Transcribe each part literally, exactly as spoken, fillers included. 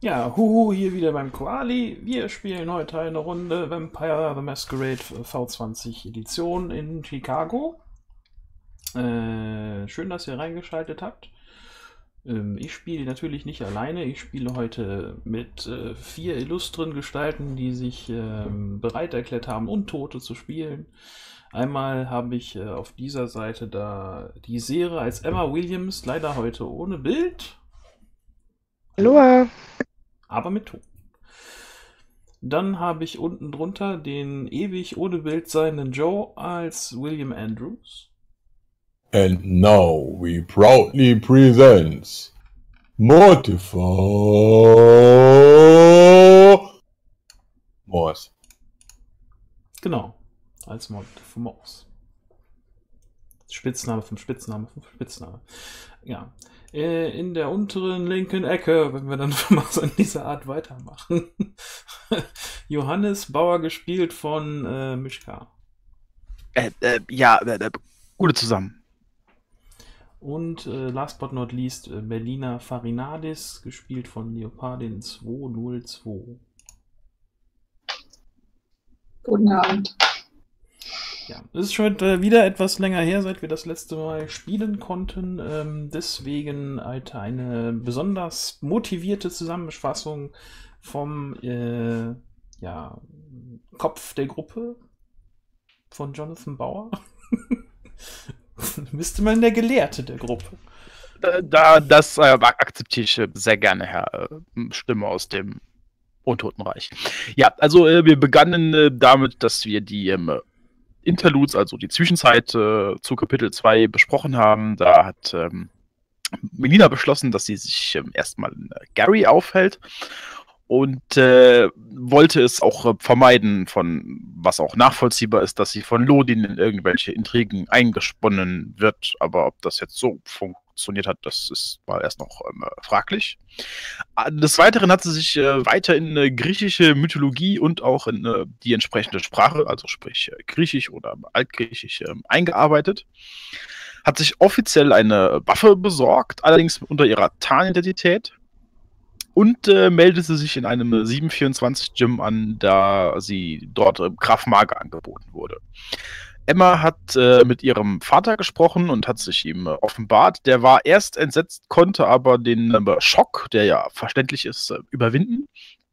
Ja, huhu, hier wieder beim Koali. Wir spielen heute eine Runde Vampire the Masquerade V zwanzig Edition in Chicago. Äh, schön, dass ihr reingeschaltet habt. Ähm, ich spiele natürlich nicht alleine. Ich spiele heute mit äh, vier illustren Gestalten, die sich ähm, bereit erklärt haben, Untote zu spielen. Einmal habe ich äh, auf dieser Seite da die Serie als Emma Williams, leider heute ohne Bild, Hallo. aber mit Ton. Dann habe ich unten drunter den ewig ohne Bild seienden Joe als William Andrews. And now we proudly present Mortifer Morse. Genau, als Mortifer Morse. Spitzname vom Spitzname vom Spitzname. Ja. In der unteren linken Ecke, wenn wir dann mal so in dieser Art weitermachen. Johannes Bauer, gespielt von äh, Mischka. Äh, äh, ja, äh, äh, gute zusammen. Und äh, last but not least äh, Melina Farinadis, gespielt von Leopardin zweihundertzwei. Guten Abend. Ja, es ist schon äh, wieder etwas länger her, seit wir das letzte Mal spielen konnten. Ähm, deswegen halt eine besonders motivierte Zusammenfassung vom äh, ja, Kopf der Gruppe von Jonathan Bauer. Müsste man der Gelehrte der Gruppe. Da, das äh, akzeptiere ich sehr gerne, Herr äh, Stimme aus dem Untotenreich. Ja, also äh, wir begannen äh, damit, dass wir die ähm, Interludes, also die Zwischenzeit äh, zu Kapitel zwei besprochen haben. Da hat ähm, Melina beschlossen, dass sie sich ähm, erstmal in äh, Gary aufhält und äh, wollte es auch äh, vermeiden, von was auch nachvollziehbar ist, dass sie von Lodin in irgendwelche Intrigen eingesponnen wird. Aber ob das jetzt so funktioniert hat, das ist mal erst noch ähm, fraglich. Des Weiteren hat sie sich äh, weiter in äh, griechische Mythologie und auch in äh, die entsprechende Sprache, also sprich äh, Griechisch oder Altgriechisch, äh, eingearbeitet. Hat sich offiziell eine Waffe besorgt, allerdings unter ihrer Tarnidentität. Und äh, meldete sich in einem sieben vierundzwanzig Gym an, da sie dort äh, Krav Maga angeboten wurde. Emma hat äh, mit ihrem Vater gesprochen und hat sich ihm äh, offenbart. Der war erst entsetzt, konnte aber den äh, Schock, der ja verständlich ist, äh, überwinden.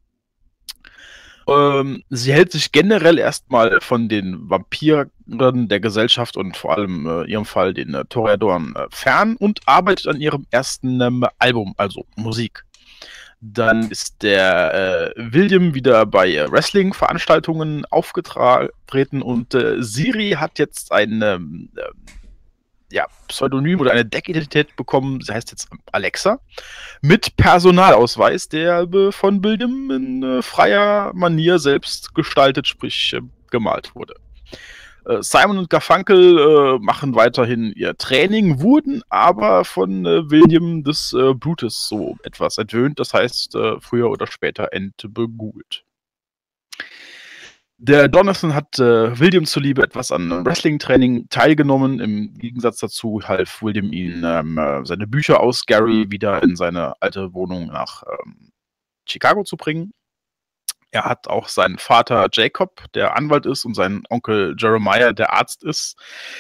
Ähm, sie hält sich generell erstmal von den Vampiren der Gesellschaft und vor allem äh, in ihrem Fall den äh, Toreadoren äh, fern und arbeitet an ihrem ersten ähm, Album, also Musik. Dann ist der äh, William wieder bei äh, Wrestling-Veranstaltungen aufgetreten und äh, Siri hat jetzt ein ähm, äh, ja, Pseudonym oder eine Deckidentität bekommen. Sie heißt jetzt Alexa mit Personalausweis, der äh, von William in äh, freier Manier selbst gestaltet, sprich äh, gemalt wurde. Simon und Garfunkel äh, machen weiterhin ihr Training, wurden aber von äh, William des äh, Blutes so etwas entwöhnt, das heißt äh, früher oder später entbegult. Der Jonathan hat äh, William zuliebe etwas an Wrestling-Training teilgenommen. Im Gegensatz dazu half William ihn ähm, seine Bücher aus Gary wieder in seine alte Wohnung nach ähm, Chicago zu bringen. Er hat auch seinen Vater Jacob, der Anwalt ist, und seinen Onkel Jeremiah, der Arzt ist,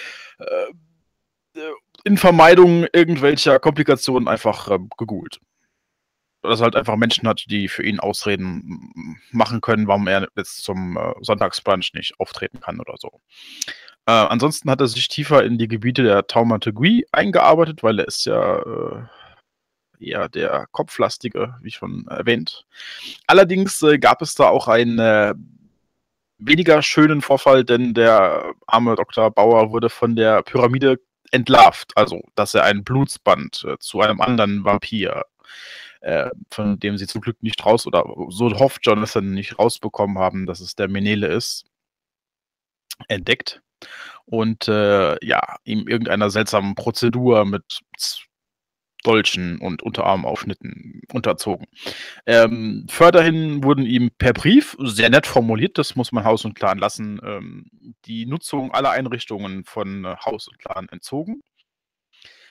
äh, in Vermeidung irgendwelcher Komplikationen einfach äh, gegoogelt. Dass er halt einfach Menschen hat, die für ihn Ausreden machen können, warum er jetzt zum äh, Sonntagsbrunch nicht auftreten kann oder so. Äh, ansonsten hat er sich tiefer in die Gebiete der Taumaturgie eingearbeitet, weil er ist ja äh, eher der Kopflastige, wie schon erwähnt. Allerdings äh, gab es da auch einen äh, weniger schönen Vorfall, denn der arme Doktor Bauer wurde von der Pyramide entlarvt, also dass er ein Blutsband äh, zu einem anderen Vampir, äh, von dem sie zum Glück nicht raus, oder so hofft Jonathan, nicht rausbekommen haben, dass es der Menele ist, entdeckt. Und äh, ja, ihm irgendeiner seltsamen Prozedur mit Dolchen und Unterarmaufschnitten unterzogen. Ähm, Förderhin wurden ihm per Brief, sehr nett formuliert, das muss man Haus und Clan lassen, ähm, die Nutzung aller Einrichtungen von äh, Haus und Clan entzogen.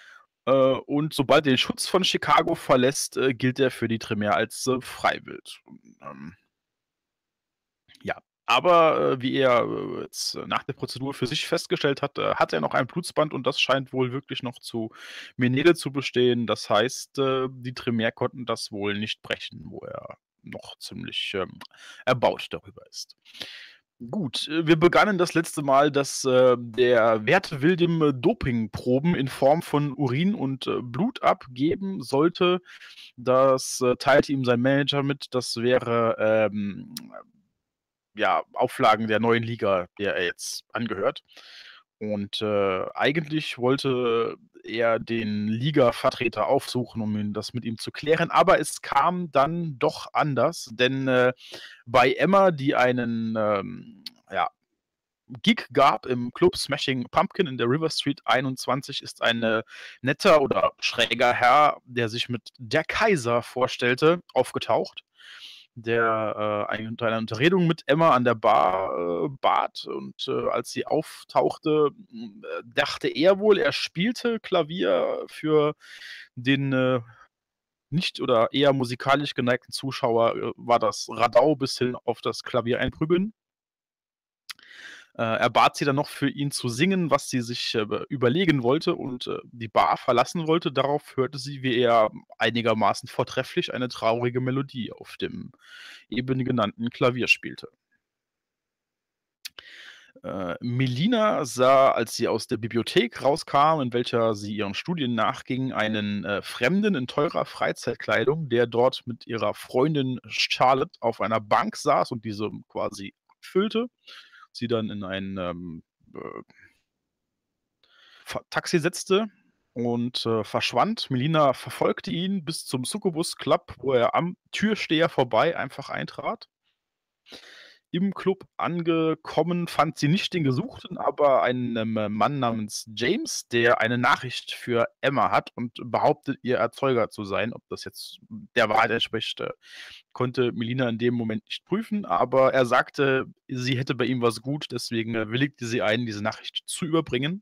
Äh, und sobald er den Schutz von Chicago verlässt, äh, gilt er für die Tremere als äh, Freiwild. Ähm, ja, aber äh, wie er äh, jetzt äh, nach der Prozedur für sich festgestellt hat, äh, hat er noch ein Blutsband und das scheint wohl wirklich noch zu Menede zu bestehen. Das heißt, äh, die Tremere konnten das wohl nicht brechen, wo er noch ziemlich ähm, erbaut darüber ist. Gut, äh, wir begannen das letzte Mal, dass äh, der Werte William äh, Dopingproben in Form von Urin und äh, Blut abgeben sollte. Das äh, teilte ihm sein Manager mit. Das wäre ähm, ja, Auflagen der neuen Liga, der er jetzt angehört. Und äh, eigentlich wollte er den Liga-Vertreter aufsuchen, um ihn, das mit ihm zu klären. Aber es kam dann doch anders, denn äh, bei Emma, die einen ähm, ja, Gig gab im Club Smashing Pumpkin in der River Street einundzwanzig, ist ein äh, netter oder schräger Herr, der sich mit der Kaiser vorstellte, aufgetaucht, der äh, eine, unter einer Unterredung mit Emma an der Bar äh, bat. Und äh, als sie auftauchte, äh, dachte er wohl, er spielte Klavier für den äh, nicht oder eher musikalisch geneigten Zuschauer, äh, war das Radau bis hin auf das Klavier einprügeln. Äh, er bat sie dann noch für ihn zu singen, was sie sich äh, überlegen wollte und äh, die Bar verlassen wollte. Darauf hörte sie, wie er einigermaßen vortrefflich eine traurige Melodie auf dem eben genannten Klavier spielte. Äh, Melina sah, als sie aus der Bibliothek rauskam, in welcher sie ihren Studien nachging, einen äh, Fremden in teurer Freizeitkleidung, der dort mit ihrer Freundin Charlotte auf einer Bank saß und diese quasi füllte. Sie dann in ein ähm, äh, Taxi setzte und äh, verschwand. Melina verfolgte ihn bis zum Succubus Club, wo er am Türsteher vorbei einfach eintrat. Im Club angekommen fand sie nicht den Gesuchten, aber einen ähm, Mann namens James, der eine Nachricht für Emma hat und behauptet, ihr Erzeuger zu sein. Ob das jetzt der Wahrheit entspricht, äh, konnte Melina in dem Moment nicht prüfen, aber er sagte, sie hätte bei ihm was gut, deswegen äh, willigte sie ein, diese Nachricht zu überbringen.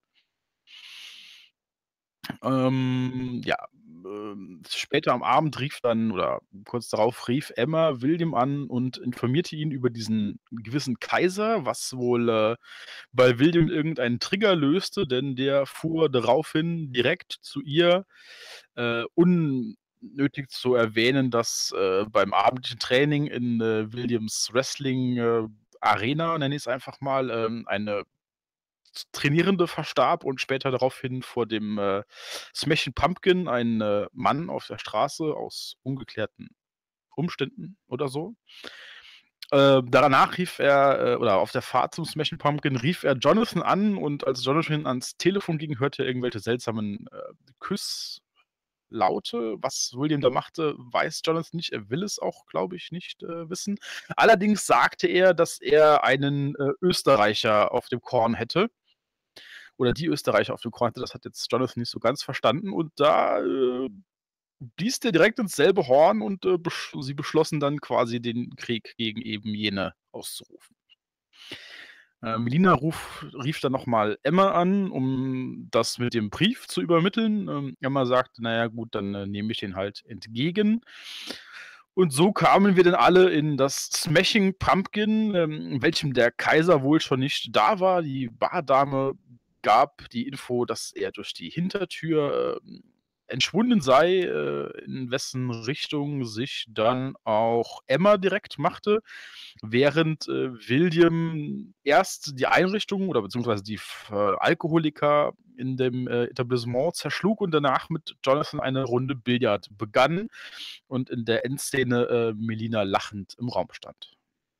Ähm, ja, ähm, später am Abend rief dann, oder kurz darauf rief Emma William an und informierte ihn über diesen gewissen Kaiser, was wohl äh, bei William irgendeinen Trigger löste, denn der fuhr daraufhin direkt zu ihr, äh, unnötig zu erwähnen, dass äh, beim abendlichen Training in äh, Williams Wrestling äh, Arena, nenne ich es einfach mal, ähm, eine Trainierende verstarb und später daraufhin vor dem äh, Smashing Pumpkin ein äh, Mann auf der Straße aus ungeklärten Umständen oder so. Äh, danach rief er, äh, oder auf der Fahrt zum Smashing Pumpkin rief er Jonathan an und als Jonathan ans Telefon ging, hörte er irgendwelche seltsamen äh, Küsslaute. Was William da machte, weiß Jonathan nicht. Er will es auch, glaube ich, nicht äh, wissen. Allerdings sagte er, dass er einen äh, Österreicher auf dem Korn hätte. Oder die Österreicher auf dem Korn hatte. Das hat jetzt Jonathan nicht so ganz verstanden. Und da äh, blies der direkt ins selbe Horn und äh, besch sie beschlossen dann quasi den Krieg gegen eben jene auszurufen. Äh, Melina ruf, rief dann nochmal Emma an, um das mit dem Brief zu übermitteln. Ähm, Emma sagte, naja gut, dann äh, nehme ich den halt entgegen. Und so kamen wir dann alle in das Smashing Pumpkin, ähm, in welchem der Kaiser wohl schon nicht da war. Die Bardame gab die Info, dass er durch die Hintertür äh, entschwunden sei, äh, in wessen Richtung sich dann auch Emma direkt machte, während äh, William erst die Einrichtung oder beziehungsweise die äh, Alkoholiker in dem äh, Etablissement zerschlug und danach mit Jonathan eine Runde Billard begann und in der Endszene äh, Melina lachend im Raum stand.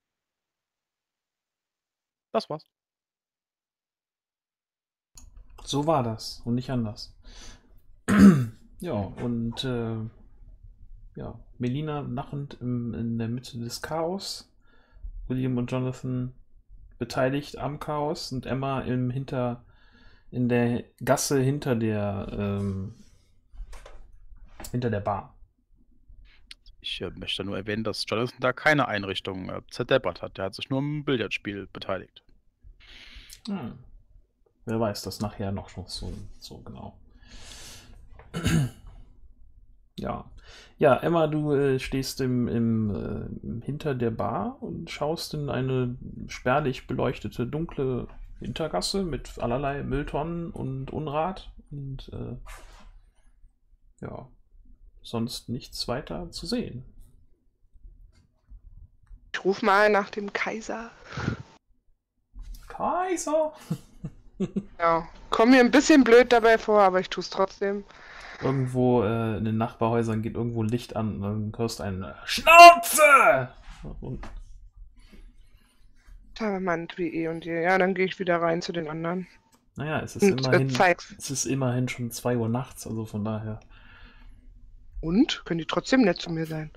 Das war's. So war das und nicht anders. Ja, und äh, ja, Melina lachend im, in der Mitte des Chaos, William und Jonathan beteiligt am Chaos und Emma im hinter in der Gasse hinter der ähm, hinter der Bar. Ich äh, möchte nur erwähnen, dass Jonathan da keine Einrichtung äh, zerdeppert hat. Der hat sich nur im Billardspiel beteiligt. Hm. Wer weiß das nachher noch so, so genau. Ja. Ja, Emma, du äh, stehst im, im, äh, hinter der Bar und schaust in eine spärlich beleuchtete, dunkle Hintergasse mit allerlei Mülltonnen und Unrat und äh, ja, sonst nichts weiter zu sehen. Ich ruf mal nach dem Kaiser. Kaiser! Ja, komm mir ein bisschen blöd dabei vor, aber ich tu's trotzdem. Irgendwo äh, in den Nachbarhäusern geht irgendwo ein Licht an und dann hörst du ein äh, Schnauze! Und Da meint wie eh und je. Ja, dann gehe ich wieder rein zu den anderen. naja, es ist Und immerhin, äh, zeig's. es ist immerhin schon zwei Uhr nachts, also von daher. Und? Können die trotzdem nett zu mir sein?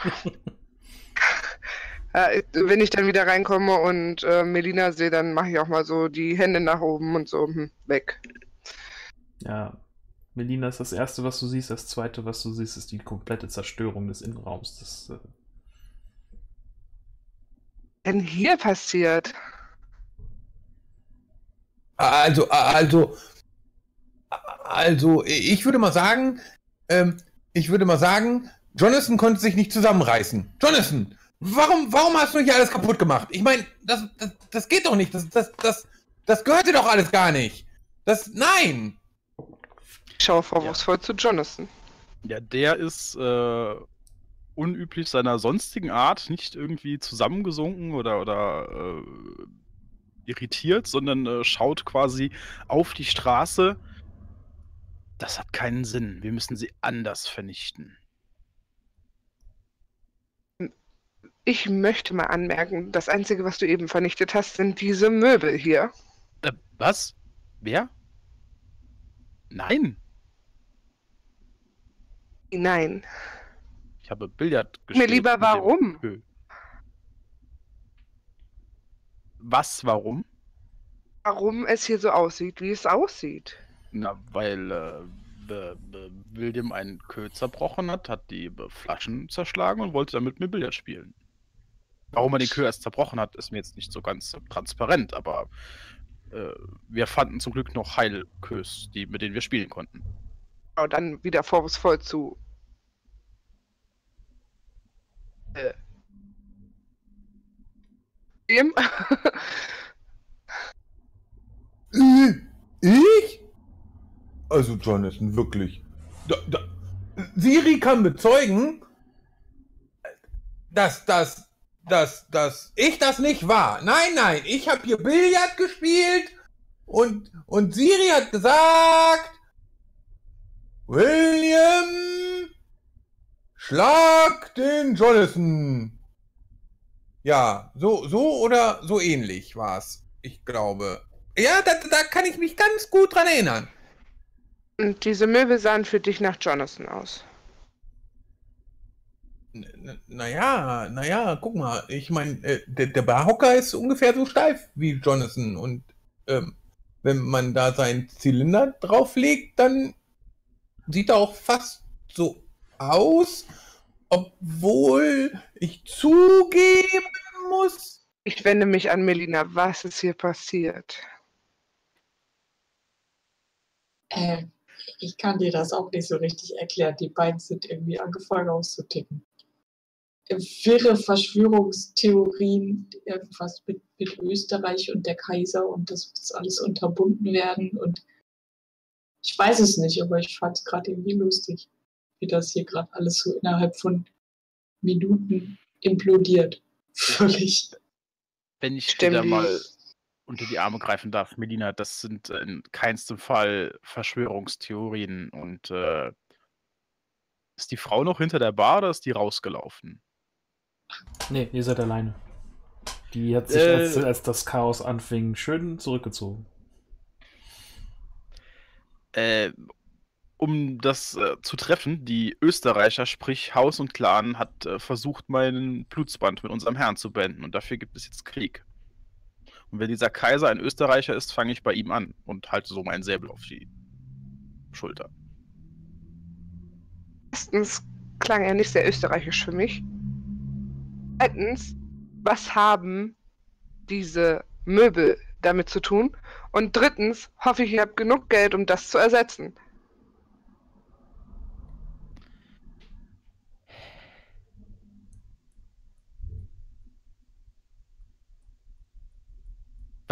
äh, wenn ich dann wieder reinkomme und äh, Melina sehe, dann mache ich auch mal so die Hände nach oben und so hm, weg. Ja, Melina ist das Erste, was du siehst. Das Zweite, was du siehst, ist die komplette Zerstörung des Innenraums. Das, äh, Denn hier passiert. Also, also, also, ich würde mal sagen, ähm, ich würde mal sagen, Jonathan konnte sich nicht zusammenreißen. Jonathan, warum, warum hast du hier alles kaputt gemacht? Ich meine, das, das, das geht doch nicht. Das, das, das, das gehört dir doch alles gar nicht. Das, nein. Ich schaue vorwurfsvoll zu Jonathan. Ja, der ist äh, unüblich seiner sonstigen Art nicht irgendwie zusammengesunken oder, oder äh, irritiert, sondern äh, schaut quasi auf die Straße. Das hat keinen Sinn. Wir müssen sie anders vernichten. Ich möchte mal anmerken, das Einzige, was du eben vernichtet hast, sind diese Möbel hier. Äh, was? Wer? Nein. Nein. Ich habe Billard Mir gespielt. lieber, mit dem warum? Kö. Was, warum? Warum es hier so aussieht, wie es aussieht. Na, weil äh, B- B- William einen Kö zerbrochen hat, hat die äh, Flaschen zerschlagen und wollte damit mir Billard spielen. Warum er den Kö erst zerbrochen hat, ist mir jetzt nicht so ganz äh, transparent, aber äh, wir fanden zum Glück noch Heilkös, die, mit denen wir spielen konnten. Aber dann wieder vorwurfsvoll zu. Äh. Dem? Äh, Ich? Also, Jonathan, wirklich. Da, da, Siri kann bezeugen, dass das, dass, dass ich das nicht war. Nein, nein, ich habe hier Billard gespielt und, und Siri hat gesagt, William, schlag den Jonathan. Ja, so, so oder so ähnlich war's, ich glaube. Ja, da, da kann ich mich ganz gut dran erinnern. Und diese Möbel sahen für dich nach Jonathan aus. Naja, naja, guck mal, ich meine, äh, der, der Barhocker ist ungefähr so steif wie Jonathan und ähm, wenn man da seinen Zylinder drauflegt, dann sieht er auch fast so aus, obwohl ich zugeben muss. Ich wende mich an Melina. Was ist hier passiert? Äh, ich kann dir das auch nicht so richtig erklären. Die beiden sind irgendwie angefangen auszuticken. Wirre Verschwörungstheorien, irgendwas mit, mit Österreich und der Kaiser und das muss alles unterbunden werden. Und ich weiß es nicht, aber ich fand es gerade irgendwie lustig, wie das hier gerade alles so innerhalb von Minuten implodiert. Völlig. Wenn ich dir Stimmt. da mal unter die Arme greifen darf, Melina, das sind in keinstem Fall Verschwörungstheorien. Und äh, ist die Frau noch hinter der Bar oder ist die rausgelaufen? nee, ihr seid alleine. Die hat sich, Äh. als, als das Chaos anfing, schön zurückgezogen. Äh, um das äh, zu treffen, die Österreicher, sprich Haus und Clan, hat äh, versucht, meinen Blutsband mit unserem Herrn zu beenden. Und dafür gibt es jetzt Krieg. Und wenn dieser Kaiser ein Österreicher ist, fange ich bei ihm an und halte so meinen Säbel auf die Schulter. Erstens klang er nicht sehr österreichisch für mich. Zweitens, was haben diese Möbel damit zu tun? Und drittens hoffe ich, ihr habt genug Geld, um das zu ersetzen.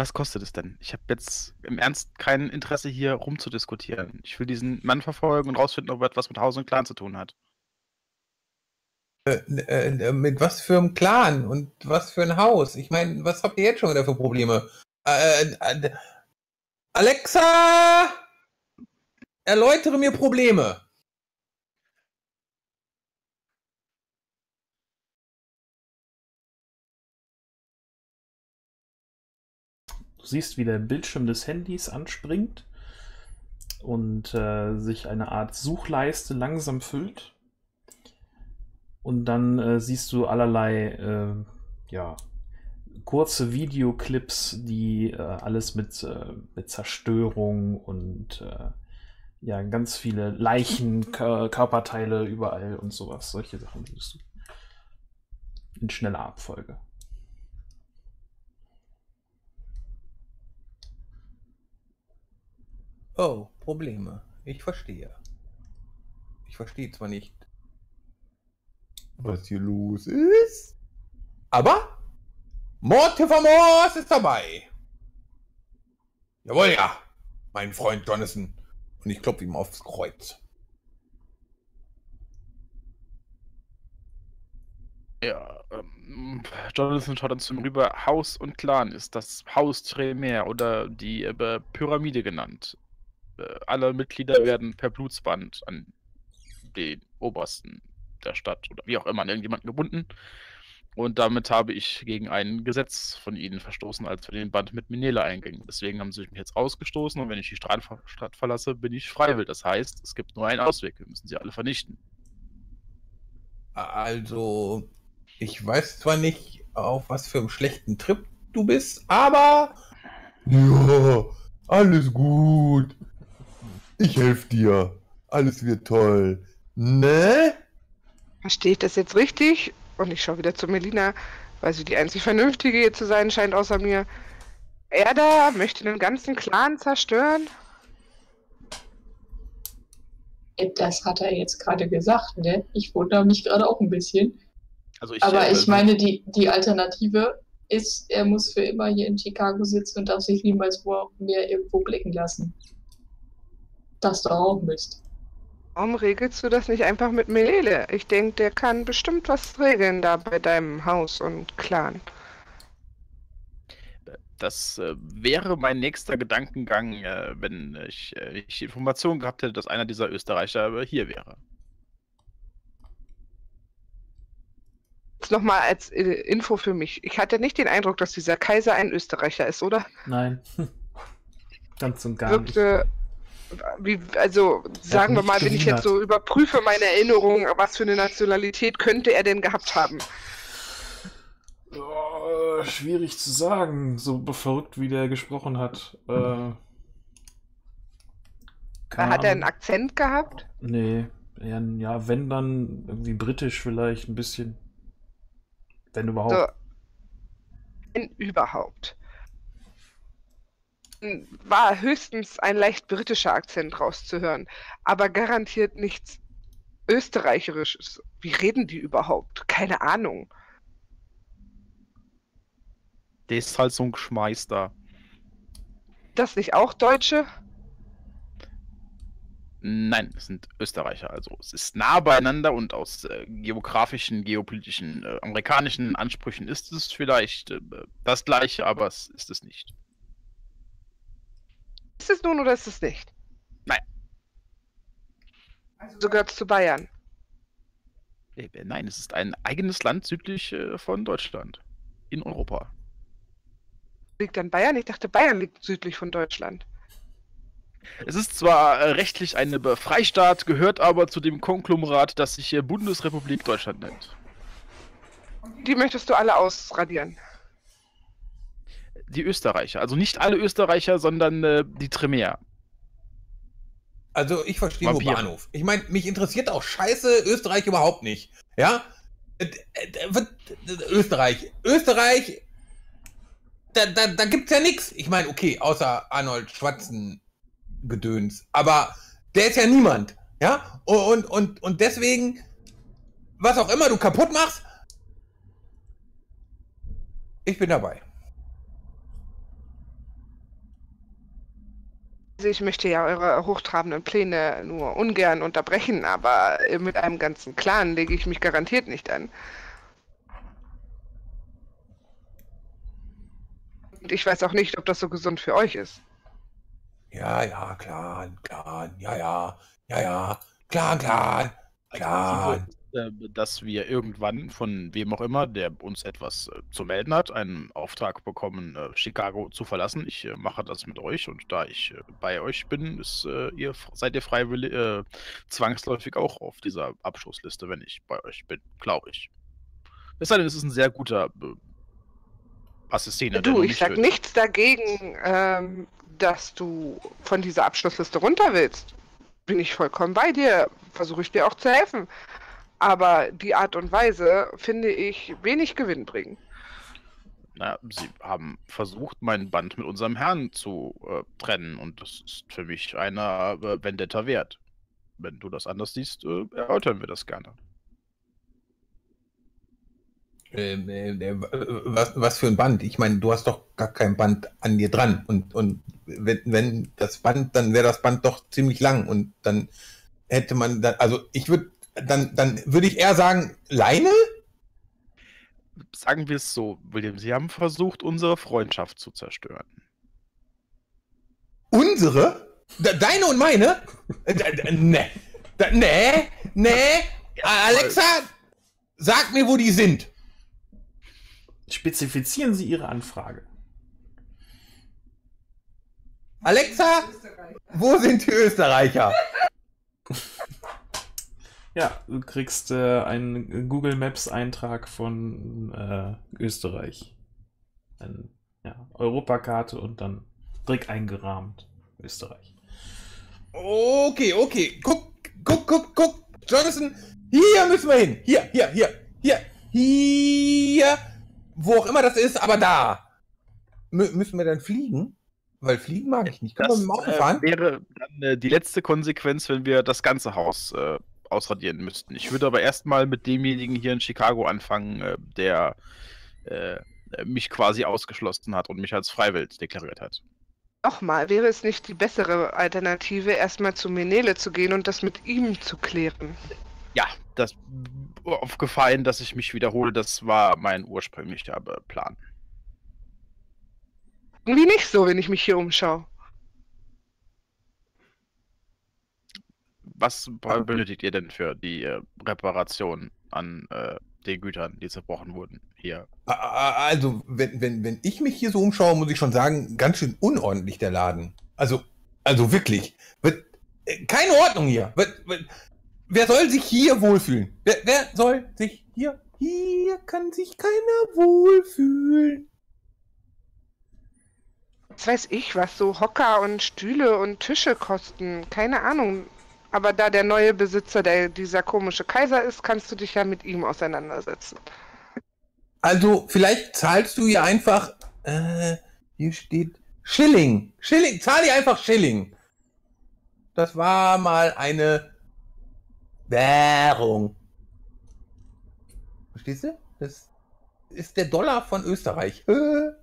Was kostet es denn? Ich habe jetzt im Ernst kein Interesse, hier rumzudiskutieren. Ich will diesen Mann verfolgen und rausfinden, ob er etwas mit Haus und Clan zu tun hat. Äh, äh, mit was für einem Clan und was für ein Haus? Ich meine, was habt ihr jetzt schon wieder für Probleme? Äh, äh, Alexa! Erläutere mir Probleme. Du siehst, wie der Bildschirm des Handys anspringt und äh, sich eine Art Suchleiste langsam füllt. Und dann äh, siehst du allerlei äh, ja, kurze Videoclips, die äh, alles mit, äh, mit Zerstörung und äh, ja, ganz viele Leichen, Kör Körperteile überall und sowas. Solche Sachen siehst du. In schneller Abfolge. Oh, Probleme. Ich verstehe. Ich verstehe zwar nicht, was hier los ist, aber Morte Famos ist dabei. Jawohl, ja, mein Freund Jonathan. Und ich klopfe ihm aufs Kreuz. Ja, ähm, Jonathan schaut dann zu ihm rüber. Haus und Clan ist das Haus Tremere oder die äh, Pyramide genannt. Äh, alle Mitglieder werden per Blutsband an den Obersten der Stadt oder wie auch immer an irgendjemanden gebunden. Und damit habe ich gegen ein Gesetz von ihnen verstoßen, als wir den Band mit Minela eingingen. Deswegen haben sie mich jetzt ausgestoßen und wenn ich die Stadt verlasse, bin ich freiwillig. Das heißt, es gibt nur einen Ausweg. Wir müssen sie alle vernichten. Also, ich weiß zwar nicht, auf was für einem schlechten Trip du bist, aber... Ja, alles gut. Ich helfe dir. Alles wird toll. Ne? Verstehe ich das jetzt richtig? Und ich schaue wieder zu Melina, weil sie die einzig Vernünftige hier zu sein scheint, außer mir. Er da möchte den ganzen Clan zerstören? Das hat er jetzt gerade gesagt, ne? Ich wundere mich gerade auch ein bisschen. Also ich, Aber äh, ich meine, die, die Alternative ist, er muss für immer hier in Chicago sitzen und darf sich niemals mehr irgendwo blicken lassen. Das ist doch auch Mist. Warum regelst du das nicht einfach mit Melele? Ich denke, der kann bestimmt was regeln da bei deinem Haus und Clan. Das äh, wäre mein nächster Gedankengang, äh, wenn ich, äh, ich die Information gehabt hätte, dass einer dieser Österreicher äh, hier wäre. Jetzt nochmal als äh, Info für mich. Ich hatte nicht den Eindruck, dass dieser Kaiser ein Österreicher ist, oder? Nein. Ganz und gar Wirkte, wie, also sagen wir nicht mal, wenn ich jetzt gewienert. so überprüfe meine Erinnerungen, was für eine Nationalität könnte er denn gehabt haben? nicht. Oh, schwierig zu sagen, so verrückt wie der gesprochen hat. Äh, keine Hat er einen Ahnung. Akzent gehabt? Nee, eher, ein- ja, wenn dann irgendwie britisch vielleicht ein bisschen. Wenn überhaupt. So. Wenn überhaupt. War höchstens ein leicht britischer Akzent rauszuhören, aber garantiert nichts Österreicherisches. Wie reden die überhaupt? Keine Ahnung. Der ist halt so ein Geschmeister. Das nicht auch Deutsche? Nein, es sind Österreicher. Also es ist nah beieinander und aus äh, geografischen, geopolitischen, äh, amerikanischen Ansprüchen ist es vielleicht äh, das Gleiche, aber es ist es nicht. Ist es nun oder ist es nicht? Nein. Also gehört es zu Bayern. Äh, Nein, es ist ein eigenes Land südlich äh, von Deutschland. In Europa. Liegt an Bayern? Ich dachte, Bayern liegt südlich von Deutschland. Es ist zwar äh, rechtlich ein äh, Freistaat, gehört aber zu dem Konglomerat, das sich äh, Bundesrepublik Deutschland nennt. Die möchtest du alle ausradieren. Die Österreicher. Also nicht alle Österreicher, sondern äh, die Tremere. Also ich verstehe nur Vampire. Bahnhof. Ich meine, mich interessiert auch scheiße Österreich überhaupt nicht. Ja? Äh, äh, was- äh, Österreich. Österreich, da, da, da gibt's ja nichts. Ich meine, okay, außer Arnold Schwarzenegedöns. Aber der ist ja niemand. Ja? Und, und, und deswegen, was auch immer du kaputt machst, ich bin dabei. Also ich möchte ja eure hochtrabenden Pläne nur ungern unterbrechen, aber mit einem ganzen Clan lege ich mich garantiert nicht an. Und ich weiß auch nicht, ob das so gesund für euch ist. Ja, ja, Clan, Clan, ja, ja, ja, ja, Clan, Clan, Clan. Dass wir irgendwann von wem auch immer, der uns etwas äh, zu melden hat, einen Auftrag bekommen, äh, Chicago zu verlassen. Ich äh, mache das mit euch und da ich äh, bei euch bin, ist, äh, ihr, seid ihr freiwillig äh, zwangsläufig auch auf dieser Abschlussliste, wenn ich bei euch bin, glaube ich. Es sei denn, es ist ein sehr guter äh, Assistent. Du, ich sag nichts dagegen, ähm, dass du von dieser Abschlussliste runter willst. Bin ich vollkommen bei dir, versuche ich dir auch zu helfen. Aber die Art und Weise finde ich wenig gewinnbringend. Na, sie haben versucht, meinen Band mit unserem Herrn zu äh, trennen und das ist für mich eine äh, Vendetta wert. Wenn du das anders siehst, äh, erörtern wir das gerne. Ähm, äh, was, was für ein Band? Ich meine, du hast doch gar kein Band an dir dran. Und, und wenn, wenn das Band, dann wäre das Band doch ziemlich lang. Und dann hätte man dann, also ich würde, dann, dann würde ich eher sagen, Leine? Sagen wir es so, William, sie haben versucht, unsere Freundschaft zu zerstören. Unsere? De deine und meine? Ne. Ne, ne. Alexa, sag mir, wo die sind. Spezifizieren Sie Ihre Anfrage. Alexa, wo sind die Österreicher? Ja, du kriegst äh, einen Google Maps Eintrag von äh, Österreich. Eine ja, Europakarte und dann direkt eingerahmt Österreich. Okay, okay. Guck, guck, guck, guck. Jonathan, hier müssen wir hin. Hier, hier, hier, hier, hier. Wo auch immer das ist, aber da. M müssen wir dann fliegen? Weil fliegen mag ich nicht. Können das wir mit dem Auto fahren? Äh, wäre dann äh, die letzte Konsequenz, wenn wir das ganze Haus äh, ausradieren müssten. Ich würde aber erstmal mit demjenigen hier in Chicago anfangen, äh, der äh, mich quasi ausgeschlossen hat und mich als freiwillig deklariert hat. Nochmal, wäre es nicht die bessere Alternative, erstmal zu Menele zu gehen und das mit ihm zu klären? Ja, das auf Gefahr hin, dass ich mich wiederhole, das war mein ursprünglicher Plan. Irgendwie nicht so, wenn ich mich hier umschaue. Was benötigt ihr denn für die äh, Reparation an äh, den Gütern, die zerbrochen wurden hier? Also, wenn, wenn, wenn ich mich hier so umschaue, muss ich schon sagen, ganz schön unordentlich der Laden. Also, also wirklich. Wird, äh, keine Ordnung hier. Wird, wird, wer soll sich hier wohlfühlen? Wer, wer soll sich hier... Hier kann sich keiner wohlfühlen. Was weiß ich, was so Hocker und Stühle und Tische kosten. Keine Ahnung. Aber da der neue Besitzer, der dieser komische Kaiser ist, kannst du dich ja mit ihm auseinandersetzen. Also, vielleicht zahlst du ihr einfach, äh, hier steht Schilling. Schilling, zahl ihr einfach Schilling. Das war mal eine Währung. Verstehst du? Das ist der Dollar von Österreich. Äh.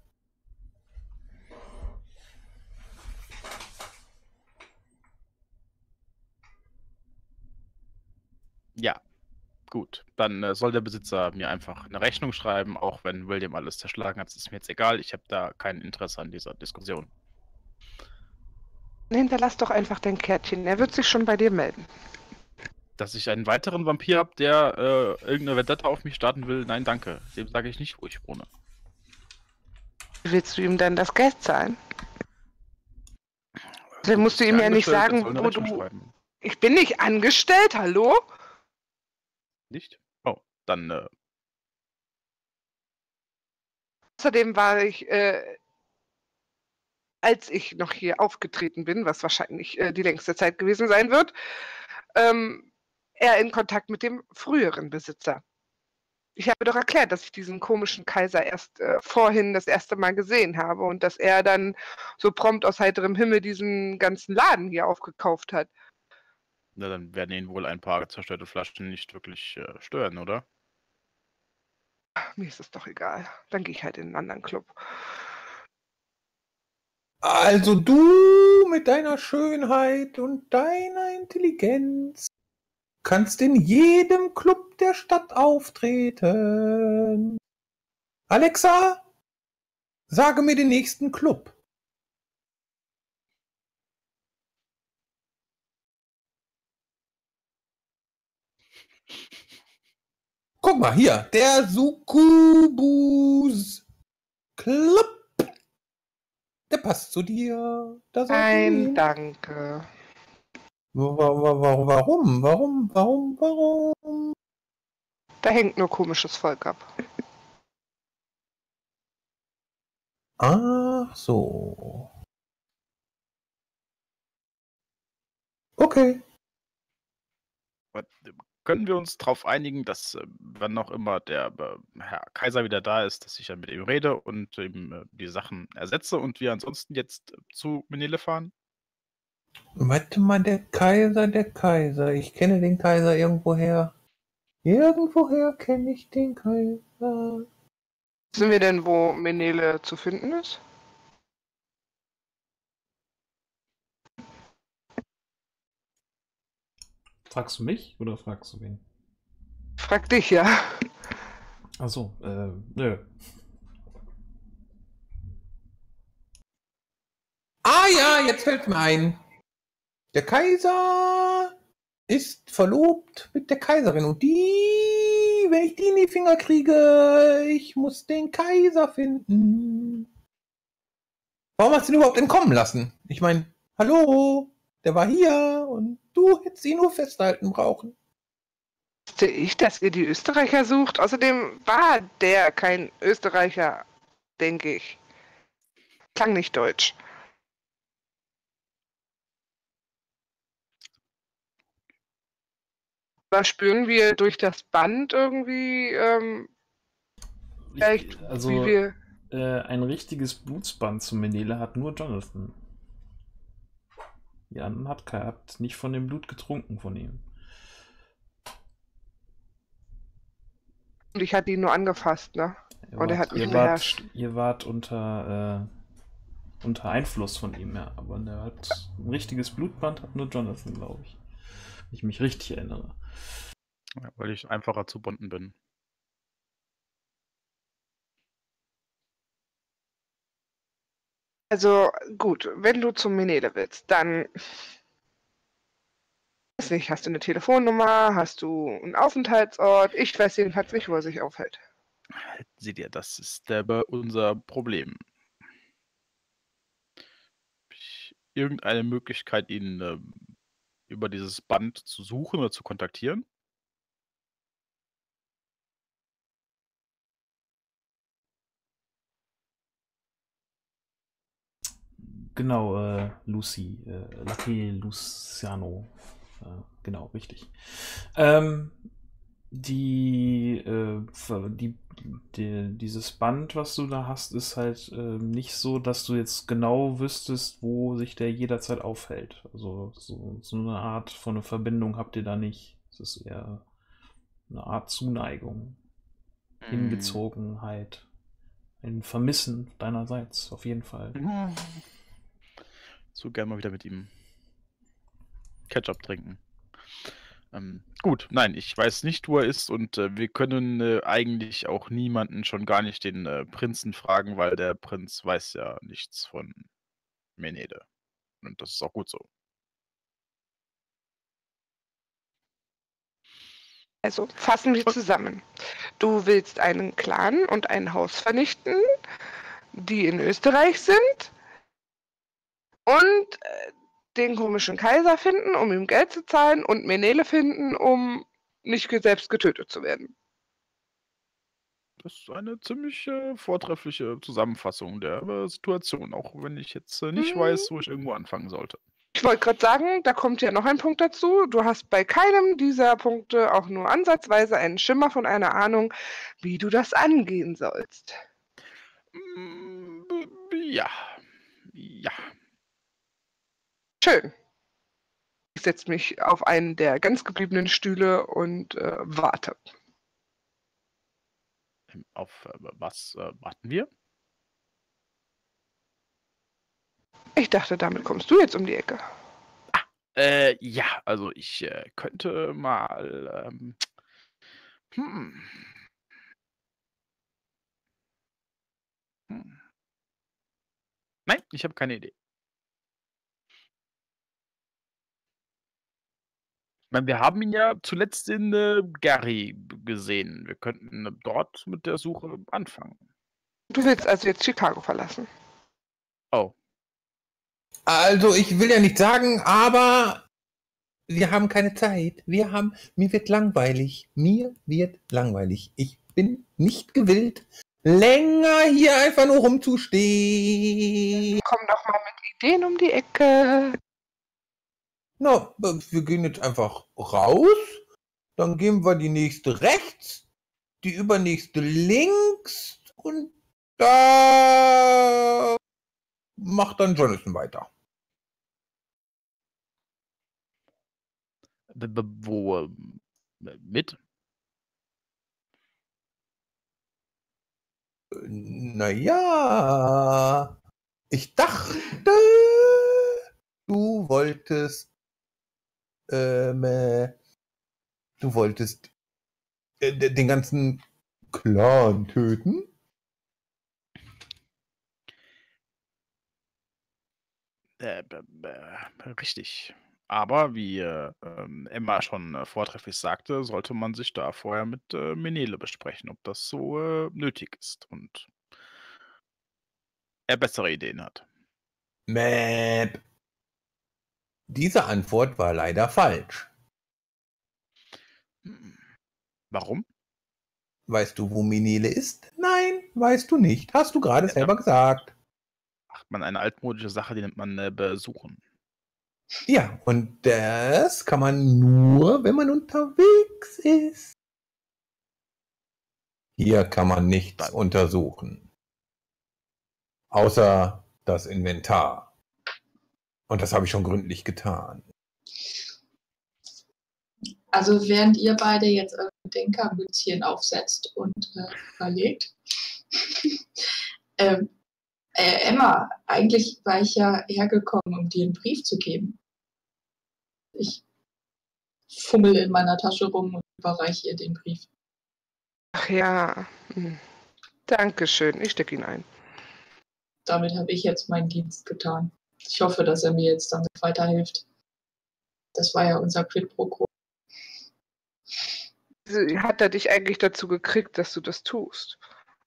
Ja, gut. Dann äh, soll der Besitzer mir einfach eine Rechnung schreiben, auch wenn William alles zerschlagen hat. Das ist mir jetzt egal. Ich habe da kein Interesse an dieser Diskussion. Hinterlass doch einfach dein Kärtchen. Er wird sich schon bei dir melden. Dass ich einen weiteren Vampir habe, der äh, irgendeine Vendetta auf mich starten will, nein, danke. Dem sage ich nicht, wo ich wohne. Willst du ihm dann das Geld zahlen? Dann musst du ihm ja nicht sagen, wo du... Schreiben. Ich bin nicht angestellt, hallo? Nicht? Oh, dann... Äh... Außerdem war ich, äh, als ich noch hier aufgetreten bin, was wahrscheinlich äh, die längste Zeit gewesen sein wird, ähm, eher in Kontakt mit dem früheren Besitzer. Ich habe doch erklärt, dass ich diesen komischen Kaiser erst äh, vorhin das erste Mal gesehen habe und dass er dann so prompt aus heiterem Himmel diesen ganzen Laden hier aufgekauft hat. Na, dann werden ihn wohl ein paar zerstörte Flaschen nicht wirklich äh, stören, oder? Mir ist es doch egal. Dann gehe ich halt in einen anderen Club. Also du mit deiner Schönheit und deiner Intelligenz kannst in jedem Club der Stadt auftreten. Alexa, sage mir den nächsten Club. Guck mal, hier, der Succubus Club. Der passt zu dir. Da sollten wir Nein, hin. danke. Wa- wa- wa- wa- Warum? Warum? Warum? Warum? Da hängt nur komisches Volk ab. Ach so. Okay. Aber, äh, Können wir uns darauf einigen, dass, äh, wann auch immer der äh, Herr Kaiser wieder da ist, dass ich dann mit ihm rede und ihm äh, die Sachen ersetze und wir ansonsten jetzt äh, zu Menele fahren? Warte mal, der Kaiser, der Kaiser. Ich kenne den Kaiser irgendwoher. Irgendwoher kenne ich den Kaiser. Wissen wir denn, wo Menele zu finden ist? Fragst du mich oder fragst du wen? Frag dich ja. Achso, äh, nö. Ah ja, jetzt fällt mir ein. Der Kaiser ist verlobt mit der Kaiserin. Und die, wenn ich die in die Finger kriege, ich muss den Kaiser finden. Warum hast du ihn überhaupt entkommen lassen? Ich meine, hallo, der war hier und du hättest ihn nur festhalten brauchen. Wusste ich, dass ihr die Österreicher sucht? Außerdem war der kein Österreicher, denke ich. Klang nicht deutsch. Da spüren wir durch das Band irgendwie, ähm, vielleicht, Ich, also, wie wir. äh, ein richtiges Blutsband zu Menele hat nur Jonathan. Jan hat, ke- hat nicht von dem Blut getrunken von ihm. Und ich hatte ihn nur angefasst, ne? Ihr Und er wart- hat mich ihr beherrscht. wart, ihr wart unter, äh, unter Einfluss von ihm, ja. Aber der hat ein richtiges Blutband, hat nur Jonathan, glaube ich. Wenn ich mich richtig erinnere. Ja, weil ich einfacher zu bunden bin. Also gut, wenn du zum Menele willst, dann weiß nicht, hast du eine Telefonnummer, hast du einen Aufenthaltsort? Ich weiß jedenfalls nicht, wo er sich aufhält. Seht ihr, das ist äh, unser Problem. Hab ich irgendeine Möglichkeit, ihn ähm, über dieses Band zu suchen oder zu kontaktieren? Genau, äh, Lucy, äh, Lucky Luciano. Äh, genau, richtig. Ähm, die, äh, ver- die, die, dieses Band, was du da hast, ist halt äh, nicht so, dass du jetzt genau wüsstest, wo sich der jederzeit aufhält. Also so, so eine Art von einer Verbindung habt ihr da nicht. Es ist eher eine Art Zuneigung, Hingezogenheit, ein Vermissen deinerseits, auf jeden Fall. Mhm. So gern mal wieder mit ihm Ketchup trinken. Ähm, gut, nein, ich weiß nicht, wo er ist und äh, wir können äh, eigentlich auch niemanden, schon gar nicht den äh, Prinzen fragen, weil der Prinz weiß ja nichts von Menede. Und das ist auch gut so. Also fassen wir zusammen. Du willst einen Clan und ein Haus vernichten, die in Österreich sind, und äh, den komischen Kaiser finden, um ihm Geld zu zahlen, und Menele finden, um nicht ge- selbst getötet zu werden. Das ist eine ziemlich äh, vortreffliche Zusammenfassung der äh, Situation, auch wenn ich jetzt äh, nicht Hm. weiß, wo ich irgendwo anfangen sollte. Ich wollte gerade sagen, da kommt ja noch ein Punkt dazu. Du hast bei keinem dieser Punkte auch nur ansatzweise einen Schimmer von einer Ahnung, wie du das angehen sollst. Mm, b- Ja. Ja. Schön. Ich setze mich auf einen der ganz gebliebenen Stühle und äh, warte. Ähm, Auf äh, was äh, warten wir? Ich dachte, damit kommst du jetzt um die Ecke. Äh, ja, also ich äh, könnte mal. Ähm, hm. Hm. Nein, ich habe keine Idee. Ich meine, wir haben ihn ja zuletzt in äh, Gary gesehen. Wir könnten äh, dort mit der Suche anfangen. Du willst also jetzt Chicago verlassen. Oh. Also, ich will ja nicht sagen, aber wir haben keine Zeit. Wir haben, mir wird langweilig. Mir wird langweilig. Ich bin nicht gewillt, länger hier einfach nur rumzustehen. Komm doch mal mit Ideen um die Ecke. Na, wir gehen jetzt einfach raus. Dann gehen wir die nächste rechts, die übernächste links und da macht dann Jonathan weiter. B -b wo? Äh, mit? Naja, ich dachte, du wolltest, ähm, äh, du wolltest äh, den ganzen Clan töten? Äh, b -b richtig. Aber wie äh, ähm, Emma schon äh, vortrefflich sagte, sollte man sich da vorher mit äh, Menele besprechen, ob das so äh, nötig ist und er bessere Ideen hat. Mäp. Diese Antwort war leider falsch. Hm. Warum? Weißt du, wo Menele ist? Nein, weißt du nicht. Hast du gerade Ja, selber da gesagt. macht man eine altmodische Sache, die nennt man äh, besuchen. Ja, und das kann man nur, wenn man unterwegs ist. Hier kann man nichts Dann. untersuchen. Außer das Inventar. Und das habe ich schon gründlich getan. Also während ihr beide jetzt eure Denkermützchen aufsetzt und äh, überlegt. ähm, äh, Emma, eigentlich war ich ja hergekommen, um dir einen Brief zu geben. Ich fummel in meiner Tasche rum und überreiche ihr den Brief. Ach ja. Hm. Dankeschön. Ich stecke ihn ein. Damit habe ich jetzt meinen Dienst getan. Ich hoffe, dass er mir jetzt damit weiterhilft. Das war ja unser Quid pro quo. Hat er dich eigentlich dazu gekriegt, dass du das tust?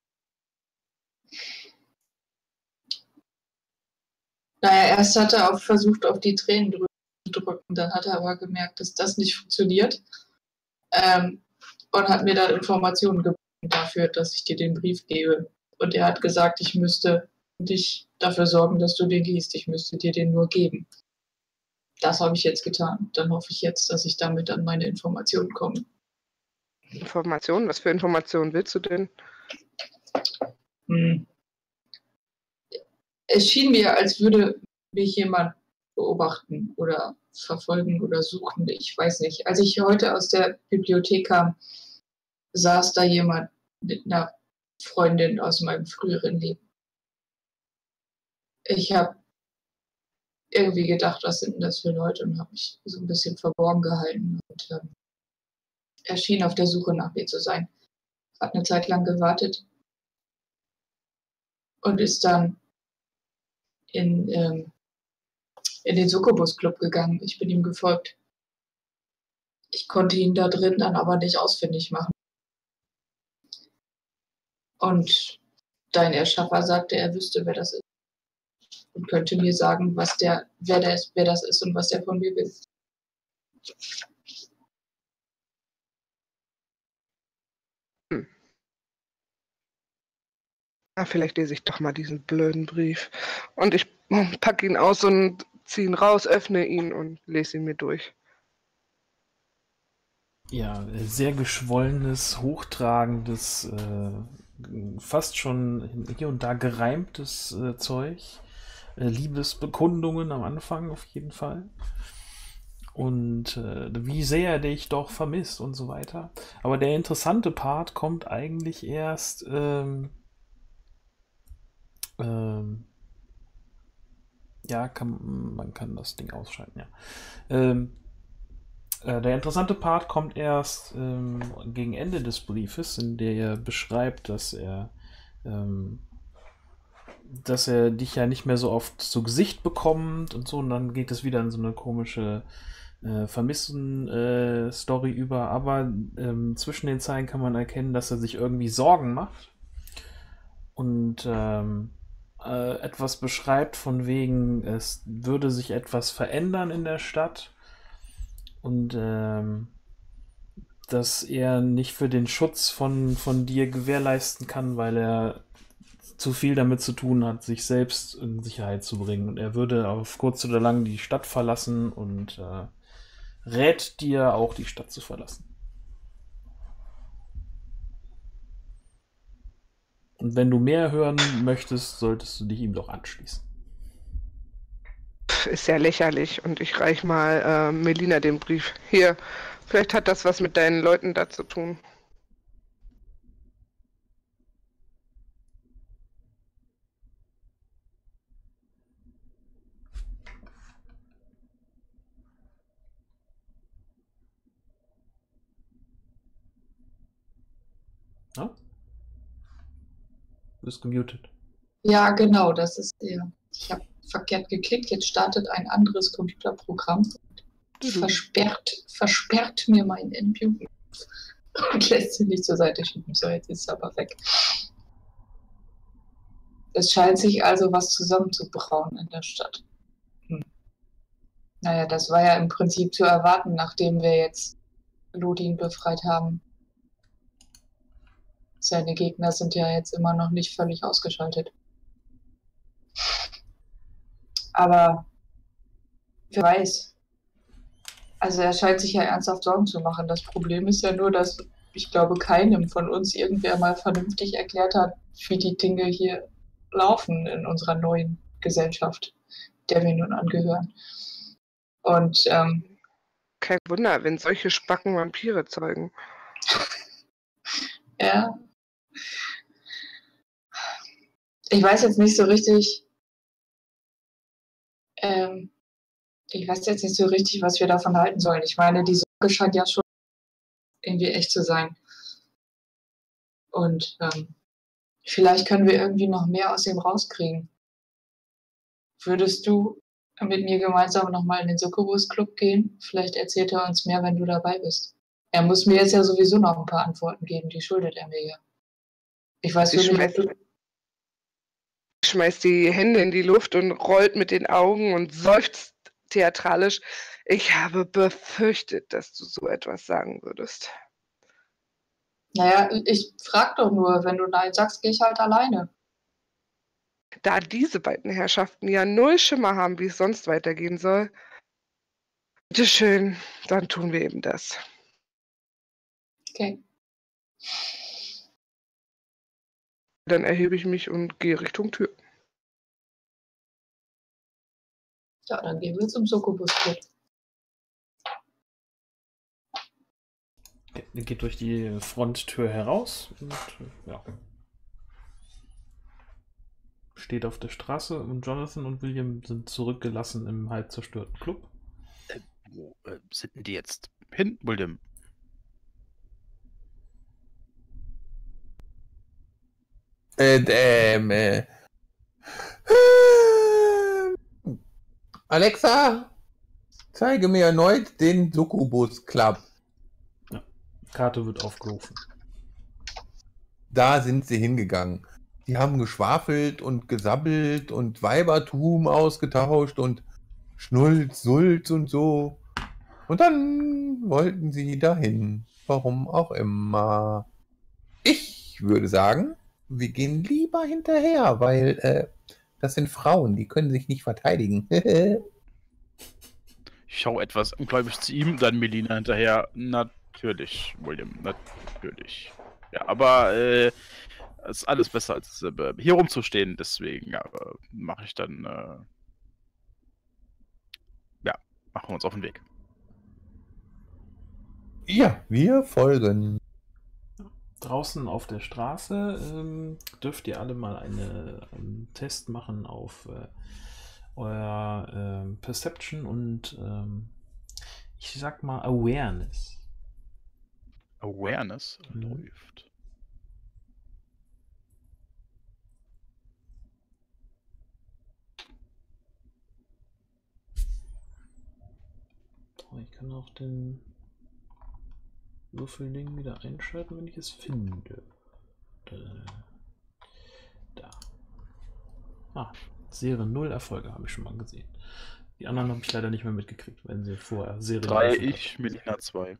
Naja, erst hat er auch versucht, auf die Tränen zu drücken. Dann hat er aber gemerkt, dass das nicht funktioniert. Ähm, und hat mir dann Informationen geboten dafür, dass ich dir den Brief gebe. Und er hat gesagt, ich müsste dich dafür sorgen, dass du den liest. Ich müsste dir den nur geben. Das habe ich jetzt getan. Dann hoffe ich jetzt, dass ich damit an meine Informationen komme. Informationen? Was für Informationen willst du denn? Hm. Es schien mir, als würde mich jemand beobachten oder verfolgen oder suchen. Ich weiß nicht. Als ich heute aus der Bibliothek kam, saß da jemand mit einer Freundin aus meinem früheren Leben. Ich habe irgendwie gedacht, was sind denn das für Leute, und habe mich so ein bisschen verborgen gehalten. Und ähm, er schien auf der Suche nach mir zu sein. Hat eine Zeit lang gewartet und ist dann in, ähm, in den Succubus-Club gegangen. Ich bin ihm gefolgt. Ich konnte ihn da drin dann aber nicht ausfindig machen. Und dein Erschaffer sagte, er wüsste, wer das ist. Und könnte mir sagen, was der, wer, der ist, wer das ist und was der von mir will. Hm. Na, vielleicht lese ich doch mal diesen blöden Brief. Und ich packe ihn aus und ziehe ihn raus, öffne ihn und lese ihn mir durch. Ja, sehr geschwollenes, hochtragendes, äh, fast schon hier und da gereimtes äh, Zeug. Äh, Liebesbekundungen am Anfang auf jeden Fall. Und äh, wie sehr er dich doch vermisst und so weiter. Aber der interessante Part kommt eigentlich erst ähm, ähm, Ja, kann, man kann das Ding ausschalten, ja. Ähm, äh, der interessante Part kommt erst ähm, gegen Ende des Briefes, in der er beschreibt, dass er ähm, dass er dich ja nicht mehr so oft zu Gesicht bekommt und so, und dann geht es wieder in so eine komische äh, Vermissen-Story äh, über, aber ähm, zwischen den Zeilen kann man erkennen, dass er sich irgendwie Sorgen macht und ähm, äh, etwas beschreibt von wegen, es würde sich etwas verändern in der Stadt und ähm, dass er nicht für den Schutz von, von dir gewährleisten kann, weil er zu viel damit zu tun hat, sich selbst in Sicherheit zu bringen. Und er würde auf kurz oder lang die Stadt verlassen und äh, rät dir auch, die Stadt zu verlassen. Und wenn du mehr hören möchtest, solltest du dich ihm doch anschließen. Ist ja lächerlich. Und ich reich mal äh, Melina den Brief. Hier, vielleicht hat das was mit deinen Leuten da zu tun. Ja? Du bist gemutet. Ja, genau, das ist der. Ich habe verkehrt geklickt, jetzt startet ein anderes Computerprogramm und versperrt, versperrt mir mein Endmute und lässt sie nicht zur Seite schieben. So, jetzt ist es aber weg. Es scheint sich also was zusammenzubrauen in der Stadt. Hm. Naja, das war ja im Prinzip zu erwarten, nachdem wir jetzt Lodin befreit haben. Seine Gegner sind ja jetzt immer noch nicht völlig ausgeschaltet. Aber wer weiß. Also er scheint sich ja ernsthaft Sorgen zu machen. Das Problem ist ja nur, dass ich glaube, keinem von uns irgendwer mal vernünftig erklärt hat, wie die Dinge hier laufen in unserer neuen Gesellschaft, der wir nun angehören. Und ähm, kein Wunder, wenn solche Spacken Vampire zeugen. Ja. Ich weiß jetzt nicht so richtig, ähm, ich weiß jetzt nicht so richtig, was wir davon halten sollen. Ich meine, die Sorge scheint ja schon irgendwie echt zu sein. Und ähm, vielleicht können wir irgendwie noch mehr aus ihm rauskriegen. Würdest du mit mir gemeinsam nochmal in den Succubus Club gehen? Vielleicht erzählt er uns mehr, wenn du dabei bist. Er muss mir jetzt ja sowieso noch ein paar Antworten geben, die schuldet er mir ja. Ich weiß Ich wirklich, ob du... schmeißt die Hände in die Luft und rollt mit den Augen und seufzt theatralisch. Ich habe befürchtet, dass du so etwas sagen würdest. Naja, ich frag doch nur, wenn du Nein sagst, gehe ich halt alleine. Da diese beiden Herrschaften ja null Schimmer haben, wie es sonst weitergehen soll. Bitteschön, dann tun wir eben das. Okay. Dann erhebe ich mich und gehe Richtung Tür. Ja, dann gehen wir zum Succubus Club. Okay, ihr geht durch die Fronttür heraus und ja. Steht auf der Straße und Jonathan und William sind zurückgelassen im halb zerstörten Club. Äh, wo äh, sind denn die jetzt hin, William? Äh, ähm, äh. Alexa, zeige mir erneut den Succubus Club. Ja. Karte wird aufgerufen. Da sind sie hingegangen. Die haben geschwafelt und gesabbelt und Weibertum ausgetauscht und Schnulz, Sulz und so. Und dann wollten sie dahin. Warum auch immer. Ich würde sagen, wir gehen lieber hinterher, weil äh, das sind Frauen, die können sich nicht verteidigen. Ich schaue etwas ungläubig zu ihm, dann Melina hinterher. Natürlich, William, natürlich. Ja, aber äh, ist alles besser, als äh, hier rumzustehen, deswegen ja, äh, mache ich dann, äh, ja, machen wir uns auf den Weg. Ja, wir folgen. Draußen auf der Straße ähm, dürft ihr alle mal eine, einen Test machen auf äh, euer ähm, Perception und ähm, ich sag mal Awareness. Awareness Mhm. läuft. Oh, ich kann auch den Würfelding wieder einschalten, wenn ich es finde. Äh, Da. Ah, Serie null Erfolge habe ich schon mal gesehen. Die anderen habe ich leider nicht mehr mitgekriegt, wenn sie vorher Serie Drei gewürfelt hat. ich, Melina zwei.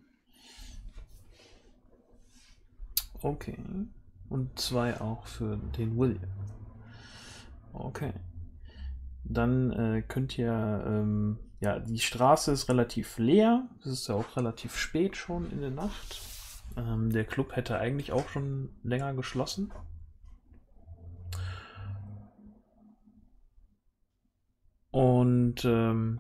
Okay. Und zwei auch für den William. Okay. Dann äh, könnt ihr, ähm, ja, die Straße ist relativ leer. Es ist ja auch relativ spät schon in der Nacht. Ähm, der Club hätte eigentlich auch schon länger geschlossen. Und ähm,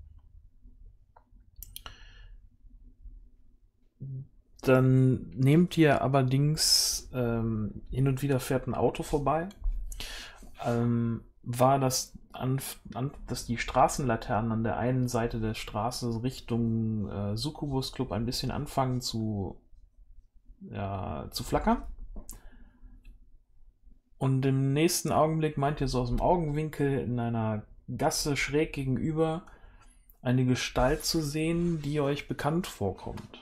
dann nehmt ihr allerdings, ähm, hin und wieder fährt ein Auto vorbei. Ähm, war das, an, an, dass die Straßenlaternen an der einen Seite der Straße Richtung äh, Succubus Club ein bisschen anfangen zu, ja, zu flackern. Und im nächsten Augenblick meint ihr so aus dem Augenwinkel in einer Gasse schräg gegenüber eine Gestalt zu sehen, die euch bekannt vorkommt.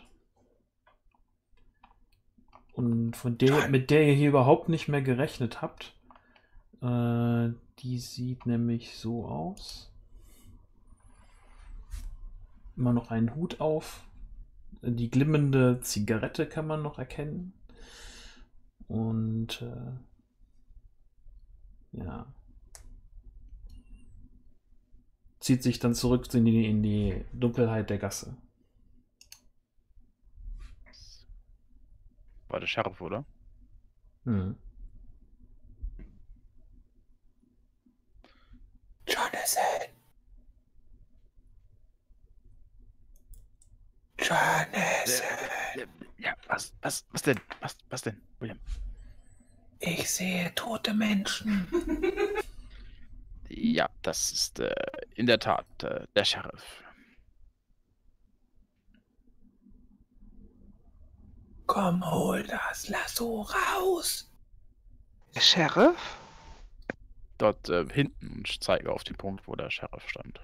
Und von der, mit der ihr hier überhaupt nicht mehr gerechnet habt. Äh, die sieht nämlich so aus. Immer noch einen Hut auf. Die glimmende Zigarette kann man noch erkennen. Und äh, ja. Zieht sich dann zurück in die, in die Dunkelheit der Gasse. War der Sheriff, oder? Hm. Jonathan. Jonathan. Ja, was, was, was denn? Was, was denn, William? Ich sehe tote Menschen. Ja, das ist äh, in der Tat äh, der Sheriff. Komm, hol das Lasso raus. Der Sheriff? Dort äh, hinten und ich zeige auf den Punkt, wo der Sheriff stand.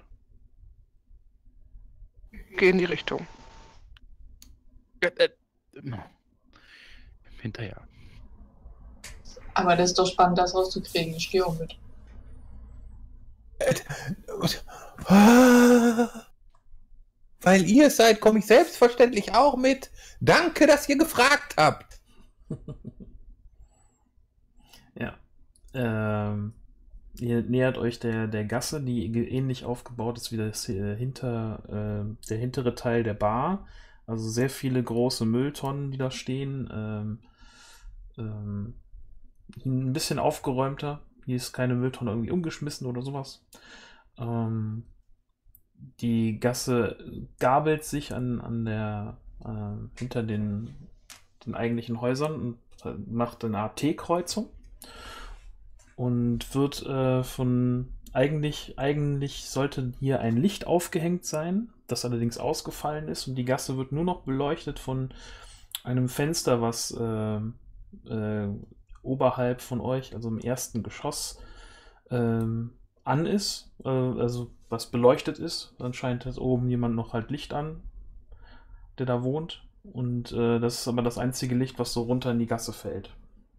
Geh in die Richtung. Äh, äh, hinterher. Aber das ist doch spannend, das rauszukriegen. Ich gehe auch mit. Weil ihr es seid, komme ich selbstverständlich auch mit. Danke, dass ihr gefragt habt. Ja. Ähm, ihr nähert euch der, der Gasse, die ge- ähnlich aufgebaut ist wie das äh, hinter, äh, der hintere Teil der Bar. Also sehr viele große Mülltonnen, die da stehen. Ähm, ähm, ein bisschen aufgeräumter. Hier ist keine Mülltonne irgendwie umgeschmissen oder sowas. Ähm, die Gasse gabelt sich an, an der äh, hinter den, den eigentlichen Häusern und äh, macht eine Art T-Kreuzung und wird äh, von eigentlich eigentlich sollte hier ein Licht aufgehängt sein, das allerdings ausgefallen ist und die Gasse wird nur noch beleuchtet von einem Fenster, was äh, äh, oberhalb von euch, also im ersten Geschoss, ähm, an ist, äh, also was beleuchtet ist. Dann scheint jetzt oben jemand noch halt Licht an, der da wohnt. Und äh, das ist aber das einzige Licht, was so runter in die Gasse fällt.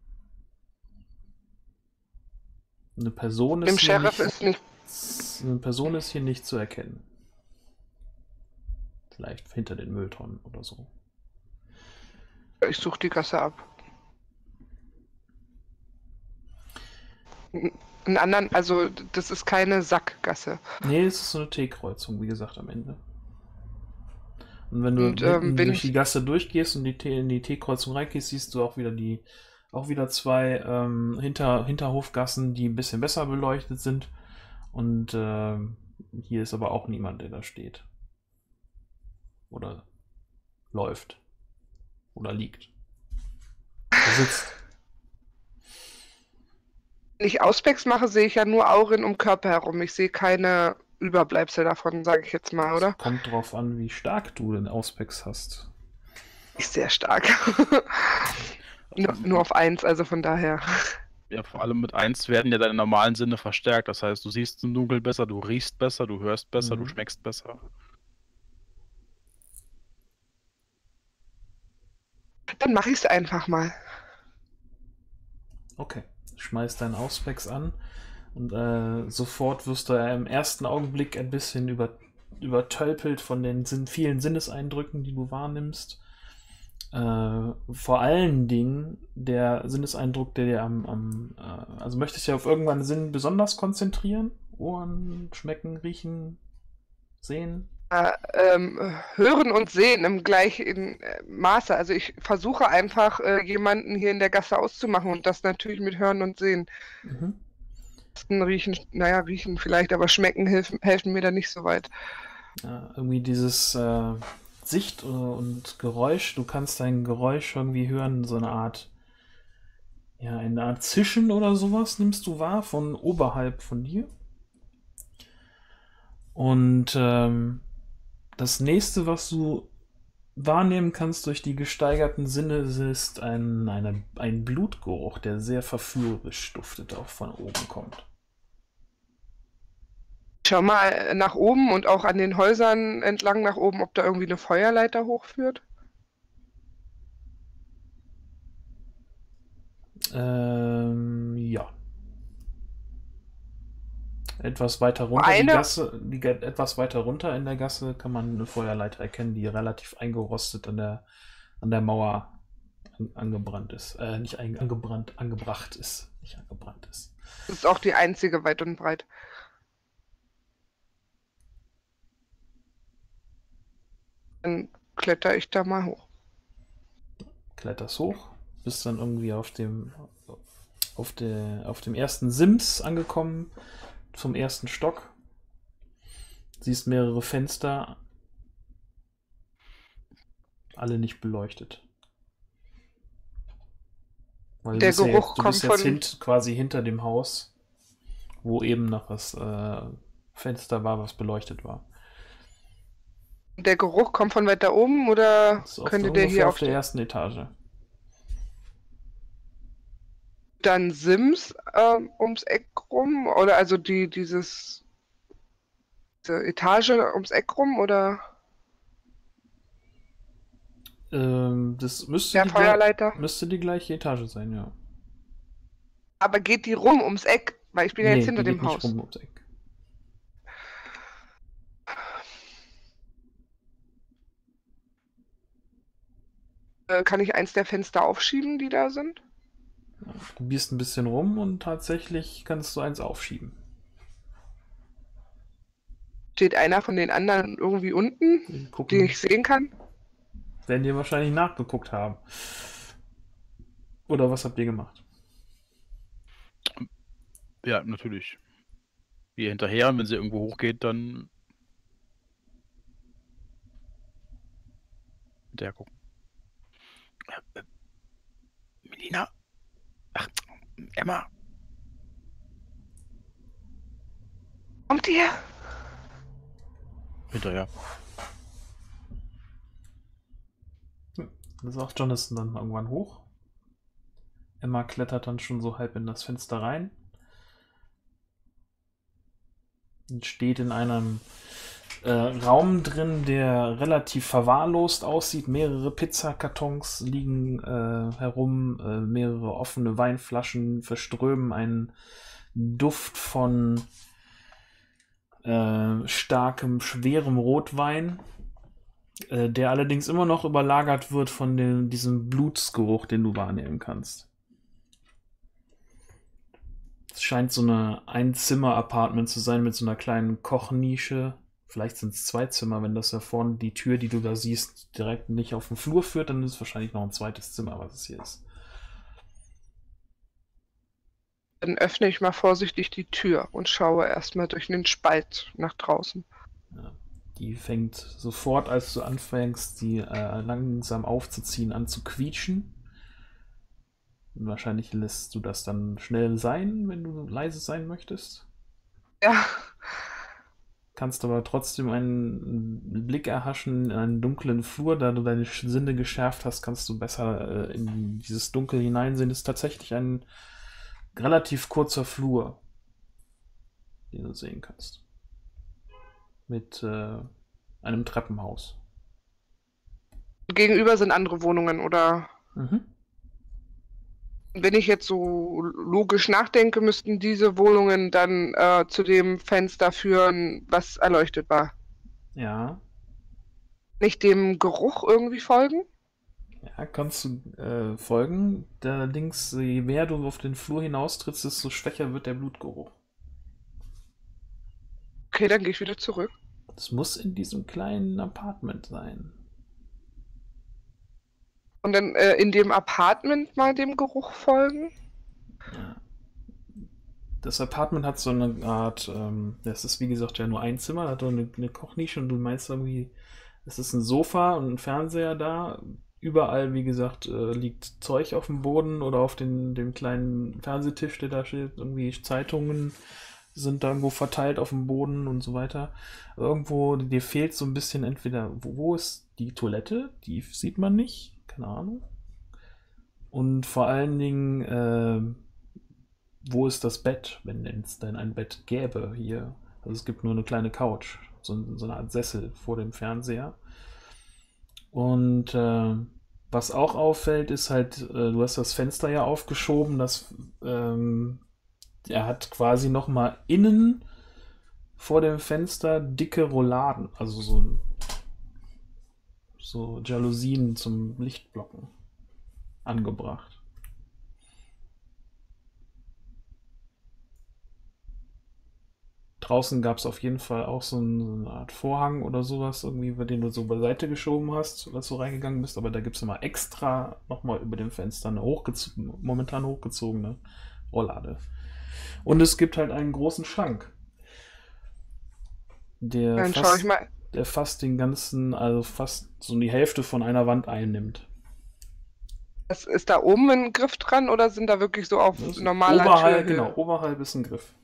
Eine Person Dem ist hier Sheriff nicht, ist nicht. eine Person ist hier nicht zu erkennen. Vielleicht hinter den Mülltonnen oder so. Ich suche die Gasse ab. Einen anderen, also das ist keine Sackgasse. Nee, es ist so eine T-Kreuzung, wie gesagt, am Ende. Und wenn du Und, ähm, hinten bin durch ich- die Gasse durchgehst und die T, in die T-Kreuzung reingehst, siehst du auch wieder die, auch wieder zwei ähm, Hinter, Hinterhofgassen, die ein bisschen besser beleuchtet sind. Und ähm, hier ist aber auch niemand, der da steht. Oder läuft. Oder liegt. Oder sitzt. Wenn ich Auspex mache, sehe ich ja nur Auren um Körper herum. Ich sehe keine Überbleibsel davon, sage ich jetzt mal, oder? Kommt drauf an, wie stark du den Auspex hast. Ist sehr stark. nur, nur auf eins, also von daher. Ja, vor allem mit eins werden ja deine normalen Sinne verstärkt. Das heißt, du siehst im Dunkeln besser, du riechst besser, du hörst besser, Mhm. du schmeckst besser. Dann mache ich es einfach mal. Okay, schmeiß deinen Auspex an und äh, sofort wirst du äh, im ersten Augenblick ein bisschen über, übertölpelt von den Sinn, vielen Sinneseindrücken, die du wahrnimmst. Äh, vor allen Dingen der Sinneseindruck, der dir am, am äh, also möchtest du ja auf irgendeinen Sinn besonders konzentrieren? Ohren, schmecken, riechen, sehen? Äh, ähm, hören und sehen im gleichen äh, Maße. Also ich versuche einfach, äh, jemanden hier in der Gasse auszumachen und das natürlich mit Hören und Sehen. Mhm. Riechen, naja, riechen vielleicht, aber schmecken helfen, helfen mir da nicht so weit. Ja, irgendwie dieses äh, Sicht und Geräusch, du kannst dein Geräusch irgendwie hören, so eine Art, ja, eine Art Zischen oder sowas nimmst du wahr von oberhalb von dir. Und ähm, das nächste, was du wahrnehmen kannst durch die gesteigerten Sinne, ist ein, eine, ein Blutgeruch, der sehr verführerisch duftet, auch von oben kommt. Schau mal nach oben und auch an den Häusern entlang nach oben, ob da irgendwie eine Feuerleiter hochführt. Ähm, ja. Etwas weiter runter, Eine- die Gasse, die, etwas weiter runter in der Gasse kann man eine Feuerleiter erkennen, die relativ eingerostet an der, an der Mauer an, angebrannt ist. Äh, nicht ein, angebrannt, angebracht ist. Nicht angebrannt ist. Das ist auch die einzige weit und breit. Dann kletter ich da mal hoch. Kletterst hoch, bist dann irgendwie auf dem, auf der, auf dem ersten Sims angekommen, zum ersten Stock. Siehst mehrere Fenster, alle nicht beleuchtet. Weil Der du bist ja Geruch jetzt, du kommt bist jetzt von- hint, quasi hinter dem Haus, wo eben noch das äh, Fenster war, was beleuchtet war. Der Geruch kommt von weiter oben oder Das ist auf könnte der, der ungefähr hier auf auf der ersten Etage. dann Sims ähm, ums Eck rum? Oder also die dieses diese Etage ums Eck rum oder Ähm, das müsste der die, gleich, Feuerleiter? müsste die gleiche Etage sein, ja. Aber geht die rum ums Eck? Weil ich bin ja Nee, jetzt hinter die dem geht nicht Haus. rum ums Eck. Äh, kann ich eins der Fenster aufschieben, die da sind? Ja, du probierst ein bisschen rum und tatsächlich kannst du eins aufschieben. Steht einer von den anderen irgendwie unten, Die gucken, den ich sehen kann? werden dir wahrscheinlich nachgeguckt haben. Oder was habt ihr gemacht? Ja, natürlich. Wir hinterher, und wenn sie irgendwo hochgeht, dann hinterher gucken. Äh, äh, Melina? Ach, Emma? Kommt ihr? Hinterher. Da ist auch Jonathan dann irgendwann hoch. Emma klettert dann schon so halb in das Fenster rein. Und steht in einem äh, Raum drin, der relativ verwahrlost aussieht. Mehrere Pizzakartons liegen äh, herum, äh, mehrere offene Weinflaschen verströmen einen Duft von äh, starkem, schwerem Rotwein, äh, der allerdings immer noch überlagert wird von dem, diesem Blutsgeruch, den du wahrnehmen kannst. Es scheint so eine Einzimmer-Apartment zu sein mit so einer kleinen Kochnische. Vielleicht sind es zwei Zimmer, wenn das da vorne die Tür, die du da siehst, direkt nicht auf den Flur führt, dann ist es wahrscheinlich noch ein zweites Zimmer, was es hier ist. Dann öffne ich mal vorsichtig die Tür und schaue erstmal durch einen Spalt nach draußen. Ja, die fängt sofort, als du anfängst, die äh, langsam aufzuziehen, an zu quietschen. Wahrscheinlich lässt du das dann schnell sein, wenn du leise sein möchtest. Ja. Kannst aber trotzdem einen Blick erhaschen in einen dunklen Flur. Da du deine Sinne geschärft hast, kannst du besser äh, in dieses Dunkel hineinsehen. Es ist tatsächlich ein relativ kurzer Flur, den du sehen kannst. Mit äh, einem Treppenhaus. Gegenüber sind andere Wohnungen, oder? Mhm. Wenn ich jetzt so logisch nachdenke, müssten diese Wohnungen dann äh, zu dem Fenster führen, was erleuchtet war. Ja. Nicht dem Geruch irgendwie folgen? Ja, kannst du äh, folgen. Allerdings, je mehr du auf den Flur hinaustrittst, desto schwächer wird der Blutgeruch. Okay, dann gehe ich wieder zurück. Es muss in diesem kleinen Apartment sein. Und dann äh, in dem Apartment mal dem Geruch folgen? Ja. Das Apartment hat so eine Art, ähm, das ist wie gesagt ja nur ein Zimmer, hat eine, eine Kochnische und du meinst irgendwie, es ist ein Sofa und ein Fernseher da. Überall, wie gesagt, äh, liegt Zeug auf dem Boden oder auf den, dem kleinen Fernsehtisch, der da steht. Irgendwie Zeitungen sind da irgendwo verteilt auf dem Boden und so weiter. Irgendwo, dir fehlt so ein bisschen entweder, wo, wo ist die Toilette? Die sieht man nicht. Keine Ahnung. Und vor allen Dingen, äh, wo ist das Bett, wenn es denn ein Bett gäbe hier? Also es gibt nur eine kleine Couch, so, so eine Art Sessel vor dem Fernseher. Und äh, was auch auffällt, ist halt, äh, du hast das Fenster ja aufgeschoben, das, ähm, er hat quasi nochmal innen vor dem Fenster dicke Rouladen, also so, so Jalousien zum Lichtblocken angebracht. Draußen gab es auf jeden Fall auch so, ein, so eine Art Vorhang oder sowas, irgendwie, über den du so beiseite geschoben hast, als du reingegangen bist, aber da gibt es immer extra nochmal über dem Fenster eine hochgez momentan hochgezogene Rolllade. Und es gibt halt einen großen Schrank, der Dann schaue fast, ich mal. der fast den ganzen, also fast so die Hälfte von einer Wand einnimmt. Ist, ist da oben ein Griff dran oder sind da wirklich so auf Das ist normaler oberhalb, Türhöhe? genau, oberhalb ist ein Griff.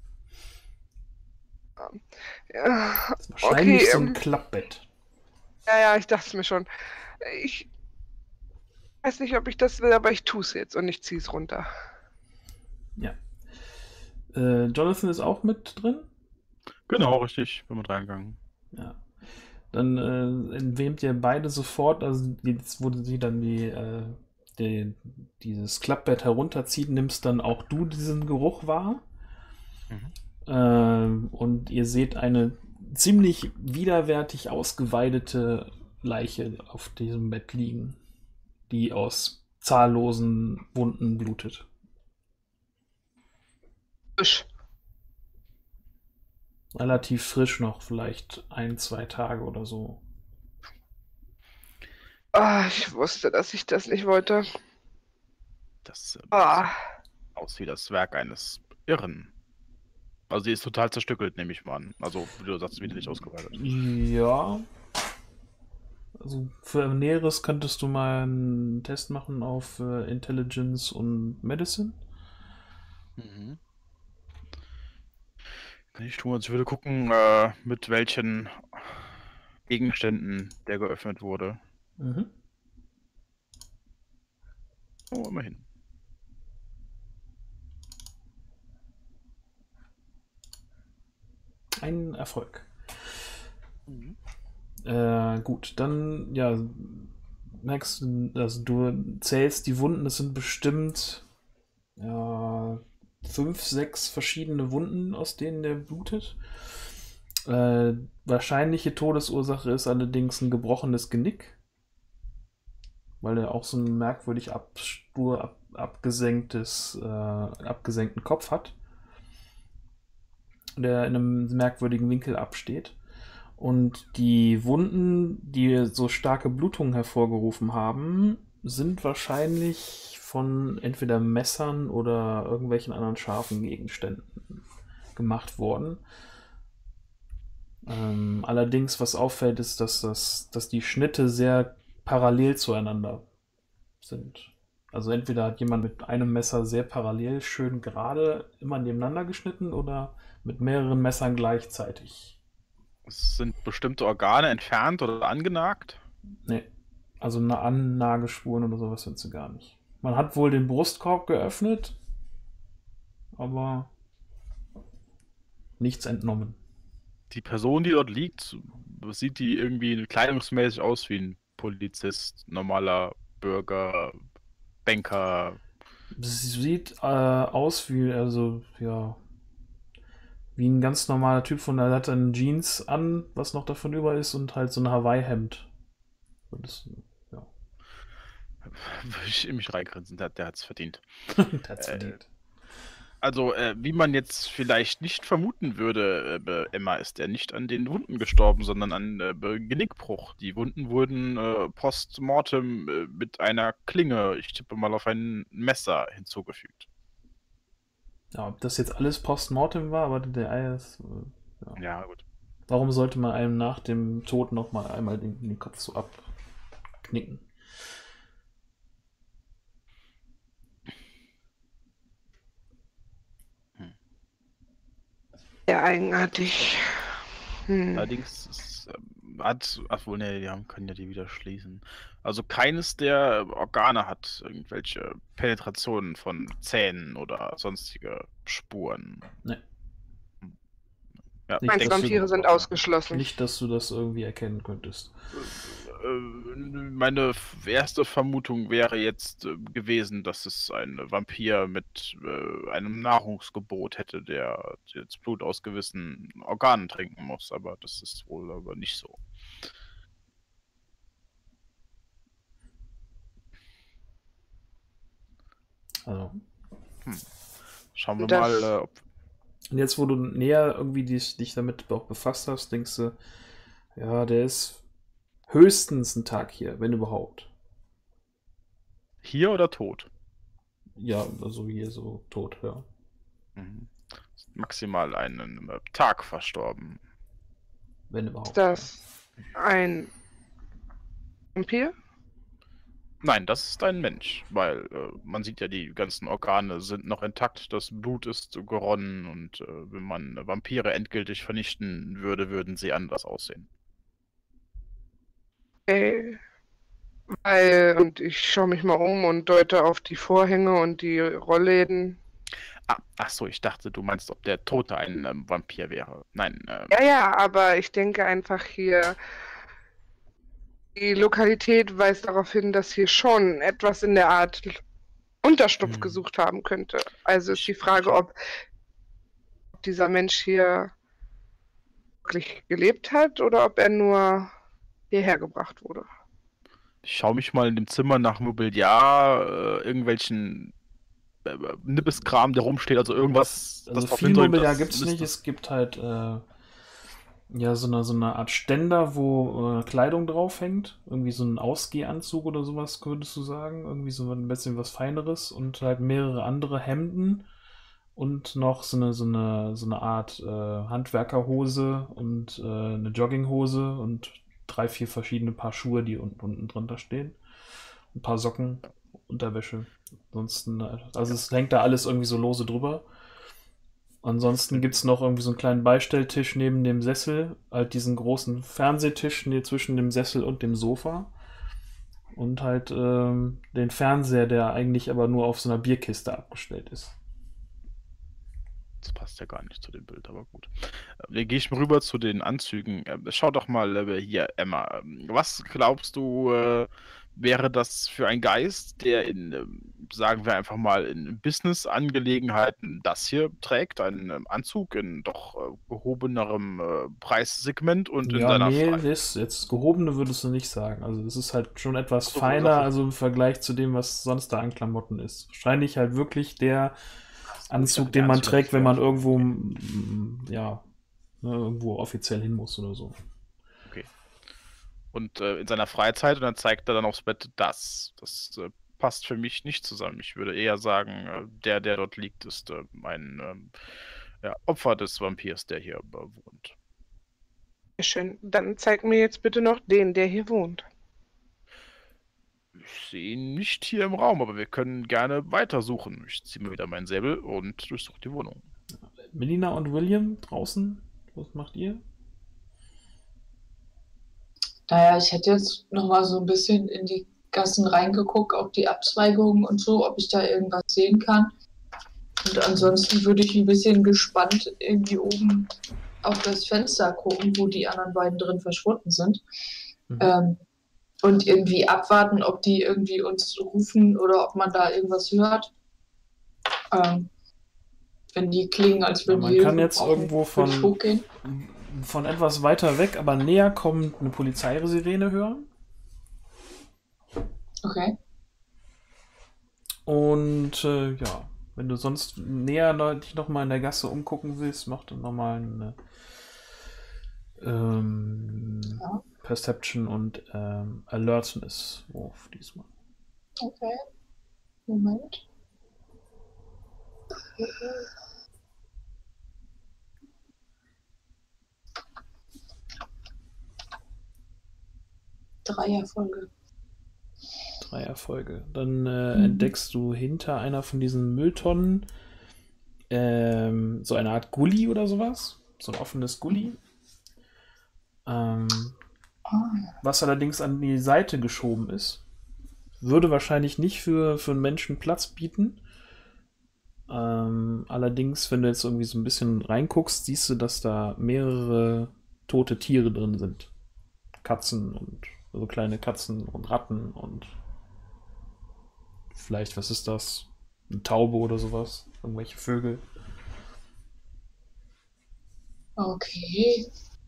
Ja, Das ist wahrscheinlich okay, so ein ähm, Klappbett. ja, ja, ich dachte es mir schon. Ich weiß nicht, ob ich das will, aber ich tue es jetzt und ich ziehe es runter. Ja. Äh, Jonathan ist auch mit drin? Genau, richtig. Bin mit reingegangen. Ja. Dann äh, entwehmt ihr beide sofort, also jetzt, wo sie dann die, äh, die, dieses Klappbett herunterzieht, nimmst dann auch du diesen Geruch wahr. Mhm. Ähm, und ihr seht eine ziemlich widerwärtig ausgeweidete Leiche auf diesem Bett liegen, die aus zahllosen Wunden blutet. Frisch. Relativ frisch noch, vielleicht ein, zwei Tage oder so. Ah, ich wusste, dass ich das nicht wollte. Das äh, Ah, sieht aus wie das Werk eines Irren. Also die ist total zerstückelt, nehme ich mal an. Also, wie du sagst, wieder nicht ausgeweitet. Ja. Also für Näheres könntest du mal einen Test machen auf äh, Intelligence und Medicine. Mhm. Kann ich tun. Also ich würde gucken, äh, mit welchen Gegenständen der geöffnet wurde. Mhm. Oh, immerhin. Ein Erfolg. Mhm. Äh, gut, dann, ja, merkst du, also du zählst die Wunden, es sind bestimmt ja, fünf, sechs verschiedene Wunden, aus denen der blutet. Äh, wahrscheinliche Todesursache ist allerdings ein gebrochenes Genick, weil er auch so einen merkwürdig abstur, ab, abgesenktes, äh, abgesenkten Kopf hat, der in einem merkwürdigen Winkel absteht. Und die Wunden, die so starke Blutungen hervorgerufen haben, sind wahrscheinlich von entweder Messern oder irgendwelchen anderen scharfen Gegenständen gemacht worden. Ähm, allerdings, was auffällt, ist, dass, das, dass die Schnitte sehr parallel zueinander sind. Also entweder hat jemand mit einem Messer sehr parallel schön gerade immer nebeneinander geschnitten oder mit mehreren Messern gleichzeitig. Es sind bestimmte Organe entfernt oder angenagt. Nee, also eine Annagespuren oder sowas sind sie gar nicht. Man hat wohl den Brustkorb geöffnet, aber nichts entnommen. Die Person, die dort liegt, sieht die irgendwie kleidungsmäßig aus wie ein Polizist, normaler Bürger, Banker. Sie sieht äh, aus wie, also, ja, wie ein ganz normaler Typ von der hat dann Jeans an, was noch davon über ist, und halt so ein Hawaii-Hemd. Und das, ja. Würde ich in mich reingrinsen, der, der hat es verdient. Der hat's Äh, verdient. Also, äh, wie man jetzt vielleicht nicht vermuten würde, äh, Emma ist er nicht an den Wunden gestorben, sondern an äh, Genickbruch. Die Wunden wurden äh, post-mortem äh, mit einer Klinge, ich tippe mal auf ein Messer, hinzugefügt. Ja, ob das jetzt alles Postmortem war, aber der Ei ist, äh, ja. Ja, gut. Warum sollte man einem nach dem Tod noch mal einmal den, den Kopf so abknicken? Sehr eigenartig. Hm. Allerdings ist, ähm, hat, ach wohl, ne, die haben, können ja die wieder schließen. Also keines der Organe hat irgendwelche Penetrationen von Zähnen oder sonstige Spuren. Nee. Ja, Nicht, Meinst du, dass du- Vampire sind ausgeschlossen? Nicht, dass du das irgendwie erkennen könntest. Äh, Meine f- erste Vermutung wäre jetzt äh, gewesen, dass es ein Vampir mit äh, einem Nahrungsgebot hätte, der jetzt Blut aus gewissen Organen trinken muss, aber das ist wohl aber nicht so. Also. Schauen wir Das- mal, äh, ob Und jetzt, wo du näher irgendwie dich, dich damit auch befasst hast, denkst du, ja, der ist höchstens ein Tag hier, wenn überhaupt. hier oder tot. Ja, also hier so tot, ja. Mhm. Maximal einen äh, Tag verstorben. Wenn überhaupt. Ist das ein Vampir? Nein, das ist ein Mensch, weil äh, man sieht ja, die ganzen Organe sind noch intakt, das Blut ist geronnen und äh, wenn man Vampire endgültig vernichten würde, würden sie anders aussehen. Okay. Weil, und ich schaue mich mal um und deute auf die Vorhänge und die Rollläden. Ah, ach so, ich dachte, du meinst, ob der Tote ein ähm, Vampir wäre. Nein, äh, Ja, ja, aber ich denke einfach hier, die Lokalität weist darauf hin, dass hier schon etwas in der Art Unterschlupf Hm. gesucht haben könnte. Also ist die Frage, ob dieser Mensch hier wirklich gelebt hat oder ob er nur hierher gebracht wurde. ich schaue mich mal in dem Zimmer nach Mobiliar, äh, irgendwelchen äh, Nippeskram, der rumsteht, also irgendwas, Also darauf viel hindeutet, Mobiliar dass- gibt es dass- nicht. Es gibt halt äh, ja so eine, so eine Art Ständer, wo äh, Kleidung draufhängt. Irgendwie so ein Ausgehanzug oder sowas, könntest du sagen. Irgendwie so ein bisschen was Feineres und halt mehrere andere Hemden und noch so eine, so eine, so eine Art äh, Handwerkerhose und äh, eine Jogginghose und drei, vier verschiedene Paar Schuhe, die unten, unten drunter stehen. Ein paar Socken, Unterwäsche. Ansonsten, äh, also es hängt da alles irgendwie so lose drüber. Ansonsten gibt es noch irgendwie so einen kleinen Beistelltisch neben dem Sessel, halt diesen großen Fernsehtisch ne, zwischen dem Sessel und dem Sofa. Und halt ähm, den Fernseher, der eigentlich aber nur auf so einer Bierkiste abgestellt ist. Das passt ja gar nicht zu dem Bild, aber gut. Äh, Dann gehe ich mal rüber zu den Anzügen. Äh, Schau doch mal äh, hier, Emma. ähm, Was glaubst du, äh, wäre das für ein Geist, der in, ähm, sagen wir einfach mal, in Business-Angelegenheiten das hier trägt? Einen ähm, Anzug in doch äh, gehobenerem äh, Preissegment und in Ja, seiner nee, Freiheit. das jetzt gehobene würdest du nicht sagen. Also es ist halt schon etwas Ach so, feiner, das ist- also im Vergleich zu dem, was sonst da an Klamotten ist. Wahrscheinlich halt wirklich der Anzug, den man trägt, wenn man irgendwo, mm, ja, ne, irgendwo offiziell hin muss oder so. Und äh, in seiner Freizeit und dann zeigt er dann aufs Bett das. Das äh, passt für mich nicht zusammen. Ich würde eher sagen, äh, der, der dort liegt, ist äh, ein ähm, ja, Opfer des Vampirs, der hier äh, wohnt. Sehr schön. Dann zeig mir jetzt bitte noch den, der hier wohnt. Ich sehe ihn nicht hier im Raum, aber wir können gerne weitersuchen. Ich ziehe mir wieder meinen Säbel und durchsuche die Wohnung. Melina und William draußen, was macht ihr? Naja, ich hätte jetzt noch mal so ein bisschen in die Gassen reingeguckt, auf die Abzweigungen und so, ob ich da irgendwas sehen kann. Und ansonsten würde ich ein bisschen gespannt irgendwie oben auf das Fenster gucken, wo die anderen beiden drin verschwunden sind. Mhm. Ähm, und irgendwie abwarten, ob die irgendwie uns rufen oder ob man da irgendwas hört. Ähm, wenn die klingen, als Ja, würden man die kann Hilfe jetzt brauchen, irgendwo würde ich von, hochgehen. von etwas weiter weg, aber näher kommend eine Polizeisirene hören. Okay. Und äh, ja, wenn du sonst näher noch- dich nochmal in der Gasse umgucken willst, mach dann nochmal eine ähm, Ja. Perception und ähm, Alertness-Wurf diesmal. Okay. Moment. Drei Erfolge. Drei Erfolge. Dann äh, Mhm. entdeckst du hinter einer von diesen Mülltonnen ähm, so eine Art Gully oder sowas. So ein offenes Gully. Ähm, Ah, was allerdings an die Seite geschoben ist. Würde wahrscheinlich nicht für, für einen Menschen Platz bieten. Ähm, allerdings, wenn du jetzt irgendwie so ein bisschen reinguckst, siehst du, dass da mehrere tote Tiere drin sind. Katzen und also kleine Katzen und Ratten und vielleicht, was ist das? Eine Taube oder sowas. Irgendwelche Vögel. okay.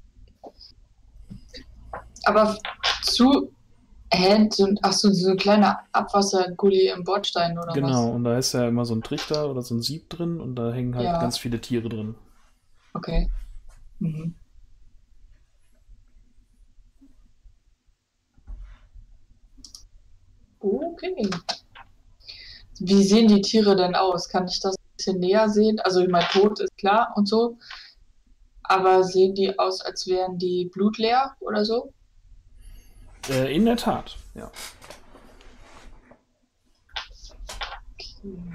Aber zu. Hä? So, ach so, so ein kleiner Abwassergully im Bordstein oder Genau, was? und da ist ja immer so ein Trichter oder so ein Sieb drin und da hängen halt Ja. ganz viele Tiere drin. Okay. Mhm. Okay. Wie sehen die Tiere denn aus? Kann ich das ein bisschen näher sehen? Also, ich meine, tot ist klar und so. Aber sehen die aus, als wären die blutleer oder so? Äh, in der Tat, ja. Okay.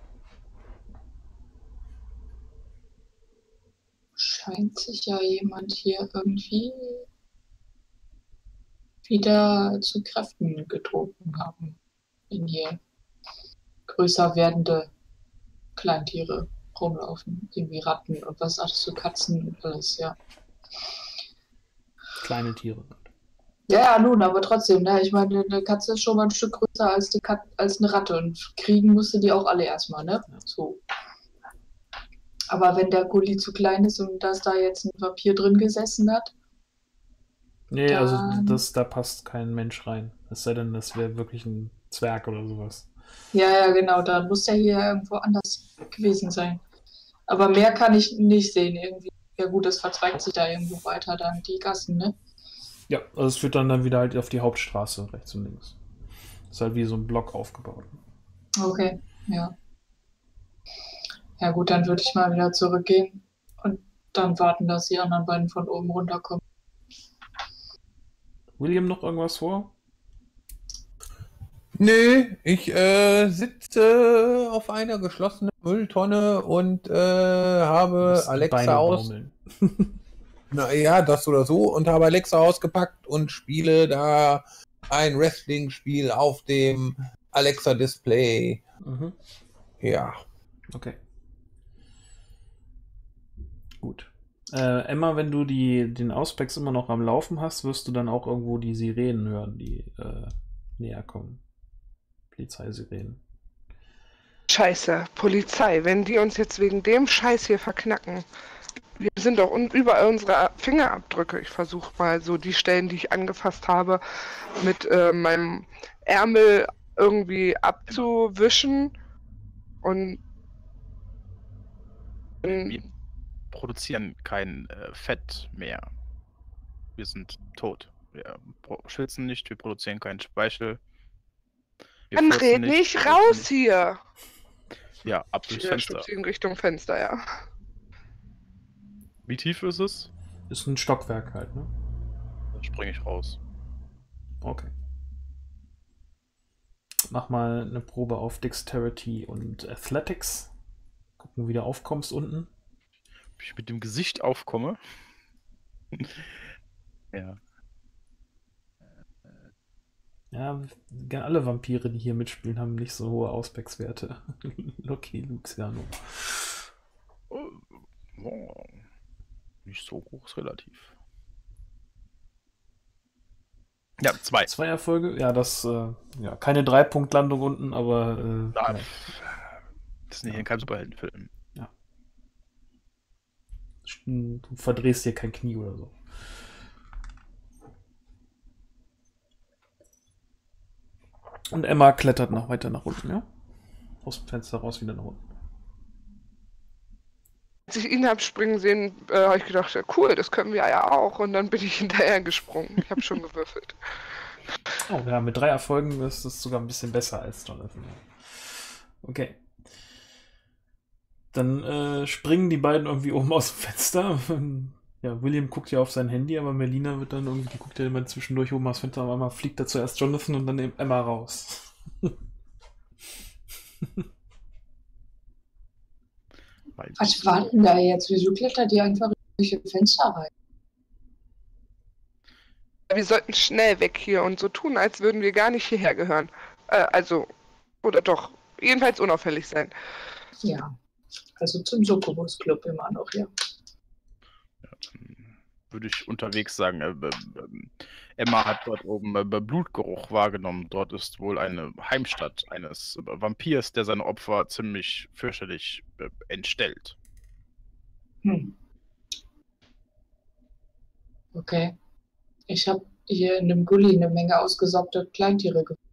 Scheint sich ja jemand hier irgendwie wieder zu Kräften getrunken haben. In hier größer werdende Kleintiere rumlaufen. Irgendwie Ratten und was sagst du, Katzen und alles, ja. Kleine Tiere. Ja, ja, nun, aber trotzdem, ne? Ich meine, eine Katze ist schon mal ein Stück größer als, die Kat als eine Ratte und kriegen musste die auch alle erstmal, ne? Ja. So. Aber wenn der Gully zu klein ist und dass da jetzt ein Vampir drin gesessen hat, Nee, also dann. das, da passt kein Mensch rein. Es sei denn, das wäre wirklich ein Zwerg oder sowas. Ja, ja, genau, dann muss der hier irgendwo anders gewesen sein. Aber mehr kann ich nicht sehen irgendwie. Ja gut, es verzweigt sich da irgendwo weiter dann die Gassen, ne? Ja, also es führt dann, dann wieder halt auf die Hauptstraße, rechts und links. Ist halt wie so ein Block aufgebaut. Okay, ja. Ja gut, dann würde ich mal wieder zurückgehen und dann warten, dass die anderen beiden von oben runterkommen. William, noch irgendwas vor? Nö, ich äh, sitze auf einer geschlossenen Mülltonne und äh, habe Das Alexa Beine aus. baumeln. Naja, das oder so. Und habe Alexa ausgepackt und spiele da ein Wrestling-Spiel auf dem Alexa-Display. Mhm. Ja. Okay. Gut. Äh, Emma, wenn du die, den Auspex immer noch am Laufen hast, wirst du dann auch irgendwo die Sirenen hören, die äh, näher kommen. Polizeisirenen. Scheiße, Polizei, wenn die uns jetzt wegen dem Scheiß hier verknacken. Wir sind doch un überall unsere Fingerabdrücke. Ich versuche mal so die Stellen, die ich angefasst habe, mit äh, meinem Ärmel irgendwie abzuwischen. Und Wir produzieren kein äh, Fett mehr. Wir sind tot. Wir pro- schwitzen nicht, wir produzieren keinen Speichel. Wir dann furzen red nicht wir raus nicht. hier. Ja, ab durchs Ja, Fenster. stupst in Richtung Fenster, ja. Wie tief ist es? Ist ein Stockwerk halt, ne? Dann springe ich raus. Okay. mach mal eine Probe auf Dexterity und Athletics. Gucken, wie du aufkommst unten. Ob ich mit dem Gesicht aufkomme? Ja. Ja, gerne alle Vampire, die hier mitspielen, haben nicht so hohe Auspex-Werte. Lucky Luciano. Oh, oh, nicht so hoch, ist relativ. Ja, zwei. Zwei Erfolge? Ja, das, äh, ja, keine Drei-Punkt-Landung unten, aber äh, Ah, ja. Das ist nicht in keinem Superheldenfilm. Du verdrehst dir kein Knie oder so. Und Emma klettert noch weiter nach unten, ja? Aus dem Fenster raus, wieder nach unten. Als ich ihn habe springen sehen, äh, habe ich gedacht, ja, cool, das können wir ja auch. Und dann bin ich hinterher gesprungen. Ich habe schon gewürfelt. Oh ja, mit drei Erfolgen ist es sogar ein bisschen besser als Jonathan. Okay. Dann äh, springen die beiden irgendwie oben aus dem Fenster. Ja, William guckt ja auf sein Handy, aber Melina wird dann irgendwie, die guckt ja immer zwischendurch oben aus dem Fenster, aber einmal fliegt da zuerst Jonathan und dann eben Emma raus. Was war denn da jetzt? Wieso klettert die einfach durch die Fenster rein? Wir sollten schnell weg hier und so tun, als würden wir gar nicht hierher gehören. Äh, also, oder doch, jedenfalls unauffällig sein. Ja, also zum Succubus Club immer noch, ja. Ja, dann würde ich unterwegs sagen, äh, äh, Emma hat dort oben äh, Blutgeruch wahrgenommen. Dort ist wohl eine Heimstatt eines äh, Vampirs, der seine Opfer ziemlich fürchterlich äh, entstellt. Hm. Okay. Ich habe hier in dem Gully eine Menge ausgesaugte Kleintiere gefunden.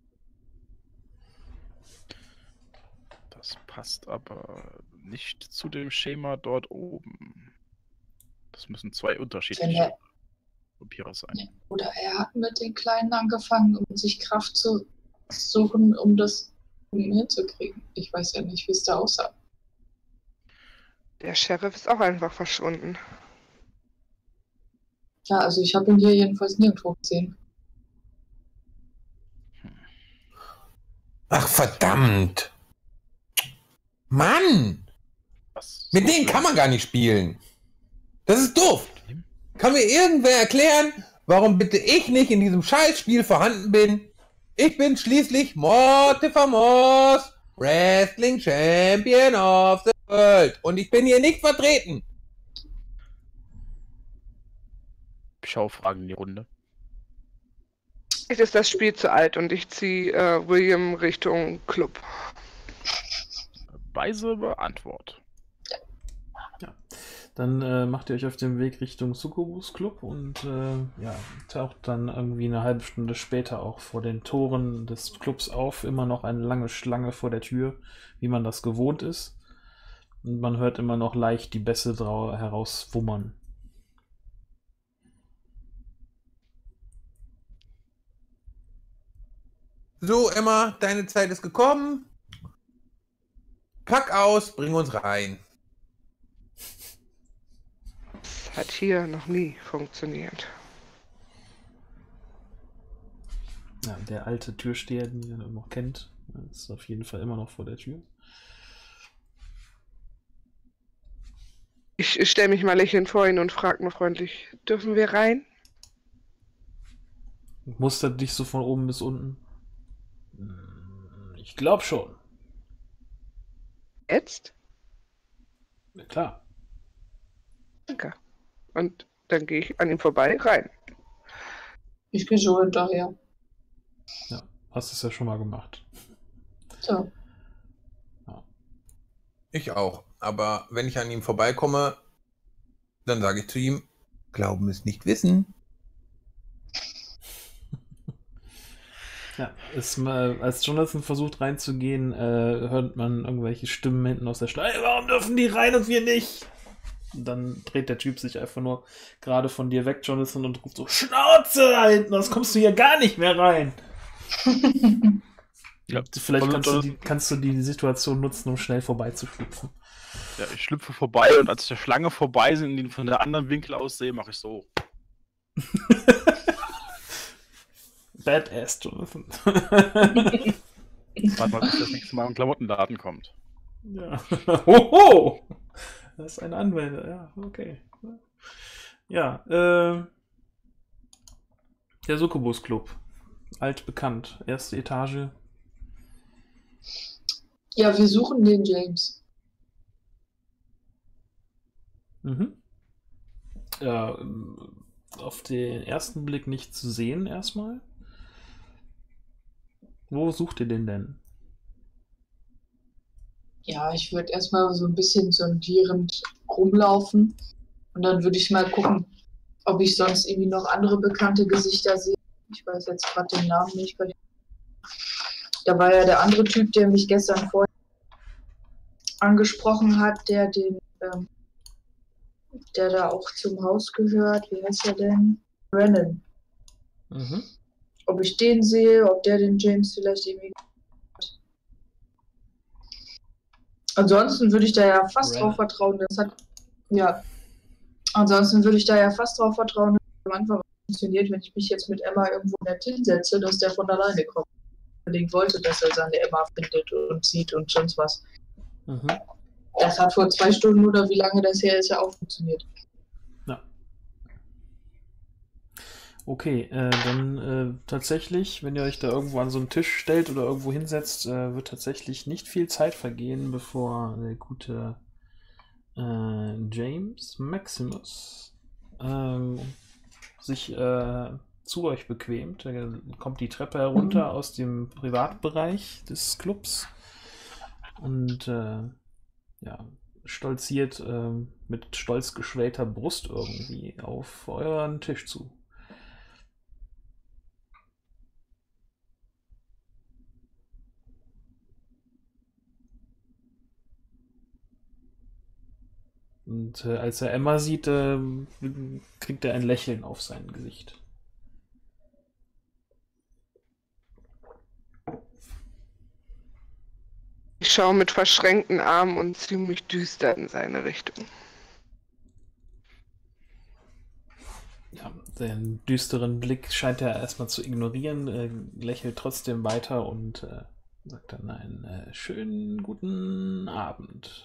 Das passt aber nicht zu dem Schema dort oben. Das müssen zwei unterschiedliche er, Vampire sein. Oder er hat mit den Kleinen angefangen, um sich Kraft zu suchen, um das hinzukriegen. Ich weiß ja nicht, wie es da aussah. Der Sheriff ist auch einfach verschwunden. Ja, also ich habe ihn hier jedenfalls nirgendwo gesehen. Ach, verdammt! Mann! Was? Mit denen kann man gar nicht spielen. Das ist doof. Kann mir irgendwer erklären, warum bitte ich nicht in diesem Scheißspiel vorhanden bin? Ich bin schließlich Mortimer Wrestling Champion of the World. Und ich bin hier nicht vertreten. Schaufragen in die Runde. Jetzt ist das Spiel zu alt und ich ziehe äh, William Richtung Club. Weise Antwort. Ja. Dann äh, macht ihr euch auf den Weg Richtung Succubus Club und äh, ja, taucht dann irgendwie eine halbe Stunde später auch vor den Toren des Clubs auf. Immer noch eine lange Schlange vor der Tür, wie man das gewohnt ist. Und man hört immer noch leicht die Bässe drau- herauswummern. So, Emma, deine Zeit ist gekommen. Pack aus, bring uns rein. Das hat hier noch nie funktioniert. Ja, der alte Türsteher, den ihr noch kennt, ist auf jeden Fall immer noch vor der Tür. Ich, ich stelle mich mal lächelnd vor ihn und frage nur freundlich, dürfen wir rein? Mustert dich so von oben bis unten? Ich glaube schon. Jetzt? Ja, klar. Danke. Und dann gehe ich an ihm vorbei rein. Ich gehe so hinterher. Ja, hast es ja schon mal gemacht. So. Ja. Ich auch. Aber wenn ich an ihm vorbeikomme, dann sage ich zu ihm, Glauben ist nicht Wissen. Ja, ist mal, als Jonathan versucht reinzugehen, äh, hört man irgendwelche Stimmen hinten aus der Stadt. Hey, warum dürfen die rein und wir nicht? Und dann dreht der Typ sich einfach nur gerade von dir weg, Jonathan, und ruft so, Schnauze da hinten, sonst kommst du hier gar nicht mehr rein. Ja, Vielleicht also kannst du, Jonathan- die, kannst du die Situation nutzen, um schnell vorbeizuschlüpfen. Ja, ich schlüpfe vorbei und als ich der Schlange vorbei sind und ihn von der anderen Winkel aus sehe, mache ich so. Badass, Jonathan. Warte mal, bis das nächste Mal im Klamottenladen kommt. Ja. Hoho! Das ist ein Anwender, ja, okay. Ja, äh, der Succubus Club. Altbekannt. Erste Etage. Ja, wir suchen den James. Mhm. Ja, ähm, auf den ersten Blick nicht zu sehen erstmal. Wo sucht ihr den denn? Ja, ich würde erstmal so ein bisschen sondierend rumlaufen und dann würde ich mal gucken, ob ich sonst irgendwie noch andere bekannte Gesichter sehe. Ich weiß jetzt gerade den Namen nicht. weil ich- Da war ja der andere Typ, der mich gestern vorher angesprochen hat, der den, ähm, der da auch zum Haus gehört. Wie heißt er denn? Brennan. Mhm. Ob ich den sehe, ob der den James vielleicht irgendwie. Ansonsten würde ich da ja fast Brennan. drauf vertrauen, das hat. Ja. Ansonsten würde ich da ja fast drauf vertrauen, dass es am Anfang funktioniert, wenn ich mich jetzt mit Emma irgendwo nett hinsetze, dass der von alleine kommt. Unbedingt wollte, dass er seine Emma findet und sieht und sonst was. Mhm. Das hat vor zwei Stunden oder wie lange das her ist, ja auch funktioniert. Ja. Okay, äh, dann äh, tatsächlich, wenn ihr euch da irgendwo an so einen Tisch stellt oder irgendwo hinsetzt, äh, wird tatsächlich nicht viel Zeit vergehen, bevor der gute äh, James Maximus ähm, sich äh, zu euch bequemt. Er kommt die Treppe herunter aus dem Privatbereich des Clubs und äh, ja, stolziert äh, mit stolz geschwellter Brust irgendwie auf euren Tisch zu. Und äh, als er Emma sieht, äh, kriegt er ein Lächeln auf sein Gesicht. Ich schaue mit verschränkten Armen und ziemlich düster in seine Richtung. Ja, seinen düsteren Blick scheint er erstmal zu ignorieren, äh, lächelt trotzdem weiter und äh, sagt dann einen äh, schönen guten Abend.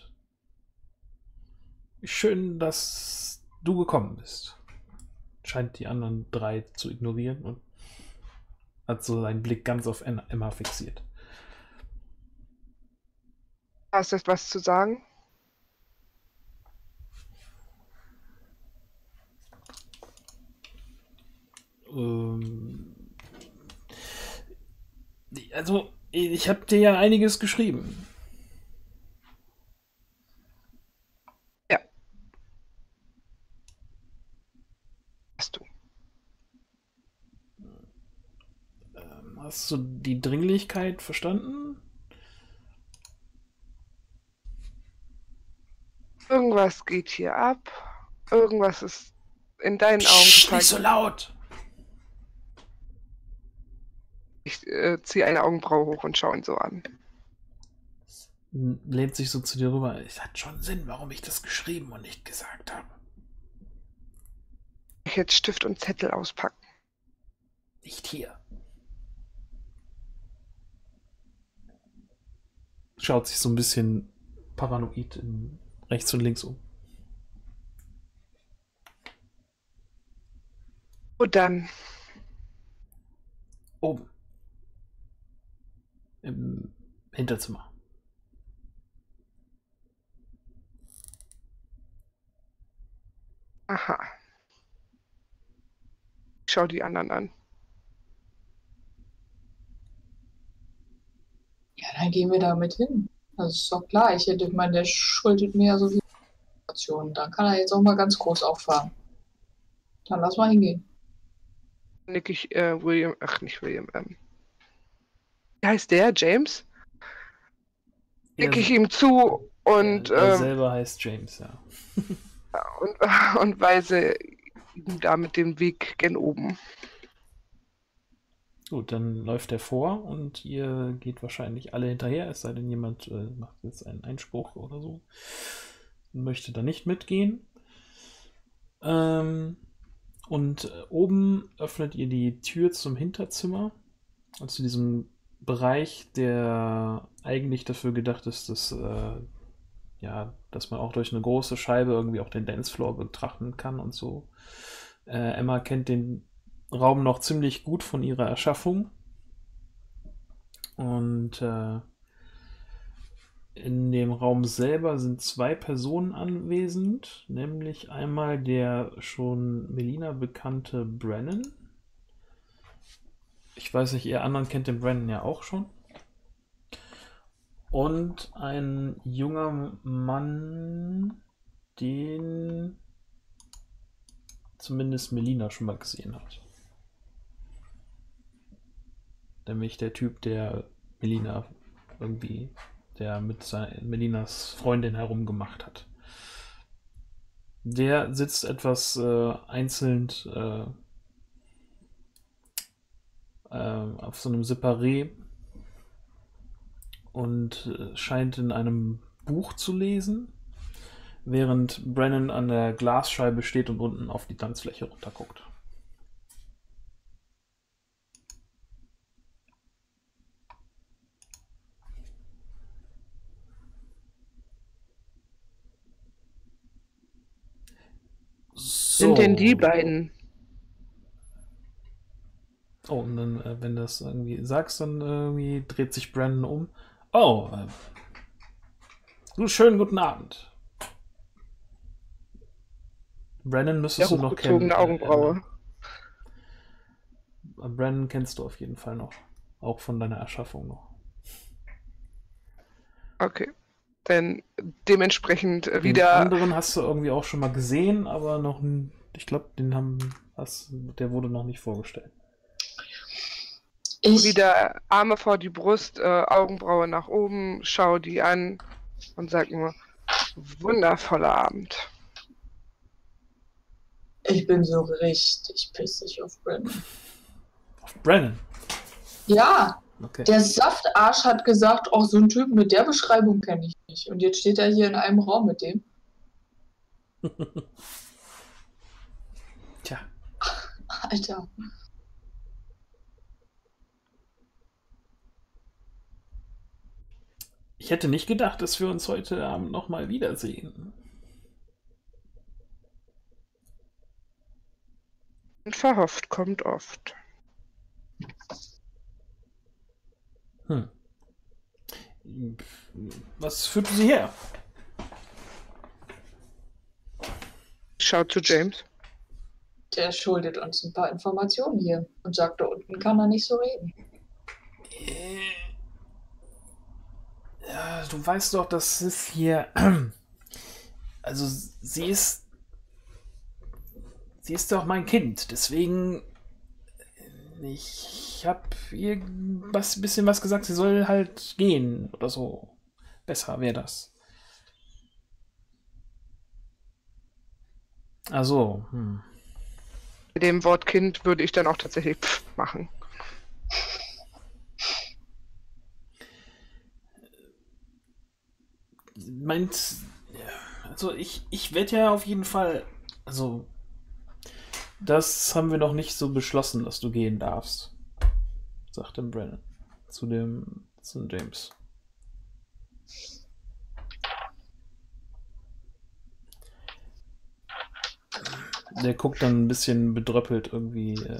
Schön, dass du gekommen bist. Scheint die anderen drei zu ignorieren und hat so seinen Blick ganz auf Emma fixiert. Hast du etwas zu sagen? Ähm, also, ich habe dir ja einiges geschrieben. Ja. Hast du. Ähm, hast du die Dringlichkeit verstanden? Irgendwas geht hier ab. Irgendwas ist in deinen Augen Psst, total. nicht so laut! Ich äh, ziehe eine Augenbraue hoch und schaue ihn so an. Lehnt sich so zu dir rüber. Es hat schon Sinn, warum ich das geschrieben und nicht gesagt habe. Ich jetzt Stift und Zettel auspacken. Nicht hier. Schaut sich so ein bisschen paranoid in rechts und links um. Wo dann? Oben. Im Hinterzimmer. Aha. Ich schaue die anderen an. Ja, dann gehen wir damit hin. Das ist doch klar. Ich hätte, ich meine, der schuldet mir ja so viel Informationen. Dann kann er jetzt auch mal ganz groß auffahren. Dann lass mal hingehen. Nick ich äh, William, ach nicht William, ähm. Wie heißt der? James? Er, Nick ich ihm zu und, er, er ähm, selber heißt James, ja. und, und weise ihm damit den Weg gen oben. Gut, dann läuft er vor und ihr geht wahrscheinlich alle hinterher, es sei denn, jemand äh, macht jetzt einen Einspruch oder so und möchte da nicht mitgehen. Ähm, und äh, oben öffnet ihr die Tür zum Hinterzimmer, und zu diesem Bereich, der eigentlich dafür gedacht ist, dass, äh, ja, dass man auch durch eine große Scheibe irgendwie auch den Dancefloor betrachten kann und so. Äh, Emma kennt den Raum noch ziemlich gut von ihrer Erschaffung. Und äh, in dem Raum selber sind zwei Personen anwesend, nämlich einmal der schon Melina bekannte Brennan. Ich weiß nicht, ihr anderen kennt den Brennan ja auch schon. Und ein junger Mann, den zumindest Melina schon mal gesehen hat. Nämlich der Typ, der Melina irgendwie, der mit seiner, Melinas Freundin herumgemacht hat. Der sitzt etwas äh, einzeln äh, äh, auf so einem Separé und äh, scheint in einem Buch zu lesen, während Brennan an der Glasscheibe steht und unten auf die Tanzfläche runterguckt. So. Sind denn die beiden? Oh, und dann, äh, wenn du das irgendwie sagst, dann irgendwie dreht sich Brandon um. Oh, äh, du, schönen guten Abend. Brandon müsstest Der du noch kennen. hochgezogene Augenbraue. Äh, Brandon kennst du auf jeden Fall noch. Auch von deiner Erschaffung noch. Okay. Denn dementsprechend äh, Den wieder. anderen hast du irgendwie auch schon mal gesehen, aber noch, n- ich glaube, den haben, hast, der wurde noch nicht vorgestellt. Ich, Wieder Arme vor die Brust, äh, Augenbraue nach oben, schau die an und sag nur, wundervoller Abend. ich bin so richtig pissig auf Brandon. Auf Brandon. Ja, Okay. der Saftarsch hat gesagt, auch so ein Typ mit der Beschreibung kenne ich nicht. Und jetzt steht er hier in einem Raum mit dem. Tja. Alter. Ich hätte nicht gedacht, dass wir uns heute Abend nochmal wiedersehen. Und verhofft kommt oft. Hm. Was führte sie her? Schau zu James. Der schuldet uns ein paar Informationen hier und sagt, da unten kann er nicht so reden. Äh, Ja, du weißt doch, dass es hier. Also, sie ist. Sie ist doch mein Kind, deswegen. Ich hab ihr was, bisschen was gesagt, sie soll halt gehen oder so. Besser wäre das. Also, hm. Mit dem Wort Kind würde ich dann auch tatsächlich pff machen. Meint. Ja, also, ich, ich werde ja auf jeden Fall. Also. Das haben wir noch nicht so beschlossen, dass du gehen darfst, sagt dem Brennan zu dem, zu dem James. Der guckt dann ein bisschen bedröppelt irgendwie. Äh.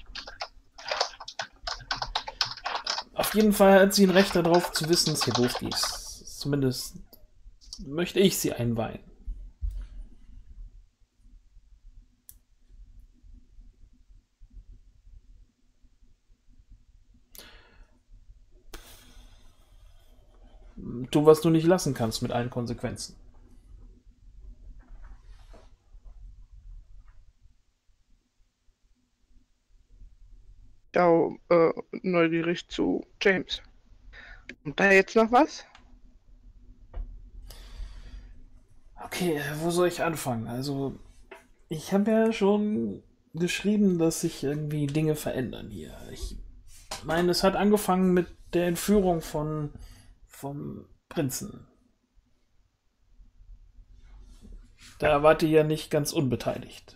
Auf jeden Fall hat sie ein Recht darauf zu wissen, dass hier losgeht. Zumindest möchte ich sie einweihen. Tu, was du nicht lassen kannst, mit allen Konsequenzen. Schau äh, neugierig zu James. Und da jetzt noch was? Okay, wo soll ich anfangen? Also, ich habe ja schon geschrieben, dass sich irgendwie Dinge verändern hier. Ich meine, es hat angefangen mit der Entführung von vom Prinzen. Da wart ihr ja nicht ganz unbeteiligt.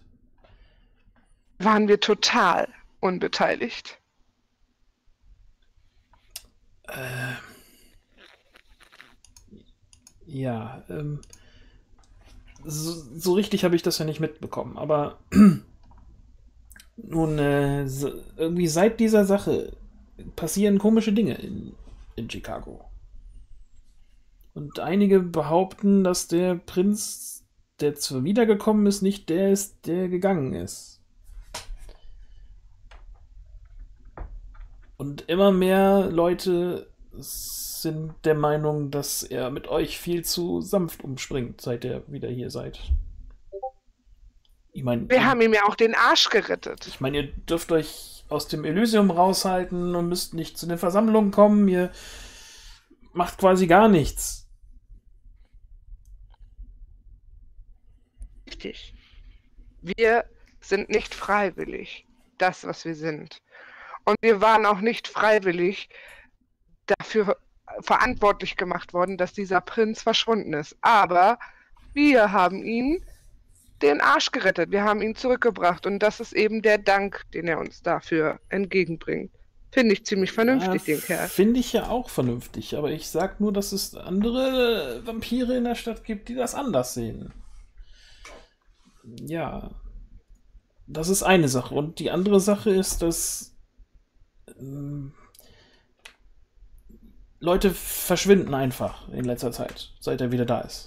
Waren wir total unbeteiligt. Ja, ähm, so, so richtig habe ich das ja nicht mitbekommen, aber nun, äh, so, irgendwie seit dieser Sache passieren komische Dinge in, in Chicago. Und einige behaupten, dass der Prinz, der zwar wiedergekommen ist, nicht der ist, der gegangen ist. Und immer mehr Leute sind der Meinung, dass er mit euch viel zu sanft umspringt, seit ihr wieder hier seid. Ich meine, Wir haben ihm ja auch den Arsch gerettet. ich meine, ihr dürft euch aus dem Elysium raushalten und müsst nicht zu den Versammlungen kommen. Ihr macht quasi gar nichts. Richtig. Wir sind nicht freiwillig, das, was wir sind. Und wir waren auch nicht freiwillig dafür verantwortlich gemacht worden, dass dieser Prinz verschwunden ist. Aber wir haben ihn den Arsch gerettet. Wir haben ihn zurückgebracht. Und das ist eben der Dank, den er uns dafür entgegenbringt. Finde ich ziemlich vernünftig, Ja, den Kerl. finde ich ja auch vernünftig, aber ich sag nur, dass es andere Vampire in der Stadt gibt, die das anders sehen. Ja, das ist eine Sache. Und die andere Sache ist, dass ähm, Leute verschwinden einfach in letzter Zeit, seit er wieder da ist.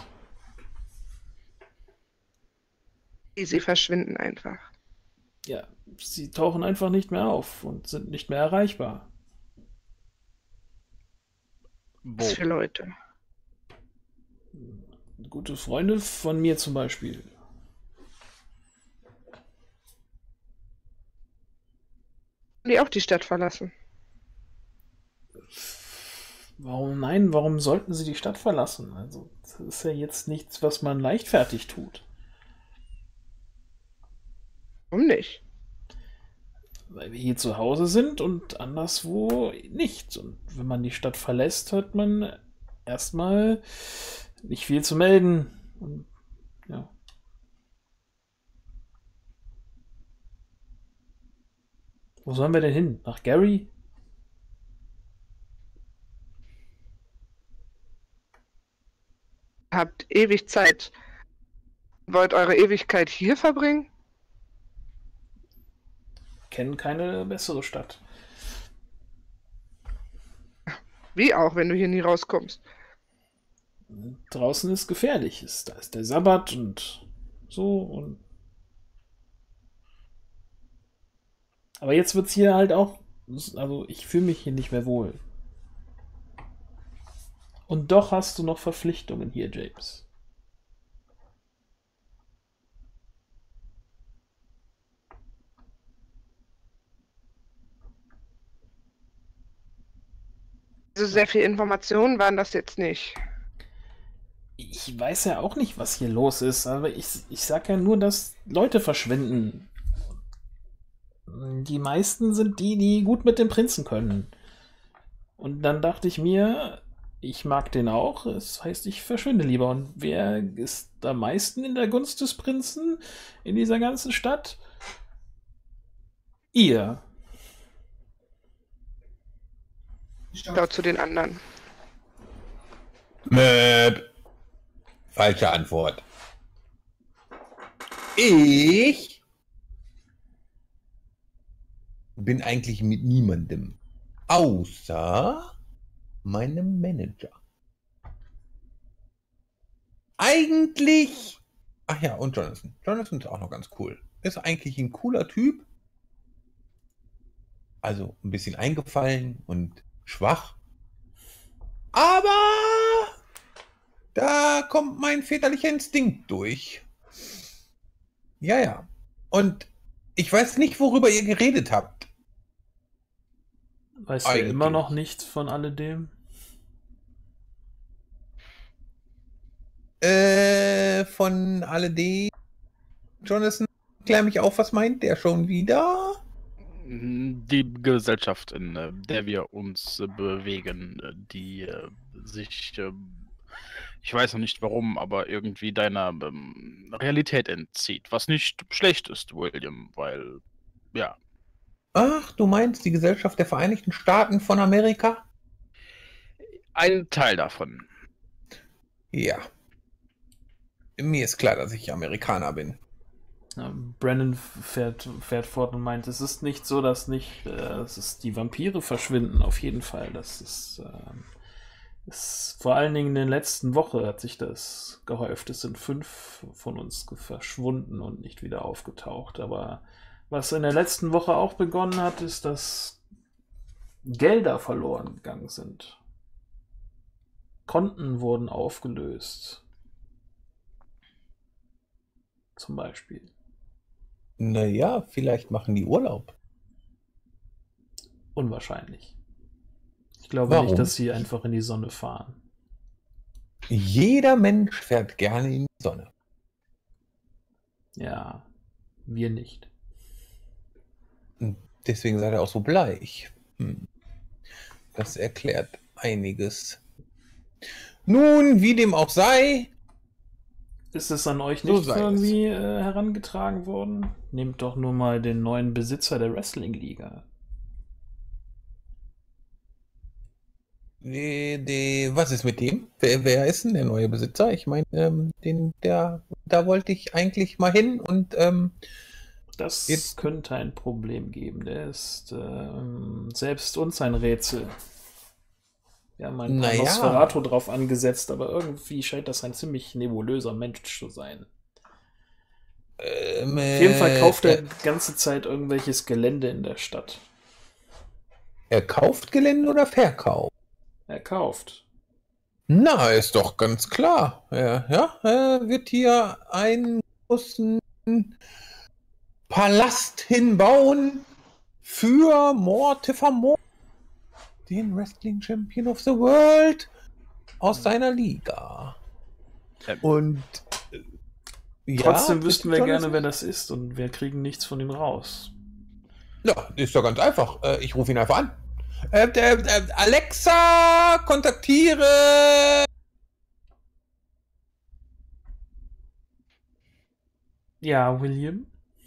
Sie verschwinden einfach. Ja, sie tauchen einfach nicht mehr auf und sind nicht mehr erreichbar. Was für Leute? Gute Freunde von mir zum Beispiel. Die auch die Stadt verlassen. Warum nein? Warum sollten sie die Stadt verlassen? Also, das ist ja jetzt nichts, was man leichtfertig tut. Warum nicht? Weil wir hier zu Hause sind und anderswo nicht. Und wenn man die Stadt verlässt, hat man erstmal nicht viel zu melden. Und ja. Wo sollen wir denn hin? Nach Gary? Habt ewig Zeit. Wollt eure Ewigkeit hier verbringen? Kennen keine bessere Stadt. Wie auch, wenn du hier nie rauskommst. Draußen ist gefährlich. Ist, da ist der Sabbat und so. Und aber jetzt wird es hier halt auch. Also, ich fühle mich hier nicht mehr wohl. Und doch hast du noch Verpflichtungen hier, James. Also sehr viel Informationen waren das jetzt nicht. Ich weiß ja auch nicht, was hier los ist, aber ich, ich sag ja nur, dass Leute verschwinden. Die meisten sind die, die gut mit dem Prinzen können. Und dann dachte ich mir, ich mag den auch, das heißt, ich verschwinde lieber. Und wer ist am meisten in der Gunst des Prinzen in dieser ganzen Stadt? Ihr. Laut zu den anderen. Möp. Falsche Antwort. Ich bin eigentlich mit niemandem, außer meinem Manager. Eigentlich. Ach ja, und Jonathan. Jonathan ist auch noch ganz cool. Ist eigentlich ein cooler Typ. Also ein bisschen eingefallen und schwach. Aber da kommt mein väterlicher Instinkt durch. Ja, ja. Und ich weiß nicht, worüber ihr geredet habt. Weißt du Eigentlich. immer noch nichts von alledem? Äh, von alledem. Jonathan, klär mich auf, was meint der schon wieder? Die Gesellschaft, in äh, der wir uns äh, bewegen, äh, die äh, sich, äh, ich weiß noch nicht warum, aber irgendwie deiner ähm, Realität entzieht. Was nicht schlecht ist, William, weil, ja, Ach, du meinst die Gesellschaft der Vereinigten Staaten von Amerika? ein Teil davon. Ja. Mir ist klar, dass ich Amerikaner bin. Ja, Brandon fährt, fährt fort und meint, es ist nicht so, dass nicht, äh, es ist, die Vampire verschwinden, auf jeden Fall. Das ist, äh, ist vor allen Dingen in der letzten Woche hat sich das gehäuft. Es sind fünf von uns verschwunden und nicht wieder aufgetaucht. Aber was in der letzten Woche auch begonnen hat, ist, dass Gelder verloren gegangen sind. Konten wurden aufgelöst. Zum Beispiel. Naja, vielleicht machen die Urlaub. Unwahrscheinlich. Ich glaube Warum? nicht, dass sie einfach in die Sonne fahren. Jeder Mensch fährt gerne in die Sonne. Ja, wir nicht. Deswegen seid ihr auch so bleich. Hm. Das erklärt einiges. Nun, wie dem auch sei. Ist es an euch So nicht sei irgendwie äh, herangetragen worden? Nehmt doch nur mal den neuen Besitzer der Wrestling-Liga. Die, die, was ist mit dem? Wer, wer ist denn der neue Besitzer? Ich meine, ähm, den, der, da wollte ich eigentlich mal hin und ähm, Das Jetzt- könnte ein Problem geben. Der ist ähm, selbst uns ein Rätsel. Wir haben ein paar Naja. Nosferatu drauf angesetzt, aber irgendwie scheint das ein ziemlich nebulöser Mensch zu sein. ähm, Auf jeden Fall kauft er äh, die ganze Zeit irgendwelches Gelände in der Stadt. er kauft Gelände oder verkauft? Er kauft. Na, ist doch ganz klar. Ja, ja, er wird hier einen großen Palast hinbauen für Mortimer Moore, den Wrestling Champion of the World aus seiner Liga. Ähm. Und äh, ja, Trotzdem wüssten wir Jonathan- gerne, wer das ist und wir kriegen nichts von ihm raus. Ja, ist doch ganz einfach. Äh, Ich rufe ihn einfach an. Äh, äh, äh, Alexa, kontaktiere. Ja, William?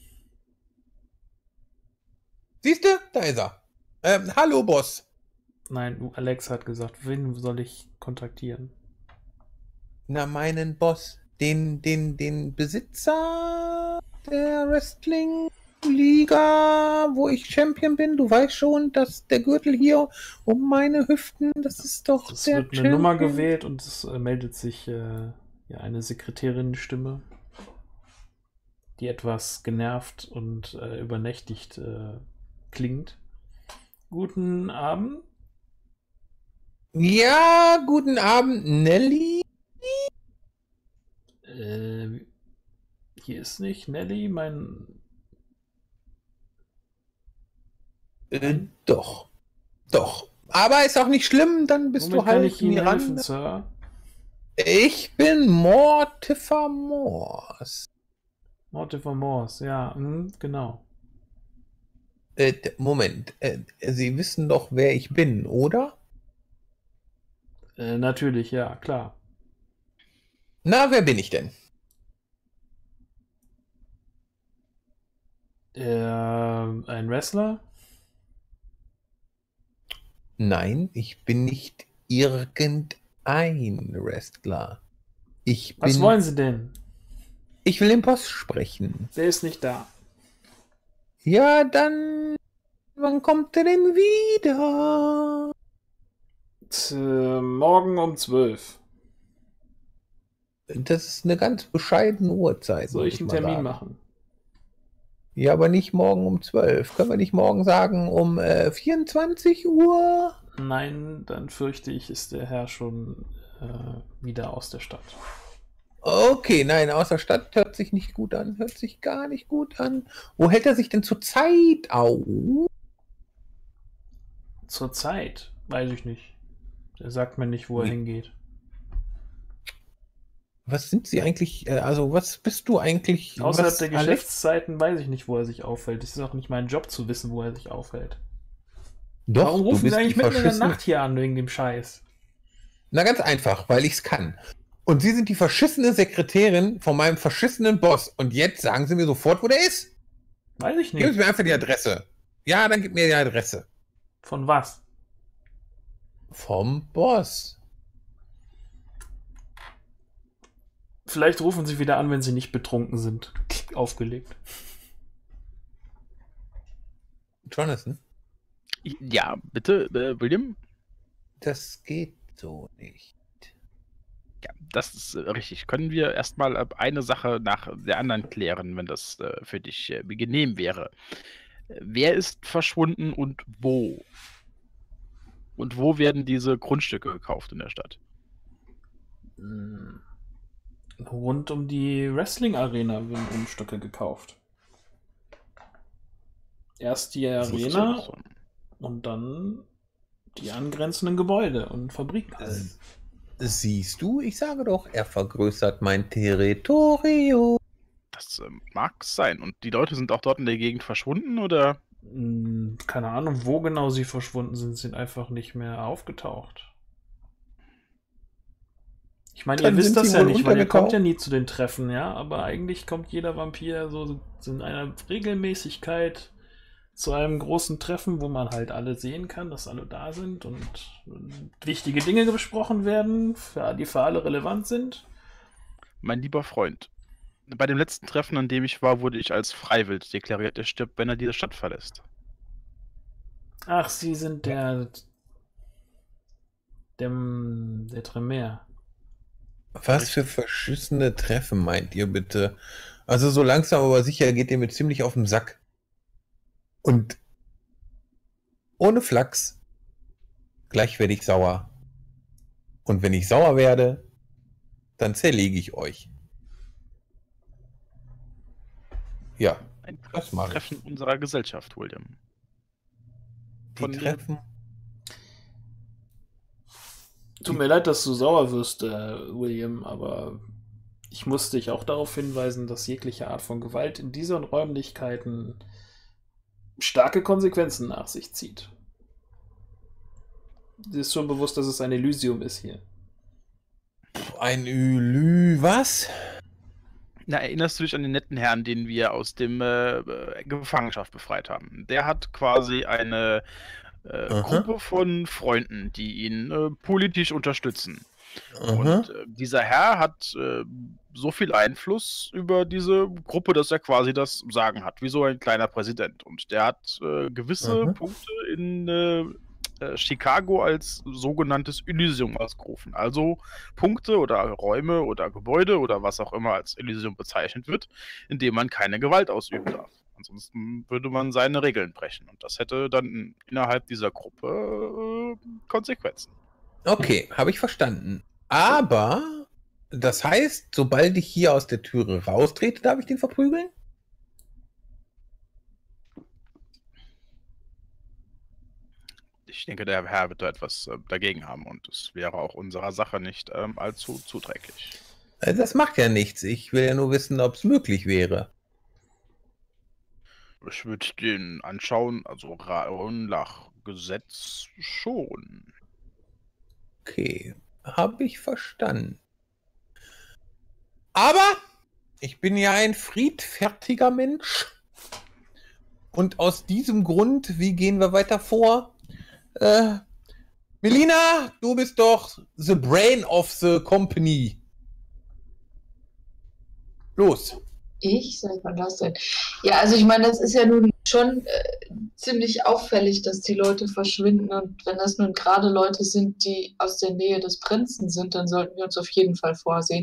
Siehst du? Da ist er. Ähm, hallo, Boss. Nein, Alex hat gesagt, wen soll ich kontaktieren? Na, meinen Boss. Den, den, den Besitzer der Wrestling-Liga, wo ich Champion bin. Du weißt schon, dass der Gürtel hier um meine Hüften, das ist doch Es der wird eine Champion. Nummer gewählt und es äh, meldet sich äh, ja, eine Sekretärin-Stimme, die etwas genervt und äh, übernächtigt äh, klingt. Guten Abend. Ja, guten Abend, Nelly. Äh, hier ist nicht Nelly, mein... Äh, doch. Doch. Aber ist auch nicht schlimm, dann bist Womit du halt kann ich Ihnen Miranda. helfen, Sir? Ich bin Mortimer Morse. Mortimer Morse, ja, hm, genau. Äh, d- Moment, äh, Sie wissen doch, wer ich bin, oder? Äh, natürlich, ja, klar. Na, wer bin ich denn? Äh, ein Wrestler? Nein, ich bin nicht irgendein Wrestler. Ich bin. Was wollen Sie denn? Ich will den Boss sprechen. Der ist nicht da. Ja, dann. Wann kommt er denn wieder? T äh, morgen um zwölf. Das ist eine ganz bescheidene Uhrzeit. Soll muss ich einen mal Termin sagen. machen? Ja, aber nicht morgen um zwölf. Können wir nicht morgen sagen um äh, vierundzwanzig Uhr? Nein, dann fürchte ich, ist der Herr schon äh, wieder aus der Stadt. Okay, nein, aus der Stadt hört sich nicht gut an. Hört sich gar nicht gut an. Wo hält er sich denn zurzeit auf? Zurzeit weiß ich nicht. Er sagt mir nicht, wo er Wie? hingeht. Was sind Sie eigentlich? Äh, also, was bist du eigentlich? Außerhalb was, der Alex? Geschäftszeiten weiß ich nicht, wo er sich aufhält. Es ist auch nicht mein Job zu wissen, wo er sich aufhält. Doch, Warum du rufen bist Sie eigentlich die mitten in der verschissene- Nacht hier an wegen dem Scheiß? Na, ganz einfach, weil ich es kann. Und Sie sind die verschissene Sekretärin von meinem verschissenen Boss. Und jetzt sagen Sie mir sofort, wo der ist. Weiß ich Geben Sie nicht. mir einfach die Adresse. Ja, dann gib mir die Adresse. Von was? Vom Boss. Vielleicht rufen sie wieder an, wenn sie nicht betrunken sind. Aufgelegt. Jonathan? Ja, bitte, äh, William? Das geht so nicht. Ja, das ist äh, richtig. Können wir erstmal äh, eine Sache nach der anderen klären, wenn das äh, für dich äh, genehm wäre? Äh, Wer ist verschwunden und wo? Und wo werden diese Grundstücke gekauft in der Stadt? Hm. Rund um die Wrestling-Arena werden Grundstücke gekauft. Erst die Arena So. und dann die angrenzenden Gebäude und Fabrikhallen. Siehst du, ich sage doch, er vergrößert mein Territorium. Das äh, mag sein. Und die Leute sind auch dort in der Gegend verschwunden, oder? Hm, Keine Ahnung, wo genau sie verschwunden sind, sind einfach nicht mehr aufgetaucht. Ich meine, ihr Dann wisst sind das sie ja wohl nicht, weil ihr untergetaucht. kommt ja nie zu den Treffen, ja, aber eigentlich kommt jeder Vampir so in einer Regelmäßigkeit zu einem großen Treffen, wo man halt alle sehen kann, dass alle da sind und wichtige Dinge besprochen werden, für, die für alle relevant sind. Mein lieber Freund, bei dem letzten Treffen, an dem ich war, wurde ich als Freiwild deklariert. Er stirbt, wenn er diese Stadt verlässt. Ach, Sie sind der der, der Tremere. Was für verschissene Treffen meint ihr bitte? Also so langsam aber sicher geht ihr mir ziemlich auf den Sack. Und ohne Flachs, gleich werde ich sauer. Und wenn ich sauer werde, dann zerlege ich euch. Ja, Ein das mache ich. Treffen unserer Gesellschaft, William. Die Von mir- Treffen. Tut mir leid, dass du sauer wirst, äh, William, aber ich muss dich auch darauf hinweisen, dass jegliche Art von Gewalt in diesen Räumlichkeiten starke Konsequenzen nach sich zieht. Dir ist schon bewusst, dass es ein Elysium ist hier. Ein Ülü, was? Na, erinnerst du dich an den netten Herrn, den wir aus dem äh, äh, Gefangenschaft befreit haben? Der hat quasi eine äh, Aha. Gruppe von Freunden, die ihn äh, politisch unterstützen. Aha. Und äh, dieser Herr hat äh, so viel Einfluss über diese Gruppe, dass er quasi das Sagen hat, wie so ein kleiner Präsident. Und der hat äh, gewisse Mhm. Punkte in äh, äh, Chicago als sogenanntes Elysium ausgerufen. Also Punkte oder Räume oder Gebäude oder was auch immer als Elysium bezeichnet wird, in dem man keine Gewalt ausüben darf. Ansonsten würde man seine Regeln brechen. Und das hätte dann innerhalb dieser Gruppe äh, Konsequenzen. Okay, habe ich verstanden. Aber das heißt, sobald ich hier aus der Türe raustrete, darf ich den verprügeln? Ich denke, der Herr wird da etwas äh, dagegen haben und es wäre auch unserer Sache nicht ähm, allzu zuträglich. Äh, Das macht ja nichts. Ich will ja nur wissen, ob es möglich wäre. Ich würde den anschauen, also rein nach Gesetz schon. Okay, habe ich verstanden. Aber ich bin ja ein friedfertiger Mensch. Und aus diesem Grund, wie gehen wir weiter vor? Äh, Melina, du bist doch the brain of the company. Los. Ich? Seit wann das denn? Ja, also ich meine, das ist ja nun schon äh, ziemlich auffällig, dass die Leute verschwinden. Und wenn das nun gerade Leute sind, die aus der Nähe des Prinzen sind, dann sollten wir uns auf jeden Fall vorsehen.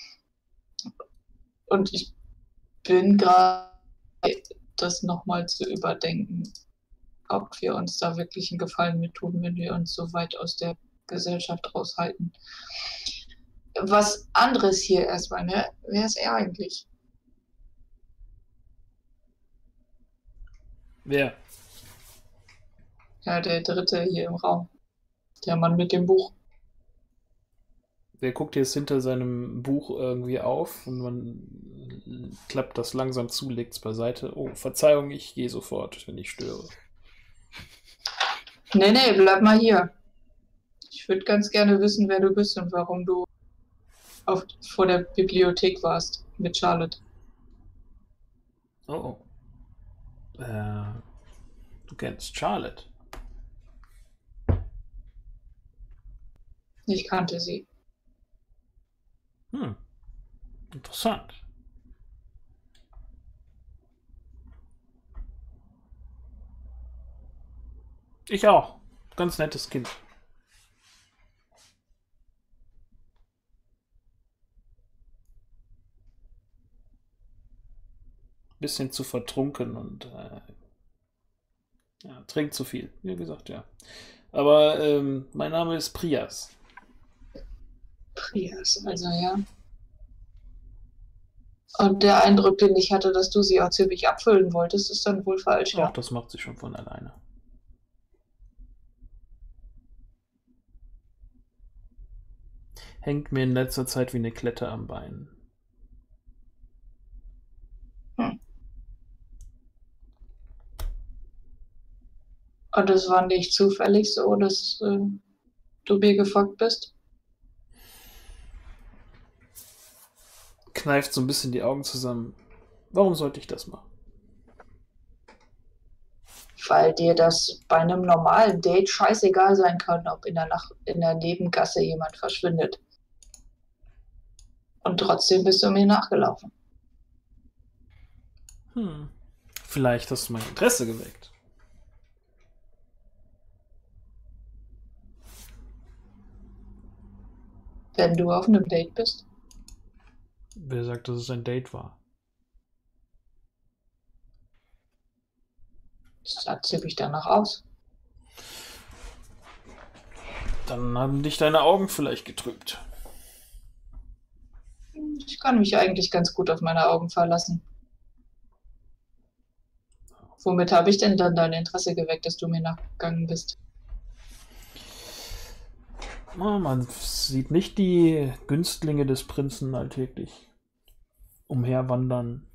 Und ich bin gerade dabei, das nochmal zu überdenken, ob wir uns da wirklich einen Gefallen mit tun, wenn wir uns so weit aus der Gesellschaft raushalten. Was anderes hier erstmal, ne? Wer ist er eigentlich? Wer? Ja, der dritte hier im Raum. Der Mann mit dem Buch. Wer guckt jetzt hinter seinem Buch irgendwie auf und man klappt das langsam zu, legt es beiseite. Oh, Verzeihung, ich gehe sofort, wenn ich störe. Nee, nee, bleib mal hier. Ich würde ganz gerne wissen, wer du bist und warum du auf, vor der Bibliothek warst mit Charlotte. Oh, oh. Äh, du kennst Charlotte. Ich kannte sie. Hm. Interessant. Ich auch. Ganz nettes Kind. Bisschen zu vertrunken und äh, ja, trinkt zu viel, wie gesagt, ja. Aber ähm, mein Name ist Prias. Prias, also ja. Und der Eindruck, den ich hatte, dass du sie auch ziemlich abfüllen wolltest, ist dann wohl falsch, Auch ja. das macht sie schon von alleine. Hängt mir in letzter Zeit wie eine Klette am Bein. Hm. Und es war nicht zufällig so, dass äh, du mir gefolgt bist? Kneift so ein bisschen die Augen zusammen. Warum sollte ich das machen? Weil dir das bei einem normalen Date scheißegal sein kann, ob in der, Nach in der Nebengasse jemand verschwindet. Und trotzdem bist du mir nachgelaufen. Hm. Vielleicht hast du mein Interesse geweckt. Wenn du auf einem Date bist? Wer sagt, dass es ein Date war? Das sah ziemlich danach aus. Dann haben dich deine Augen vielleicht getrübt. Ich kann mich eigentlich ganz gut auf meine Augen verlassen. Womit habe ich denn dann dein Interesse geweckt, dass du mir nachgegangen bist? Oh, man sieht nicht die Günstlinge des Prinzen alltäglich umherwandern.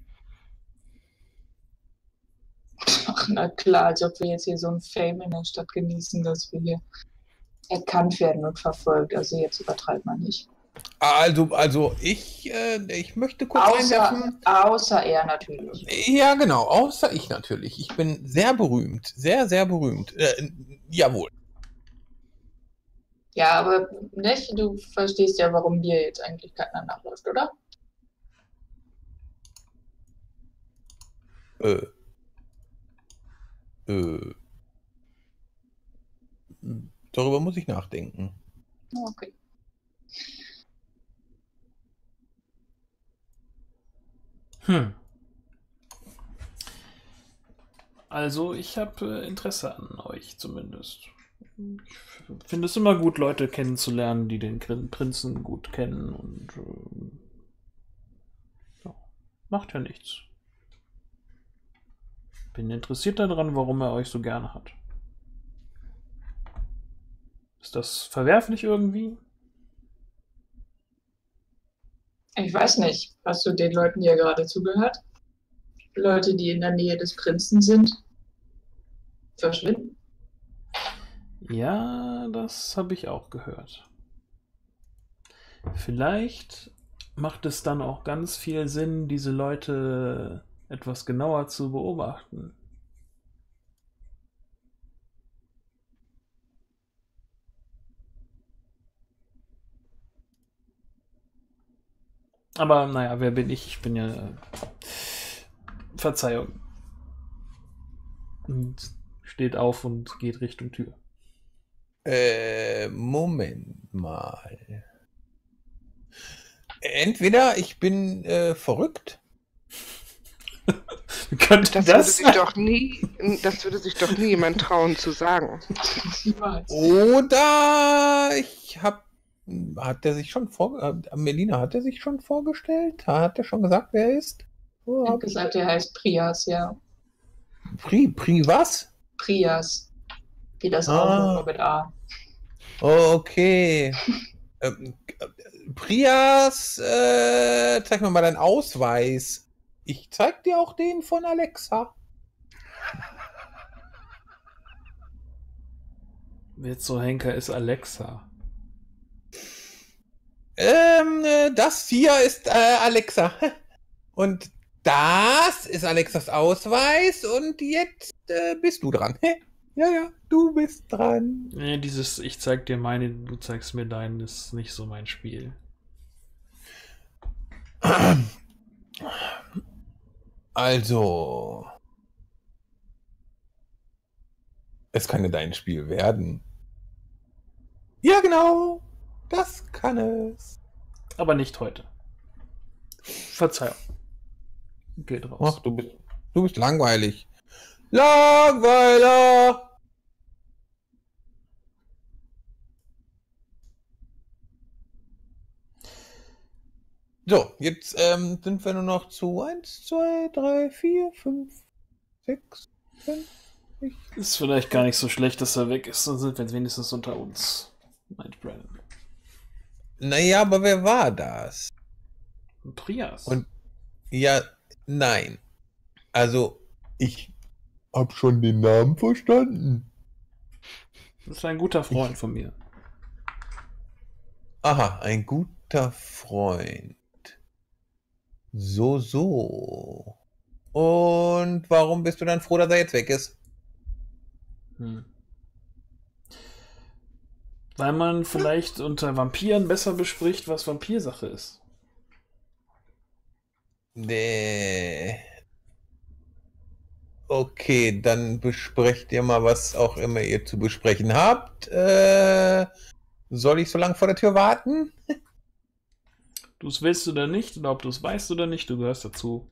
Ach, na klar, als ob wir jetzt hier so ein Fame in der Stadt genießen, dass wir hier erkannt werden und verfolgt. Also jetzt übertreibt man nicht. Also, also ich, äh, ich möchte kurz Außer, einwerfen. außer er natürlich. Ja, genau, außer ich natürlich. Ich bin sehr berühmt. Sehr, sehr berühmt. Äh, jawohl. Ja, aber nicht, du verstehst ja, warum dir jetzt eigentlich keiner nachläuft, oder? Äh. Äh. Darüber muss ich nachdenken. Okay. Hm. Also, ich habe äh, Interesse an euch zumindest. Ich finde es immer gut, Leute kennenzulernen, die den Grin- Prinzen gut kennen und äh, ja, macht ja nichts. Bin interessiert daran, warum er euch so gerne hat. Ist das verwerflich irgendwie? Ich weiß nicht, hast du den Leuten hier gerade zugehört? Leute, die in der Nähe des Prinzen sind, verschwinden. Ja, das habe ich auch gehört. Vielleicht macht es dann auch ganz viel Sinn, diese Leute etwas genauer zu beobachten. Aber naja, wer bin ich? Ich bin ja... Äh, Verzeihung. Und steht auf und geht Richtung Tür. Äh, Moment mal. Entweder ich bin äh, verrückt. Könnte Das, das würde sich doch nie, das würde sich doch nie jemand trauen zu sagen. Niemals. Oder ich hab. Hat der sich schon vor. Äh, Melina, hat er sich schon vorgestellt? Hat er schon gesagt, wer er ist? Ich Oh, habe gesagt, er heißt Prias, ja. Pri, Pri was? Prias. Wie das Ah. Auto nur mit A. Oh, okay. ähm, Prias, äh, zeig mir mal deinen Ausweis. Ich zeig dir auch den von Alexa. Jetzt so Henker ist Alexa. Ähm, äh, das hier ist äh, Alexa. Und das ist Alexas Ausweis und jetzt äh, bist du dran. Ja, ja, du bist dran. Nee, dieses ich zeig dir meine, du zeigst mir deinen, ist nicht so mein Spiel. Also. Es kann ja dein Spiel werden. Ja, genau. Das kann es. Aber nicht heute. Verzeihung. Geht raus. Ach, du bist, du bist langweilig. Langweiler! So, jetzt ähm, sind wir nur noch zu eins, zwei, drei, vier, fünf, sechs, fünf. Ist vielleicht gar nicht so schlecht, dass er weg ist, dann sind wir wenigstens unter uns, meint Brandon. Naja, aber wer war das? Trias. Und ja, nein. Also, ich hab schon den Namen verstanden. Das ist ein guter Freund von mir. Aha, ein guter Freund. So, so. Und warum bist du dann froh, dass er jetzt weg ist? Hm. Weil man vielleicht unter Vampiren besser bespricht, was Vampirsache ist. Nee. Okay, dann besprecht ihr mal, was auch immer ihr zu besprechen habt. Äh, soll ich so lange vor der Tür warten? Du es willst oder nicht, oder ob du es weißt oder nicht, du gehörst dazu.